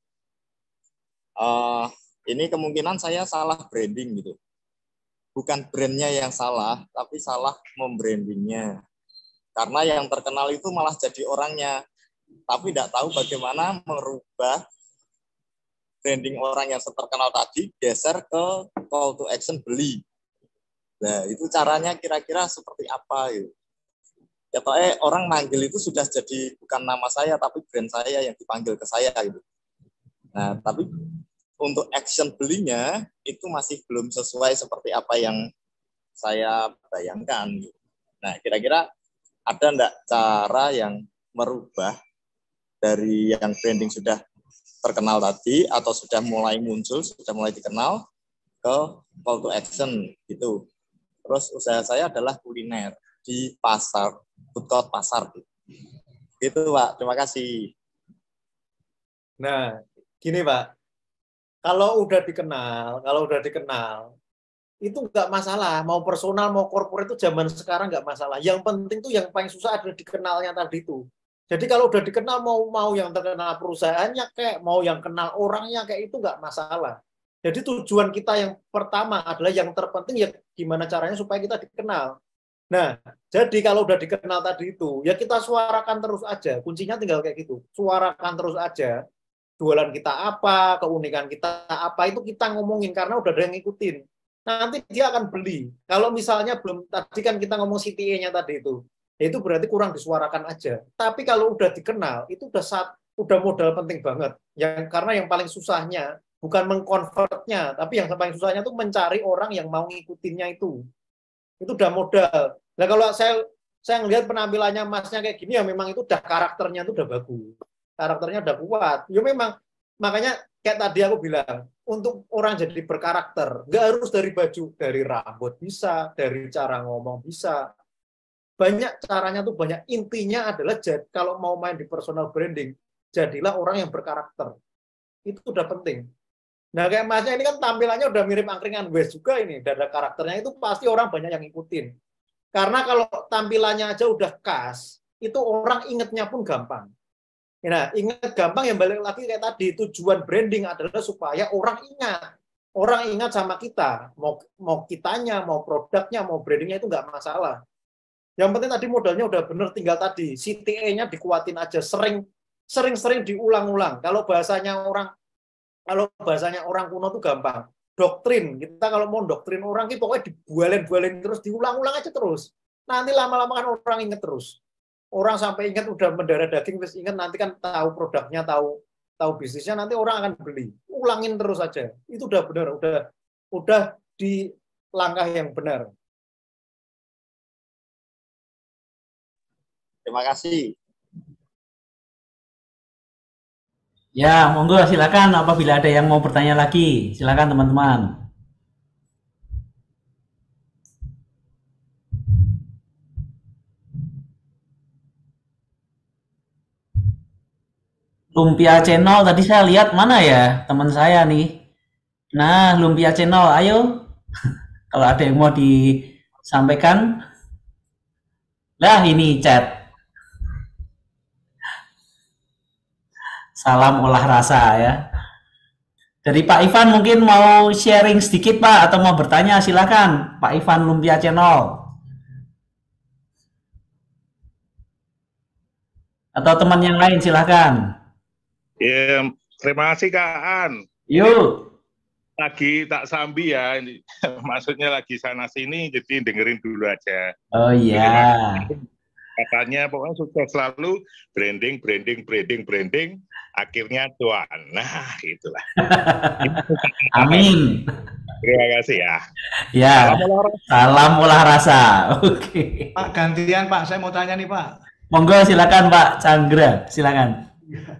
Uh, ini kemungkinan saya salah branding gitu. Bukan brandnya yang salah, tapi salah membrandingnya. Karena yang terkenal itu malah jadi orangnya, tapi tidak tahu bagaimana merubah branding orang yang terkenal tadi geser ke call to action beli. Nah, itu caranya kira-kira seperti apa gitu. Ya eh, orang manggil itu sudah jadi bukan nama saya tapi brand saya yang dipanggil ke saya gitu. Nah, tapi untuk action belinya itu masih belum sesuai seperti apa yang saya bayangkan gitu. Nah, kira-kira ada enggak cara yang merubah dari yang branding sudah terkenal tadi atau sudah mulai muncul, sudah mulai dikenal ke call to action gitu. Terus usaha saya adalah kuliner di pasar, food court pasar. Gitu Pak, terima kasih. Nah, gini Pak, kalau udah dikenal, kalau udah dikenal, itu nggak masalah. Mau personal, mau corporate itu zaman sekarang nggak masalah. Yang penting tuh yang paling susah adalah dikenalnya tadi itu. Jadi kalau udah dikenal, mau mau yang terkenal perusahaannya kayak, mau yang kenal orangnya kayak itu nggak masalah. Jadi tujuan kita yang pertama adalah yang terpenting ya gimana caranya supaya kita dikenal. Nah, jadi kalau udah dikenal tadi itu, ya kita suarakan terus aja. Kuncinya tinggal kayak gitu. Suarakan terus aja. Jualan kita apa, keunikan kita apa, itu kita ngomongin karena udah ada yang ngikutin. Nanti dia akan beli. Kalau misalnya belum, tadi kan kita ngomong C T A-nya tadi itu. Itu berarti kurang disuarakan aja. Tapi kalau udah dikenal, itu udah saat, udah modal penting banget. Yang karena yang paling susahnya bukan mengkonvertnya, tapi yang paling susahnya tuh mencari orang yang mau ngikutinnya itu. Itu udah modal. Nah kalau saya saya ngelihat penampilannya Masnya kayak gini ya memang itu udah karakternya itu udah bagus. Karakternya udah kuat. Ya memang makanya kayak tadi aku bilang, untuk orang jadi berkarakter, nggak harus dari baju, dari rambut bisa, dari cara ngomong bisa. Banyak caranya tuh banyak. Intinya adalah kalau mau main di personal branding, jadilah orang yang berkarakter. Itu udah penting. Nah kayak Masnya ini kan tampilannya udah mirip angkringan West juga ini. Dan ada karakternya itu pasti orang banyak yang ngikutin. Karena kalau tampilannya aja udah khas, itu orang ingetnya pun gampang. Nah, ingat gampang yang balik lagi kayak tadi, tujuan branding adalah supaya orang ingat. Orang ingat sama kita. Mau mau kitanya, mau produknya, mau brandingnya itu nggak masalah. Yang penting tadi modalnya udah bener, tinggal tadi C T A-nya dikuatin aja, sering sering-sering diulang-ulang. Kalau bahasanya orang kalau bahasanya orang kuno tuh gampang. Doktrin, kita kalau mau doktrin orang, kita pokoknya dibualin-bualin terus, diulang-ulang aja terus. nanti lama-lama kan orang inget terus. Orang sampai ingat udah mendarah daging, terus ingat nanti kan tahu produknya, tahu tahu bisnisnya, nanti orang akan beli. Ulangin terus aja. Itu udah benar, udah udah di langkah yang benar. Terima kasih. Ya, monggo silakan apabila ada yang mau bertanya lagi. Silakan teman-teman. Lumpia Channel tadi saya lihat mana ya teman saya nih. Nah, Lumpia Channel, ayo. Kalau ada yang mau disampaikan. Lah ini chat. Salam olah rasa ya. Dari Pak Ivan mungkin mau sharing sedikit Pak atau mau bertanya, silakan Pak Ivan Lumpia Channel. Atau teman yang lain silakan. Ya, terima kasih Kak An. Yuk. Lagi tak sambi ya, ini, maksudnya lagi sana sini, jadi dengerin dulu aja. Oh iya. Katanya pokoknya sukses selalu, branding, branding, branding, branding, akhirnya cuan. Nah, itulah. Amin. Terima kasih ya. Ya. Salam olah rasa. Salam olah rasa. Oke. Pak gantian Pak, saya mau tanya nih Pak. Monggo silakan Pak Chandra, silakan.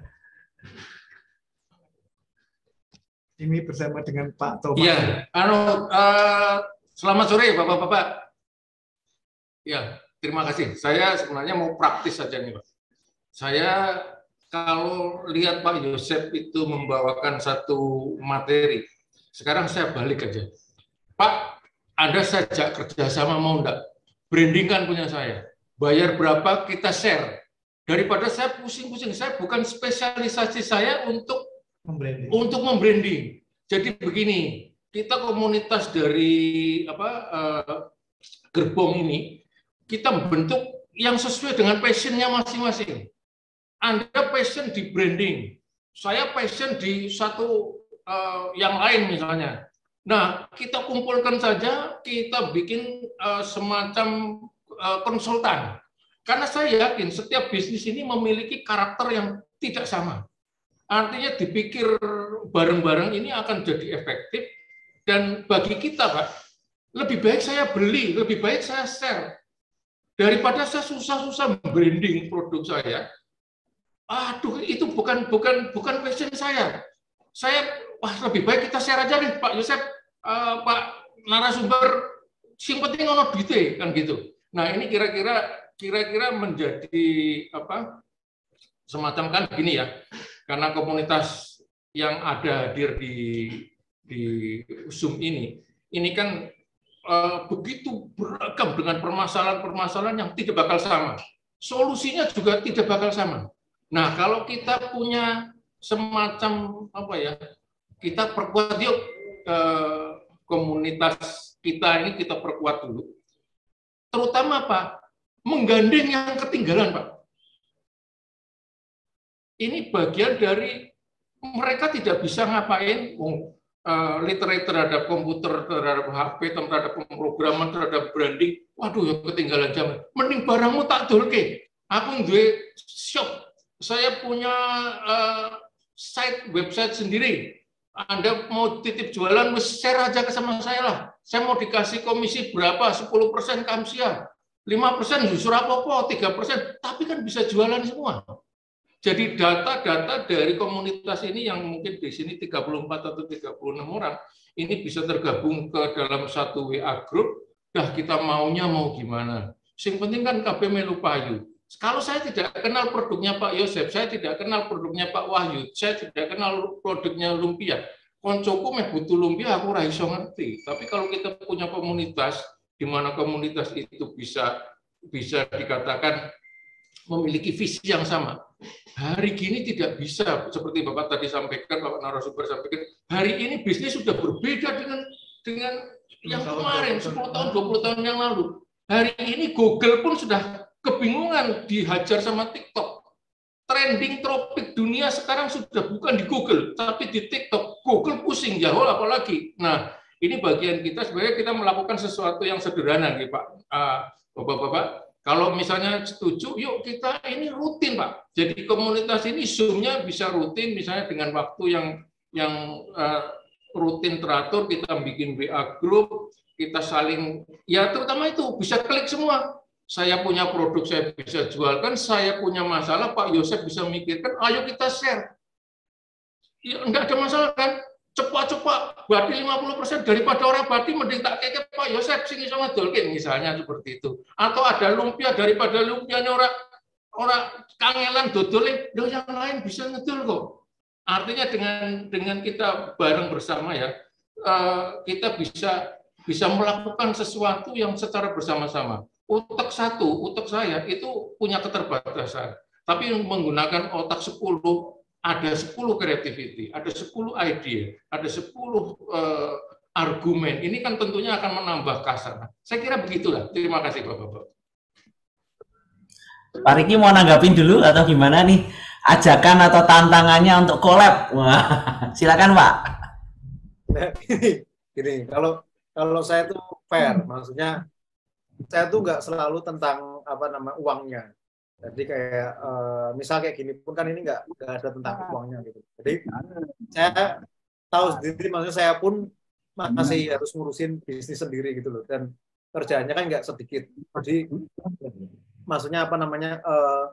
Ini bersama dengan Pak Thomas. Iya, anu uh, selamat sore Bapak-bapak. Ya, terima kasih. Saya sebenarnya mau praktis saja nih Pak. Saya kalau lihat Pak Yosep itu membawakan satu materi, sekarang saya balik aja. Pak, Anda sajak kerjasama mau enggak? Branding kan punya saya. Bayar berapa kita share. Daripada saya pusing-pusing, saya bukan spesialisasi saya untuk Membranding. Untuk membranding. Jadi begini, kita komunitas dari apa uh, gerbong ini, kita bentuk yang sesuai dengan passionnya masing-masing. Anda passion di branding, saya passion di satu uh, yang lain misalnya. Nah, kita kumpulkan saja, kita bikin uh, semacam uh, konsultan. Karena saya yakin setiap bisnis ini memiliki karakter yang tidak sama. Artinya dipikir bareng-bareng ini akan jadi efektif, dan bagi kita Pak, lebih baik saya beli, lebih baik saya share. Daripada saya susah-susah branding produk saya, aduh itu bukan bukan bukan passion saya. Saya wah lebih baik kita share aja nih Pak Yosep, uh, Pak narasumber, sing penting ono duite kan gitu. Nah ini kira-kira kira-kira menjadi apa semacam kan gini ya. Karena komunitas yang ada hadir di di Zoom ini, ini kan uh, begitu beragam dengan permasalahan-permasalahan yang tidak bakal sama. Solusinya juga tidak bakal sama. Nah, kalau kita punya semacam apa ya, kita perkuat yuk uh, komunitas kita ini kita perkuat dulu. Terutama apa? Menggandeng yang ketinggalan, Pak. Ini bagian dari mereka tidak bisa ngapain, oh, uh, literate terhadap komputer, terhadap H P, terhadap pemrograman, terhadap branding. Waduh, ya ketinggalan zaman. Mending barangmu tak dolke. Aku duwe shop, saya punya uh, site website sendiri. Anda mau titip jualan, share aja ke sama saya lah. Saya mau dikasih komisi berapa? sepuluh persen kamsia, lima persen justru apa-apa, tiga persen. Tapi kan bisa jualan semua. Jadi data-data dari komunitas ini yang mungkin di sini tiga puluh empat atau tiga puluh enam orang, ini bisa tergabung ke dalam satu W A group, dah kita maunya mau gimana. Yang penting kan K B melu payu. Kalau saya tidak kenal produknya Pak Yosep, saya tidak kenal produknya Pak Wahyu, saya tidak kenal produknya Lumpia. Koncoku meh butuh lumpia, aku ora iso ngerti. Tapi kalau kita punya komunitas, di mana komunitas itu bisa bisa dikatakan memiliki visi yang sama. Hari ini tidak bisa, seperti Bapak tadi sampaikan, Bapak narasumber sampaikan, hari ini bisnis sudah berbeda dengan dengan yang kemarin, sepuluh tahun, dua puluh tahun yang lalu. Hari ini Google pun sudah kebingungan dihajar sama TikTok. Trending topik dunia sekarang sudah bukan di Google, tapi di TikTok. Google pusing, jauh apalagi. Nah, ini bagian kita sebenarnya kita melakukan sesuatu yang sederhana, gitu, Pak. Uh, Bapak-bapak. Kalau misalnya setuju, yuk kita ini rutin, Pak. Jadi komunitas ini Zoom-nya bisa rutin, misalnya dengan waktu yang yang uh, rutin teratur, kita bikin W A group, kita saling, ya terutama itu bisa klik semua. Saya punya produk, saya bisa jualkan, saya punya masalah, Pak Yosef bisa mikirkan, ayo kita share. Ya, enggak ada masalah kan? Cepat-cepat, berarti lima puluh persen daripada orang berarti mending tak keke Pak Yosef sing iso ngedolke misalnya seperti itu. Atau ada lumpia daripada lumpianya orang orang kangelan dodole, loh yang lain bisa ngedol kok. Artinya dengan dengan kita bareng bersama ya, kita bisa bisa melakukan sesuatu yang secara bersama-sama. Otak satu, otak saya itu punya keterbatasan. Tapi menggunakan otak sepuluh, ada sepuluh creativity, ada sepuluh ide, ada sepuluh uh, argumen. Ini kan tentunya akan menambah kasar. Saya kira begitulah. Terima kasih Bapak-Bapak. Pak Riki mau nanggapin dulu atau gimana nih? Ajakan atau tantangannya untuk collab? Wah, silakan Pak. Nah, gini, gini, kalau kalau saya tuh fair, maksudnya saya tuh nggak selalu tentang apa nama uangnya. Jadi kayak uh, misal kayak gini pun kan ini nggak nggak ada tentang uangnya gitu. Jadi saya tahu sendiri, maksudnya saya pun masih harus ngurusin bisnis sendiri gitu loh, dan kerjaannya kan nggak sedikit. Jadi maksudnya apa namanya? Uh,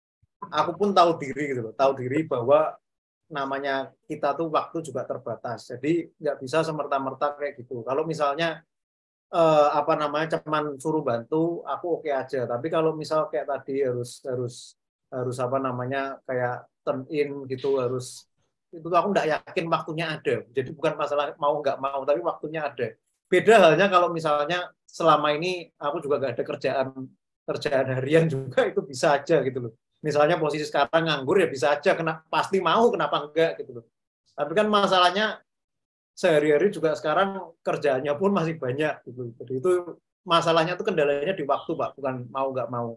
aku pun tahu diri gitu loh, tahu diri bahwa namanya kita tuh waktu juga terbatas. Jadi nggak bisa semerta-merta kayak gitu. Kalau misalnya Uh, apa namanya cuman suruh bantu, aku oke okay aja. Tapi kalau misal kayak tadi harus harus harus apa namanya kayak turn in gitu, harus itu aku nggak yakin waktunya ada. Jadi bukan masalah mau nggak mau, tapi waktunya ada. Beda halnya kalau misalnya selama ini aku juga nggak ada kerjaan kerjaan harian juga, itu bisa aja gitu loh. Misalnya posisi sekarang nganggur ya bisa aja, kena pasti mau, kenapa enggak gitu loh. Tapi kan masalahnya sehari-hari juga sekarang kerjaannya pun masih banyak gitu. Jadi itu masalahnya tuh kendalanya di waktu Pak, bukan mau nggak mau.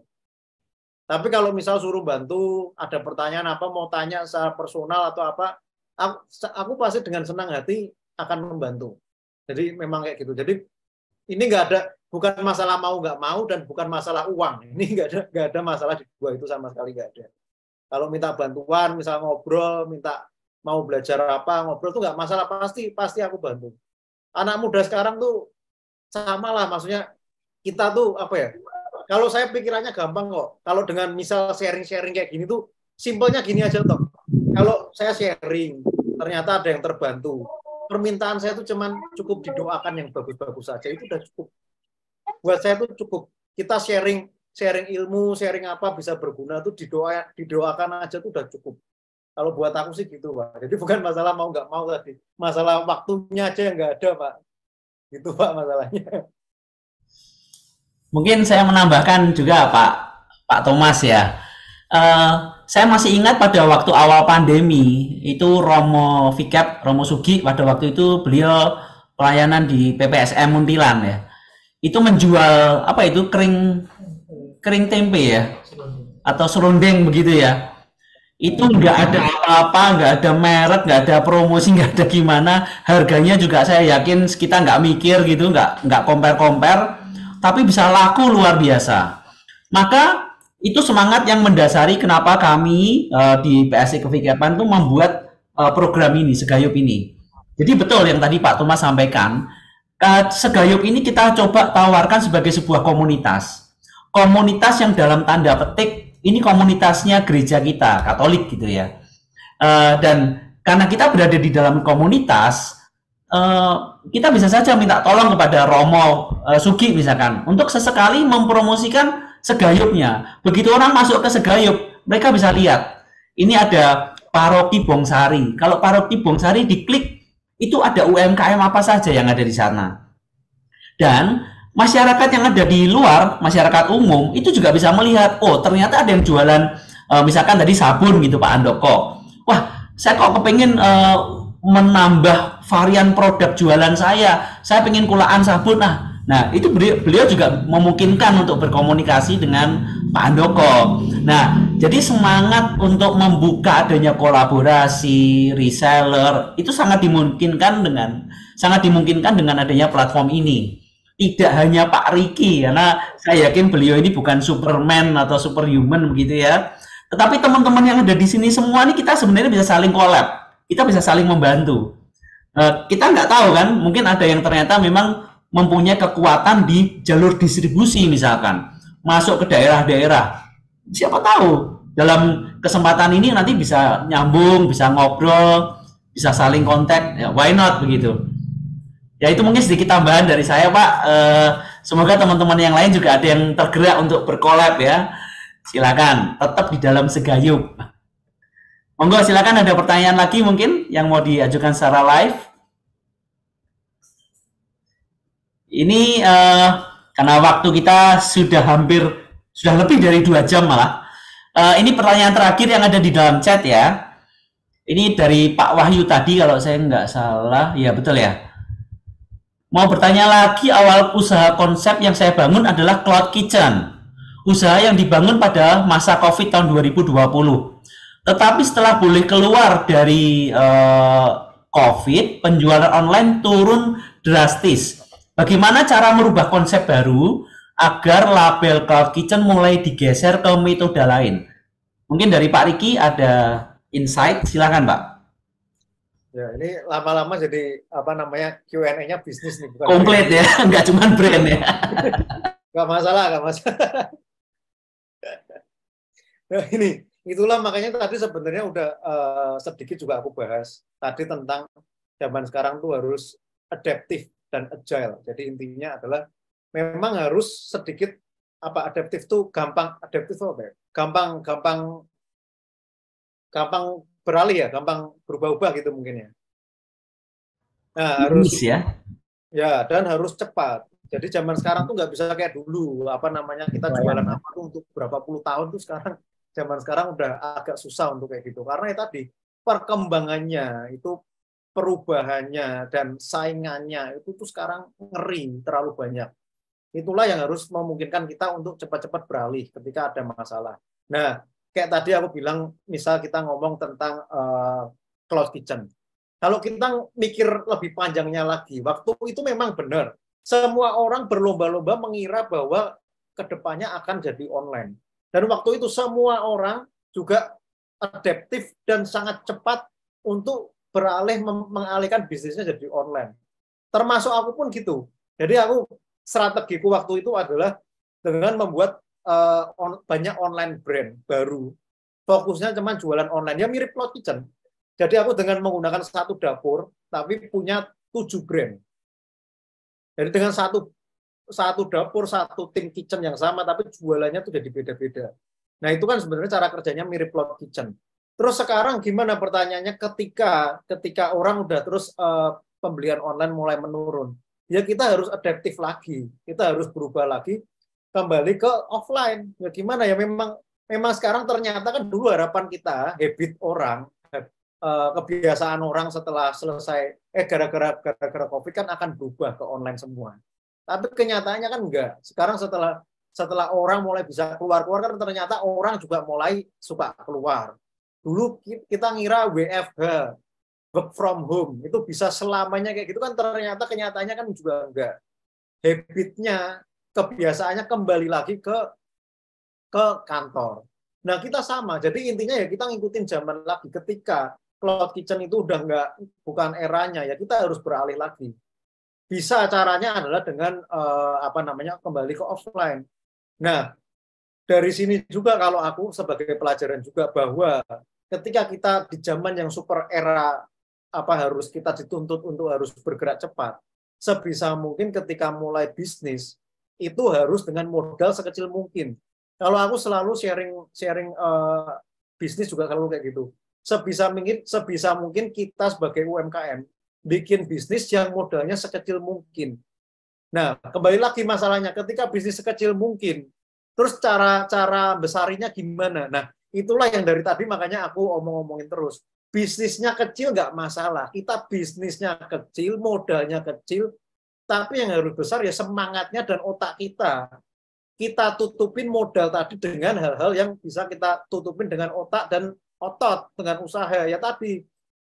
Tapi kalau misal suruh bantu, ada pertanyaan apa, mau tanya secara personal atau apa, aku, aku pasti dengan senang hati akan membantu. Jadi memang kayak gitu. Jadi ini nggak ada, bukan masalah mau nggak mau dan bukan masalah uang. Ini nggak ada nggak ada masalah di dua itu, sama sekali nggak ada. Kalau minta bantuan, misal ngobrol, minta mau belajar apa, ngobrol tuh nggak masalah, pasti pasti aku bantu. Anak muda sekarang tuh sama lah, maksudnya kita tuh apa ya, kalau saya pikirannya gampang kok. Kalau dengan misal sharing-sharing kayak gini tuh simpelnya gini aja toh. Kalau saya sharing ternyata ada yang terbantu, permintaan saya tuh cuman cukup didoakan yang bagus-bagus saja, itu udah cukup. Buat saya tuh cukup. Kita sharing sharing ilmu, sharing apa bisa berguna tuh didoa didoakan aja tuh udah cukup. Kalau buat aku sih gitu Pak. Jadi bukan masalah mau nggak mau tadi, masalah waktunya aja yang nggak ada Pak. Gitu Pak masalahnya. Mungkin saya menambahkan juga Pak Pak Thomas ya. Uh, saya masih ingat pada waktu awal pandemi itu Romo Fikep, Romo Sugi pada waktu itu beliau pelayanan di P P S M Muntilan ya. Itu menjual apa itu kering kering tempe ya atau serundeng begitu ya. Itu nggak ada apa-apa, nggak ada merek, nggak ada promosi, nggak ada gimana, harganya juga saya yakin kita nggak mikir gitu, nggak nggak compare-compare, tapi bisa laku luar biasa. Maka itu semangat yang mendasari kenapa kami uh, di P S I Kevikepan tuh membuat uh, program ini, Segayup ini. Jadi betul yang tadi Pak Thomas sampaikan, uh, Segayup ini kita coba tawarkan sebagai sebuah komunitas, komunitas yang dalam tanda petik ini komunitasnya gereja kita, Katolik gitu ya. Uh, dan karena kita berada di dalam komunitas, uh, kita bisa saja minta tolong kepada Romo uh, Sugi misalkan, untuk sesekali mempromosikan Segayupnya. Begitu orang masuk ke Segayup, mereka bisa lihat, ini ada Paroki Bongsari. Kalau Paroki Bongsari diklik, itu ada U M K M apa saja yang ada di sana. Dan masyarakat yang ada di luar, masyarakat umum, itu juga bisa melihat, oh ternyata ada yang jualan, uh, misalkan tadi sabun gitu Pak Andoko. Wah, saya kok kepengen uh, menambah varian produk jualan saya, saya pengen kulaan sabun. Nah, nah itu beliau, beliau juga memungkinkan untuk berkomunikasi dengan Pak Andoko. Nah, jadi semangat untuk membuka adanya kolaborasi, reseller, itu sangat dimungkinkan dengan, sangat dimungkinkan dengan adanya platform ini. tidak hanya Pak Riki, karena saya yakin beliau ini bukan Superman atau superhuman begitu ya. Tetapi teman-teman yang ada di sini semua ini kita sebenarnya bisa saling collab, kita bisa saling membantu. Uh, kita nggak tahu kan, mungkin ada yang ternyata memang mempunyai kekuatan di jalur distribusi misalkan, masuk ke daerah-daerah. Siapa tahu dalam kesempatan ini nanti bisa nyambung, bisa ngobrol, bisa saling kontak, ya why not begitu. Ya itu mungkin sedikit tambahan dari saya Pak. Eh, semoga teman-teman yang lain juga ada yang tergerak untuk berkolab ya. Silakan, tetap di dalam segayub. Monggo silakan, ada pertanyaan lagi mungkin yang mau diajukan secara live. Ini eh, karena waktu kita sudah hampir, sudah lebih dari dua jam malah. Eh, ini pertanyaan terakhir yang ada di dalam chat ya. Ini dari Pak Wahyu tadi kalau saya nggak salah, ya betul ya. Mau bertanya lagi, awal usaha konsep yang saya bangun adalah Cloud Kitchen. Usaha yang dibangun pada masa COVID tahun dua ribu dua puluh. Tetapi setelah boleh keluar dari uh, COVID, penjualan online turun drastis. Bagaimana cara merubah konsep baru agar label Cloud Kitchen mulai digeser ke metode lain? Mungkin dari Pak Riki ada insight, silakan Pak. Ya, ini lama-lama jadi apa namanya Q and A-nya bisnis nih, bukan komplit ya, nggak cuma brand ya. Nggak masalah, nggak masalah. Nah, ini itulah makanya tadi sebenarnya udah uh, sedikit juga aku bahas tadi tentang zaman sekarang tuh harus adaptif dan agile. Jadi intinya adalah memang harus sedikit apa adaptif tuh gampang adaptif apa ya? Gampang gampang gampang beralih ya, gampang berubah-ubah gitu mungkin ya. Nah, harus ya. Ya, dan harus cepat. Jadi zaman sekarang tuh nggak bisa kayak dulu, apa namanya, kita jualan apa tuh untuk berapa puluh tahun tuh sekarang, zaman sekarang udah agak susah untuk kayak gitu. Karena ya tadi, perkembangannya, itu perubahannya, dan saingannya, itu tuh sekarang ngeri, terlalu banyak. Itulah yang harus memungkinkan kita untuk cepat-cepat beralih ketika ada masalah. Nah, kayak tadi aku bilang, misal kita ngomong tentang uh, cloud kitchen. Kalau kita mikir lebih panjangnya lagi, waktu itu memang benar. Semua orang berlomba-lomba mengira bahwa kedepannya akan jadi online. Dan waktu itu semua orang juga adaptif dan sangat cepat untuk beralih mengalihkan bisnisnya jadi online. Termasuk aku pun gitu. Jadi aku strategiku waktu itu adalah dengan membuat uh, on, banyak online brand baru. Fokusnya cuma jualan online. Ya mirip Cloud Kitchen. Jadi aku dengan menggunakan satu dapur, tapi punya tujuh brand. Jadi dengan satu satu dapur, satu tim kitchen yang sama, tapi jualannya tuh jadi beda-beda. Nah itu kan sebenarnya cara kerjanya mirip Cloud Kitchen. Terus sekarang gimana pertanyaannya ketika ketika orang udah terus uh, pembelian online mulai menurun, ya kita harus adaptif lagi, kita harus berubah lagi, kembali ke offline. Ya gimana ya memang memang sekarang ternyata kan dulu harapan kita, habit orang, kebiasaan orang setelah selesai eh gara-gara gara-gara COVID kan akan berubah ke online semua. Tapi kenyataannya kan enggak. Sekarang setelah setelah orang mulai bisa keluar-keluar kan ternyata orang juga mulai suka keluar. Dulu kita ngira W F H, work from home, itu bisa selamanya kayak gitu kan ternyata kenyataannya kan juga enggak. Habitnya, kebiasaannya kembali lagi ke ke kantor. Nah, kita sama. Jadi intinya ya kita ngikutin zaman lagi ketika Cloud Kitchen itu udah nggak, bukan eranya, ya kita harus beralih lagi. Bisa caranya adalah dengan eh, apa namanya kembali ke offline. Nah, dari sini juga kalau aku sebagai pelajaran juga bahwa ketika kita di zaman yang super era apa harus kita dituntut untuk harus bergerak cepat, sebisa mungkin ketika mulai bisnis itu harus dengan modal sekecil mungkin. Kalau aku selalu sharing sharing uh, bisnis juga selalu kayak gitu. Sebisa mungkin, sebisa mungkin kita sebagai U M K M bikin bisnis yang modalnya sekecil mungkin. Nah, kembali lagi masalahnya ketika bisnis sekecil mungkin, terus cara-cara besarinya gimana? Nah, itulah yang dari tadi makanya aku omong-omongin terus. Bisnisnya kecil nggak masalah. Kita bisnisnya kecil, modalnya kecil, tapi yang harus besar ya semangatnya dan otak kita. Kita tutupin modal tadi dengan hal-hal yang bisa kita tutupin dengan otak dan otot, dengan usaha. Ya tadi,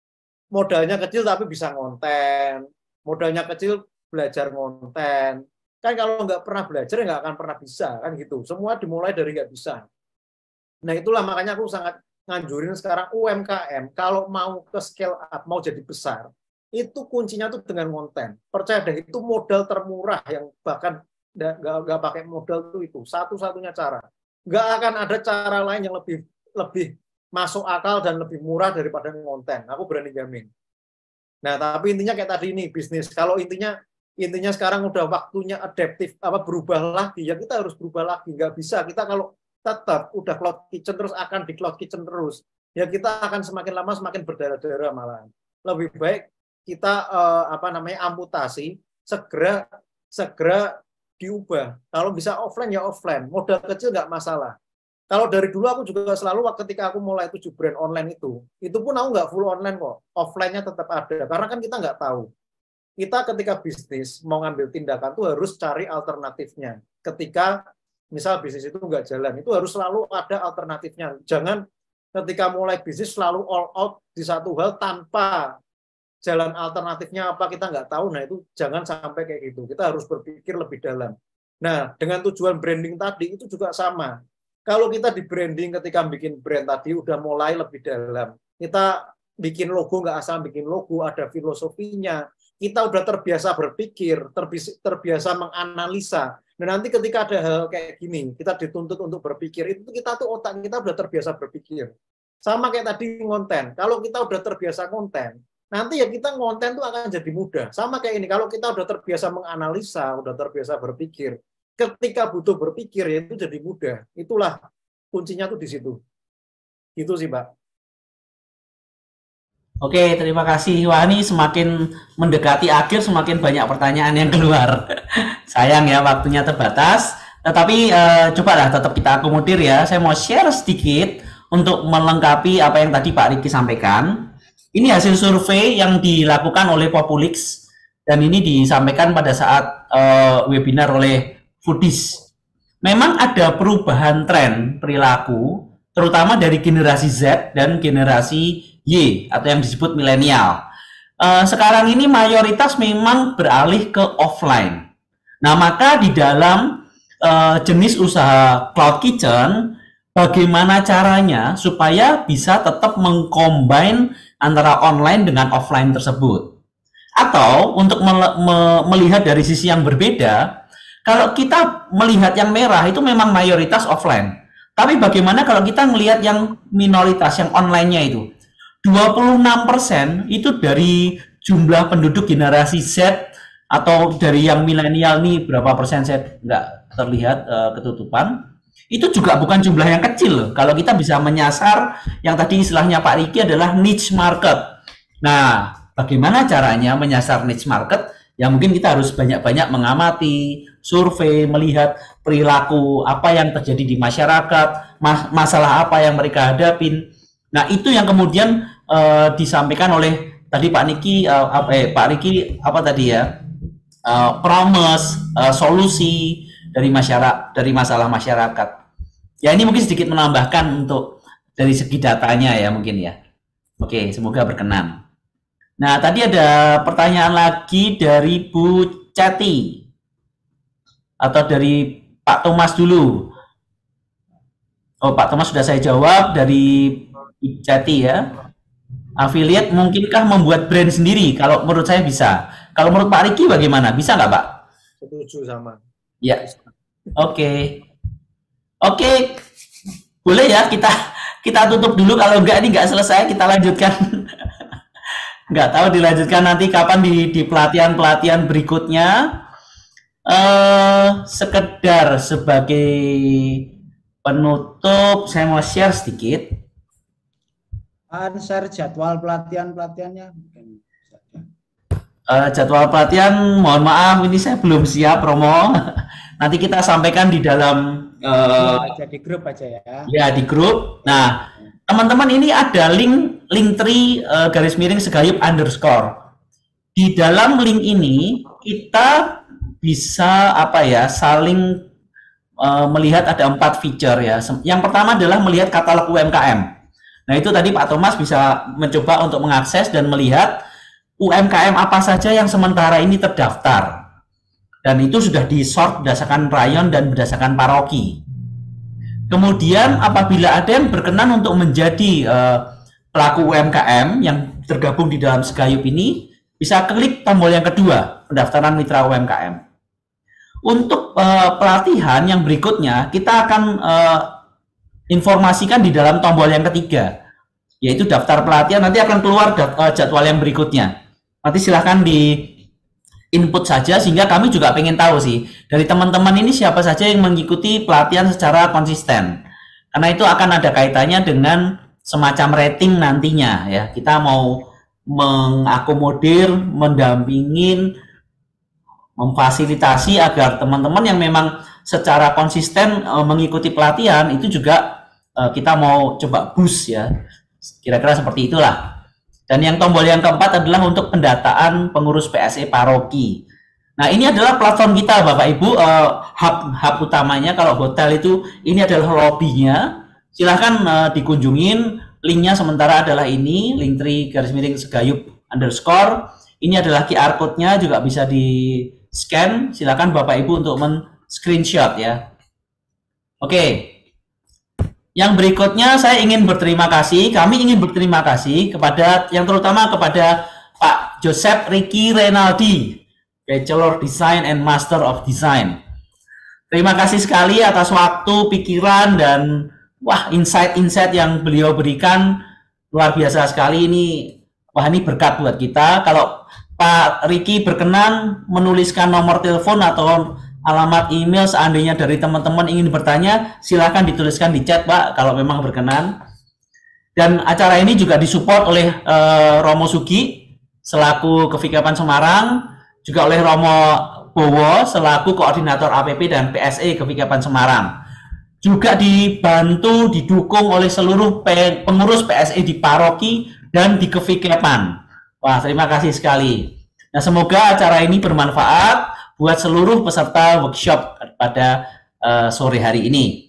modalnya kecil tapi bisa ngonten, modalnya kecil belajar ngonten, Kan kalau nggak pernah belajar ya nggak akan pernah bisa kan gitu. Semua dimulai dari nggak bisa. Nah itulah makanya aku sangat nganjurin sekarang U M K M kalau mau ke scale up, mau jadi besar, itu kuncinya tuh dengan konten. Percaya deh, itu modal termurah yang bahkan nggak pakai modal tuh itu satu-satunya cara. Nggak akan ada cara lain yang lebih lebih masuk akal dan lebih murah daripada konten. Aku berani jamin. Nah tapi intinya kayak tadi ini bisnis. Kalau intinya intinya sekarang udah waktunya adaptif apa berubah lagi, ya kita harus berubah lagi. Nggak bisa kita kalau tetap udah cloud kitchen terus akan di cloud kitchen terus, ya kita akan semakin lama semakin berdarah-darah malah. Lebih baik kita eh, apa namanya amputasi, segera segera diubah. Kalau bisa offline ya offline, modal kecil nggak masalah. Kalau dari dulu aku juga selalu ketika aku mulai tujuh brand online itu, itu pun aku nggak full online kok, offline-nya tetap ada, karena kan kita nggak tahu. Kita ketika bisnis mau ngambil tindakan tuh harus cari alternatifnya. Ketika misal bisnis itu nggak jalan, itu harus selalu ada alternatifnya. Jangan ketika mulai bisnis selalu all out di satu hal tanpa jalan alternatifnya apa kita nggak tahu. Nah itu jangan sampai kayak gitu. Kita harus berpikir lebih dalam. Nah dengan tujuan branding tadi itu juga sama. Kalau kita di branding ketika bikin brand tadi udah mulai lebih dalam. Kita bikin logo nggak asal bikin logo, ada filosofinya. Kita udah terbiasa berpikir, terbiasa menganalisa. Dan nanti ketika ada hal kayak gini, kita dituntut untuk berpikir, itu kita tuh otak kita udah terbiasa berpikir. Sama kayak tadi konten. Kalau kita udah terbiasa konten, nanti ya kita konten tuh akan jadi mudah. Sama kayak ini, kalau kita udah terbiasa menganalisa, udah terbiasa berpikir, ketika butuh berpikir ya itu jadi mudah. Itulah kuncinya tuh di situ. Gitu sih, Pak. Oke, terima kasih. Wah, ini semakin mendekati akhir, semakin banyak pertanyaan yang keluar. Sayang ya, waktunya terbatas. Tetapi eh, cobalah tetap kita akomodir ya. Saya mau share sedikit untuk melengkapi apa yang tadi Pak Riki sampaikan. Ini hasil survei yang dilakukan oleh Populix, dan ini disampaikan pada saat eh, webinar oleh Foodies. Memang ada perubahan tren perilaku, terutama dari generasi Z dan generasi Y atau yang disebut milenial. Uh, sekarang ini mayoritas memang beralih ke offline. Nah, maka di dalam uh, jenis usaha cloud kitchen, bagaimana caranya supaya bisa tetap mengcombine antara online dengan offline tersebut? Atau untuk me me melihat dari sisi yang berbeda, kalau kita melihat yang merah itu memang mayoritas offline. Tapi bagaimana kalau kita melihat yang minoritas, yang online-nya itu? dua puluh enam persen itu dari jumlah penduduk generasi Z atau dari yang milenial nih, berapa persen saya nggak terlihat uh, ketutupan, itu juga bukan jumlah yang kecil loh. Kalau kita bisa menyasar yang tadi istilahnya Pak Riki adalah niche market. Nah, bagaimana caranya menyasar niche market? Ya mungkin kita harus banyak-banyak mengamati, survei, melihat perilaku apa yang terjadi di masyarakat, mas masalah apa yang mereka hadapin. Nah, itu yang kemudian uh, disampaikan oleh tadi Pak Niki, uh, apa, eh, Pak Riki apa tadi ya, uh, promise, uh, solusi dari masyarakat, dari masalah masyarakat. Ya ini mungkin sedikit menambahkan untuk dari segi datanya ya mungkin ya. Oke, semoga berkenan. Nah, tadi ada pertanyaan lagi dari Bu Cati atau dari Pak Thomas dulu. Oh, Pak Thomas sudah saya jawab. Dari Jati ya, affiliate mungkinkah membuat brand sendiri? Kalau menurut saya bisa. Kalau menurut Pak Riki bagaimana? Bisa nggak Pak? Setuju sama. Ya, oke, okay. oke, okay. Boleh ya kita kita tutup dulu. Kalau enggak ini nggak selesai kita lanjutkan. Nggak tahu dilanjutkan nanti kapan di di pelatihan pelatihan berikutnya. Eh, sekedar sebagai penutup, saya mau share sedikit. Share jadwal pelatihan-pelatihannya. Uh, jadwal pelatihan, mohon maaf, ini saya belum siap promo. Nanti kita sampaikan di dalam uh, aja di grup aja ya. Ya di grup. Nah, teman-teman ini ada link link tree uh, garis miring segayub underscore. Di dalam link ini kita bisa apa ya saling uh, melihat ada empat feature ya. Yang pertama adalah melihat katalog U M K M. Nah, itu tadi Pak Thomas bisa mencoba untuk mengakses dan melihat U M K M apa saja yang sementara ini terdaftar. Dan itu sudah di-sort berdasarkan rayon dan berdasarkan paroki. Kemudian apabila ada yang berkenan untuk menjadi uh, pelaku U M K M yang tergabung di dalam Segayup ini, bisa klik tombol yang kedua, pendaftaran mitra U M K M. Untuk uh, pelatihan yang berikutnya, kita akan uh, informasikan di dalam tombol yang ketiga, yaitu daftar pelatihan. Nanti akan keluar uh, jadwal yang berikutnya. Nanti silahkan di input saja, sehingga kami juga pengen tahu sih dari teman-teman ini siapa saja yang mengikuti pelatihan secara konsisten, karena itu akan ada kaitannya dengan semacam rating nantinya ya. Kita mau mengakomodir, mendampingin, memfasilitasi agar teman-teman yang memang secara konsisten e, mengikuti pelatihan itu juga e, kita mau coba boost ya, kira-kira seperti itulah. Dan yang tombol yang keempat adalah untuk pendataan pengurus P S E paroki. Nah, ini adalah platform kita Bapak Ibu, uh, hub hub utamanya. Kalau hotel itu ini adalah lobbynya. Silahkan uh, dikunjungin. Linknya sementara adalah ini, linktree garis miring segayup underscore. Ini adalah Q R code-nya, juga bisa di scan. Silahkan Bapak Ibu untuk men-screenshot ya. Oke. Yang berikutnya saya ingin berterima kasih, kami ingin berterima kasih kepada, yang terutama kepada Pak Joseph Ricky Renaldi, Bachelor Design and Master of Design. Terima kasih sekali atas waktu, pikiran, dan wah insight-insight yang beliau berikan, luar biasa sekali ini. Wah, ini berkat buat kita. Kalau Pak Ricky berkenan menuliskan nomor telepon atau alamat email seandainya dari teman-teman ingin bertanya, silakan dituliskan di chat Pak kalau memang berkenan. Dan acara ini juga disupport oleh uh, Romo Sugi selaku Kevikapan Semarang, juga oleh Romo Bowo selaku koordinator A P P dan P S E Kevikapan Semarang. Juga dibantu, didukung oleh seluruh pengurus P S E di paroki dan di Kevikapan. Wah, terima kasih sekali. Nah, semoga acara ini bermanfaat buat seluruh peserta workshop pada uh, sore hari ini.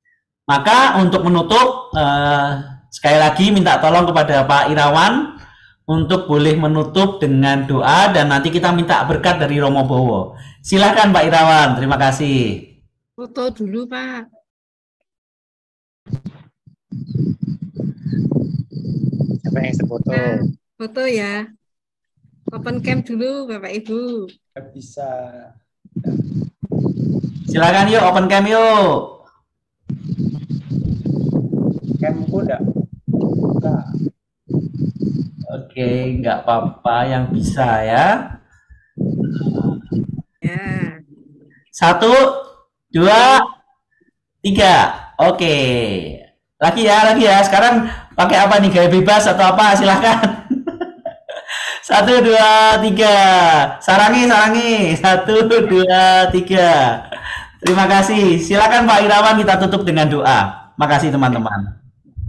Maka untuk menutup, uh, sekali lagi minta tolong kepada Pak Irawan untuk boleh menutup dengan doa, dan nanti kita minta berkat dari Romo Bowo. Silakan Pak Irawan, terima kasih. Foto dulu Pak. Siapa yang sefoto? Nah, foto ya. Open cam dulu Bapak Ibu. Bisa. Silakan yuk, open cam yuk. Camku enggak buka. Oke, nggak apa-apa yang bisa ya. Ya. Satu, dua, tiga. Oke. Lagi ya, lagi ya. Sekarang pakai apa nih? Gaya bebas atau apa? Silahkan. Satu, dua, tiga. Sarangi, sarangi. Satu, dua, tiga. Terima kasih. Silakan Pak Irawan, kita tutup dengan doa. Makasih teman-teman.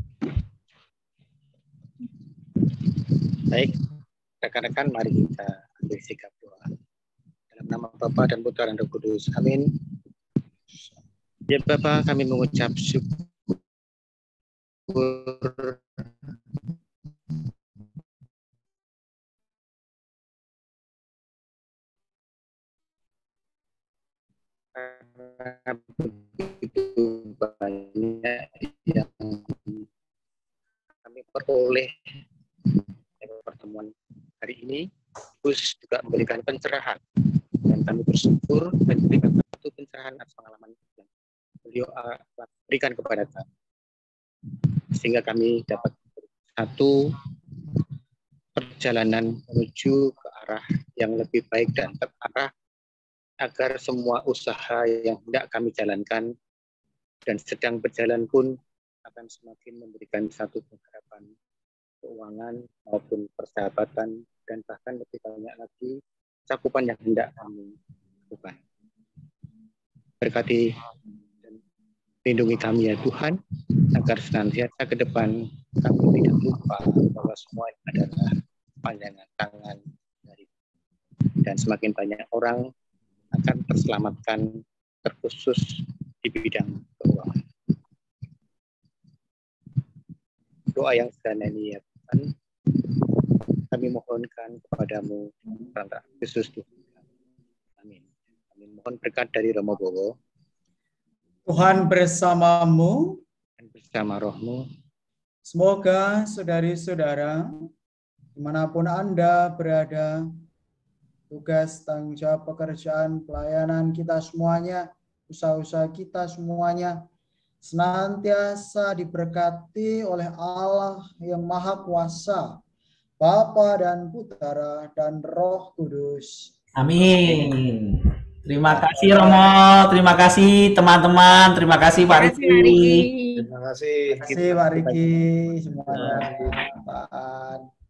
Baik, rekan-rekan, mari kita ambil sikap doa. Dalam nama Bapa dan Putra dan Roh Kudus. Amin. Ya Bapa, kami mengucap syukur begitu banyak yang kami peroleh dari pertemuan hari ini, terus juga memberikan pencerahan, dan kami bersyukur dan berikan satu pencerahan atas pengalaman yang beliau berikan kepada kami, sehingga kami dapat satu perjalanan menuju ke arah yang lebih baik dan terarah, agar semua usaha yang hendak kami jalankan dan sedang berjalan pun akan semakin memberikan satu pengharapan keuangan maupun persahabatan, dan bahkan lebih banyak lagi cakupan yang hendak kami lakukan. Berkati dan lindungi kami ya Tuhan, agar senantiasa ke depan kami tidak lupa bahwa semua adalah pandangan tangan dari, dan semakin banyak orang akan terselamatkan, terkhusus di bidang keuangan. Doa yang sederhana ini ya Tuhan, kami mohonkan kepadamu, Tuhan Yesus Tuhan. Amin. Amin. Mohon berkat dari Romo Bowo Tuhan bersamamu. dan bersama rohmu. Semoga saudari-saudara, dimanapun Anda berada, tugas, tanggung jawab, pekerjaan, pelayanan kita semuanya, usaha-usaha kita semuanya, senantiasa diberkati oleh Allah yang Maha Kuasa, Bapa dan Putera dan Roh Kudus. Amin. Terima kasih Romo, terima kasih teman-teman, terima kasih Pak Terima kasih, Pak Riki. Riki. Terima kasih. Terima kasih Pak Riki semuanya. Pak.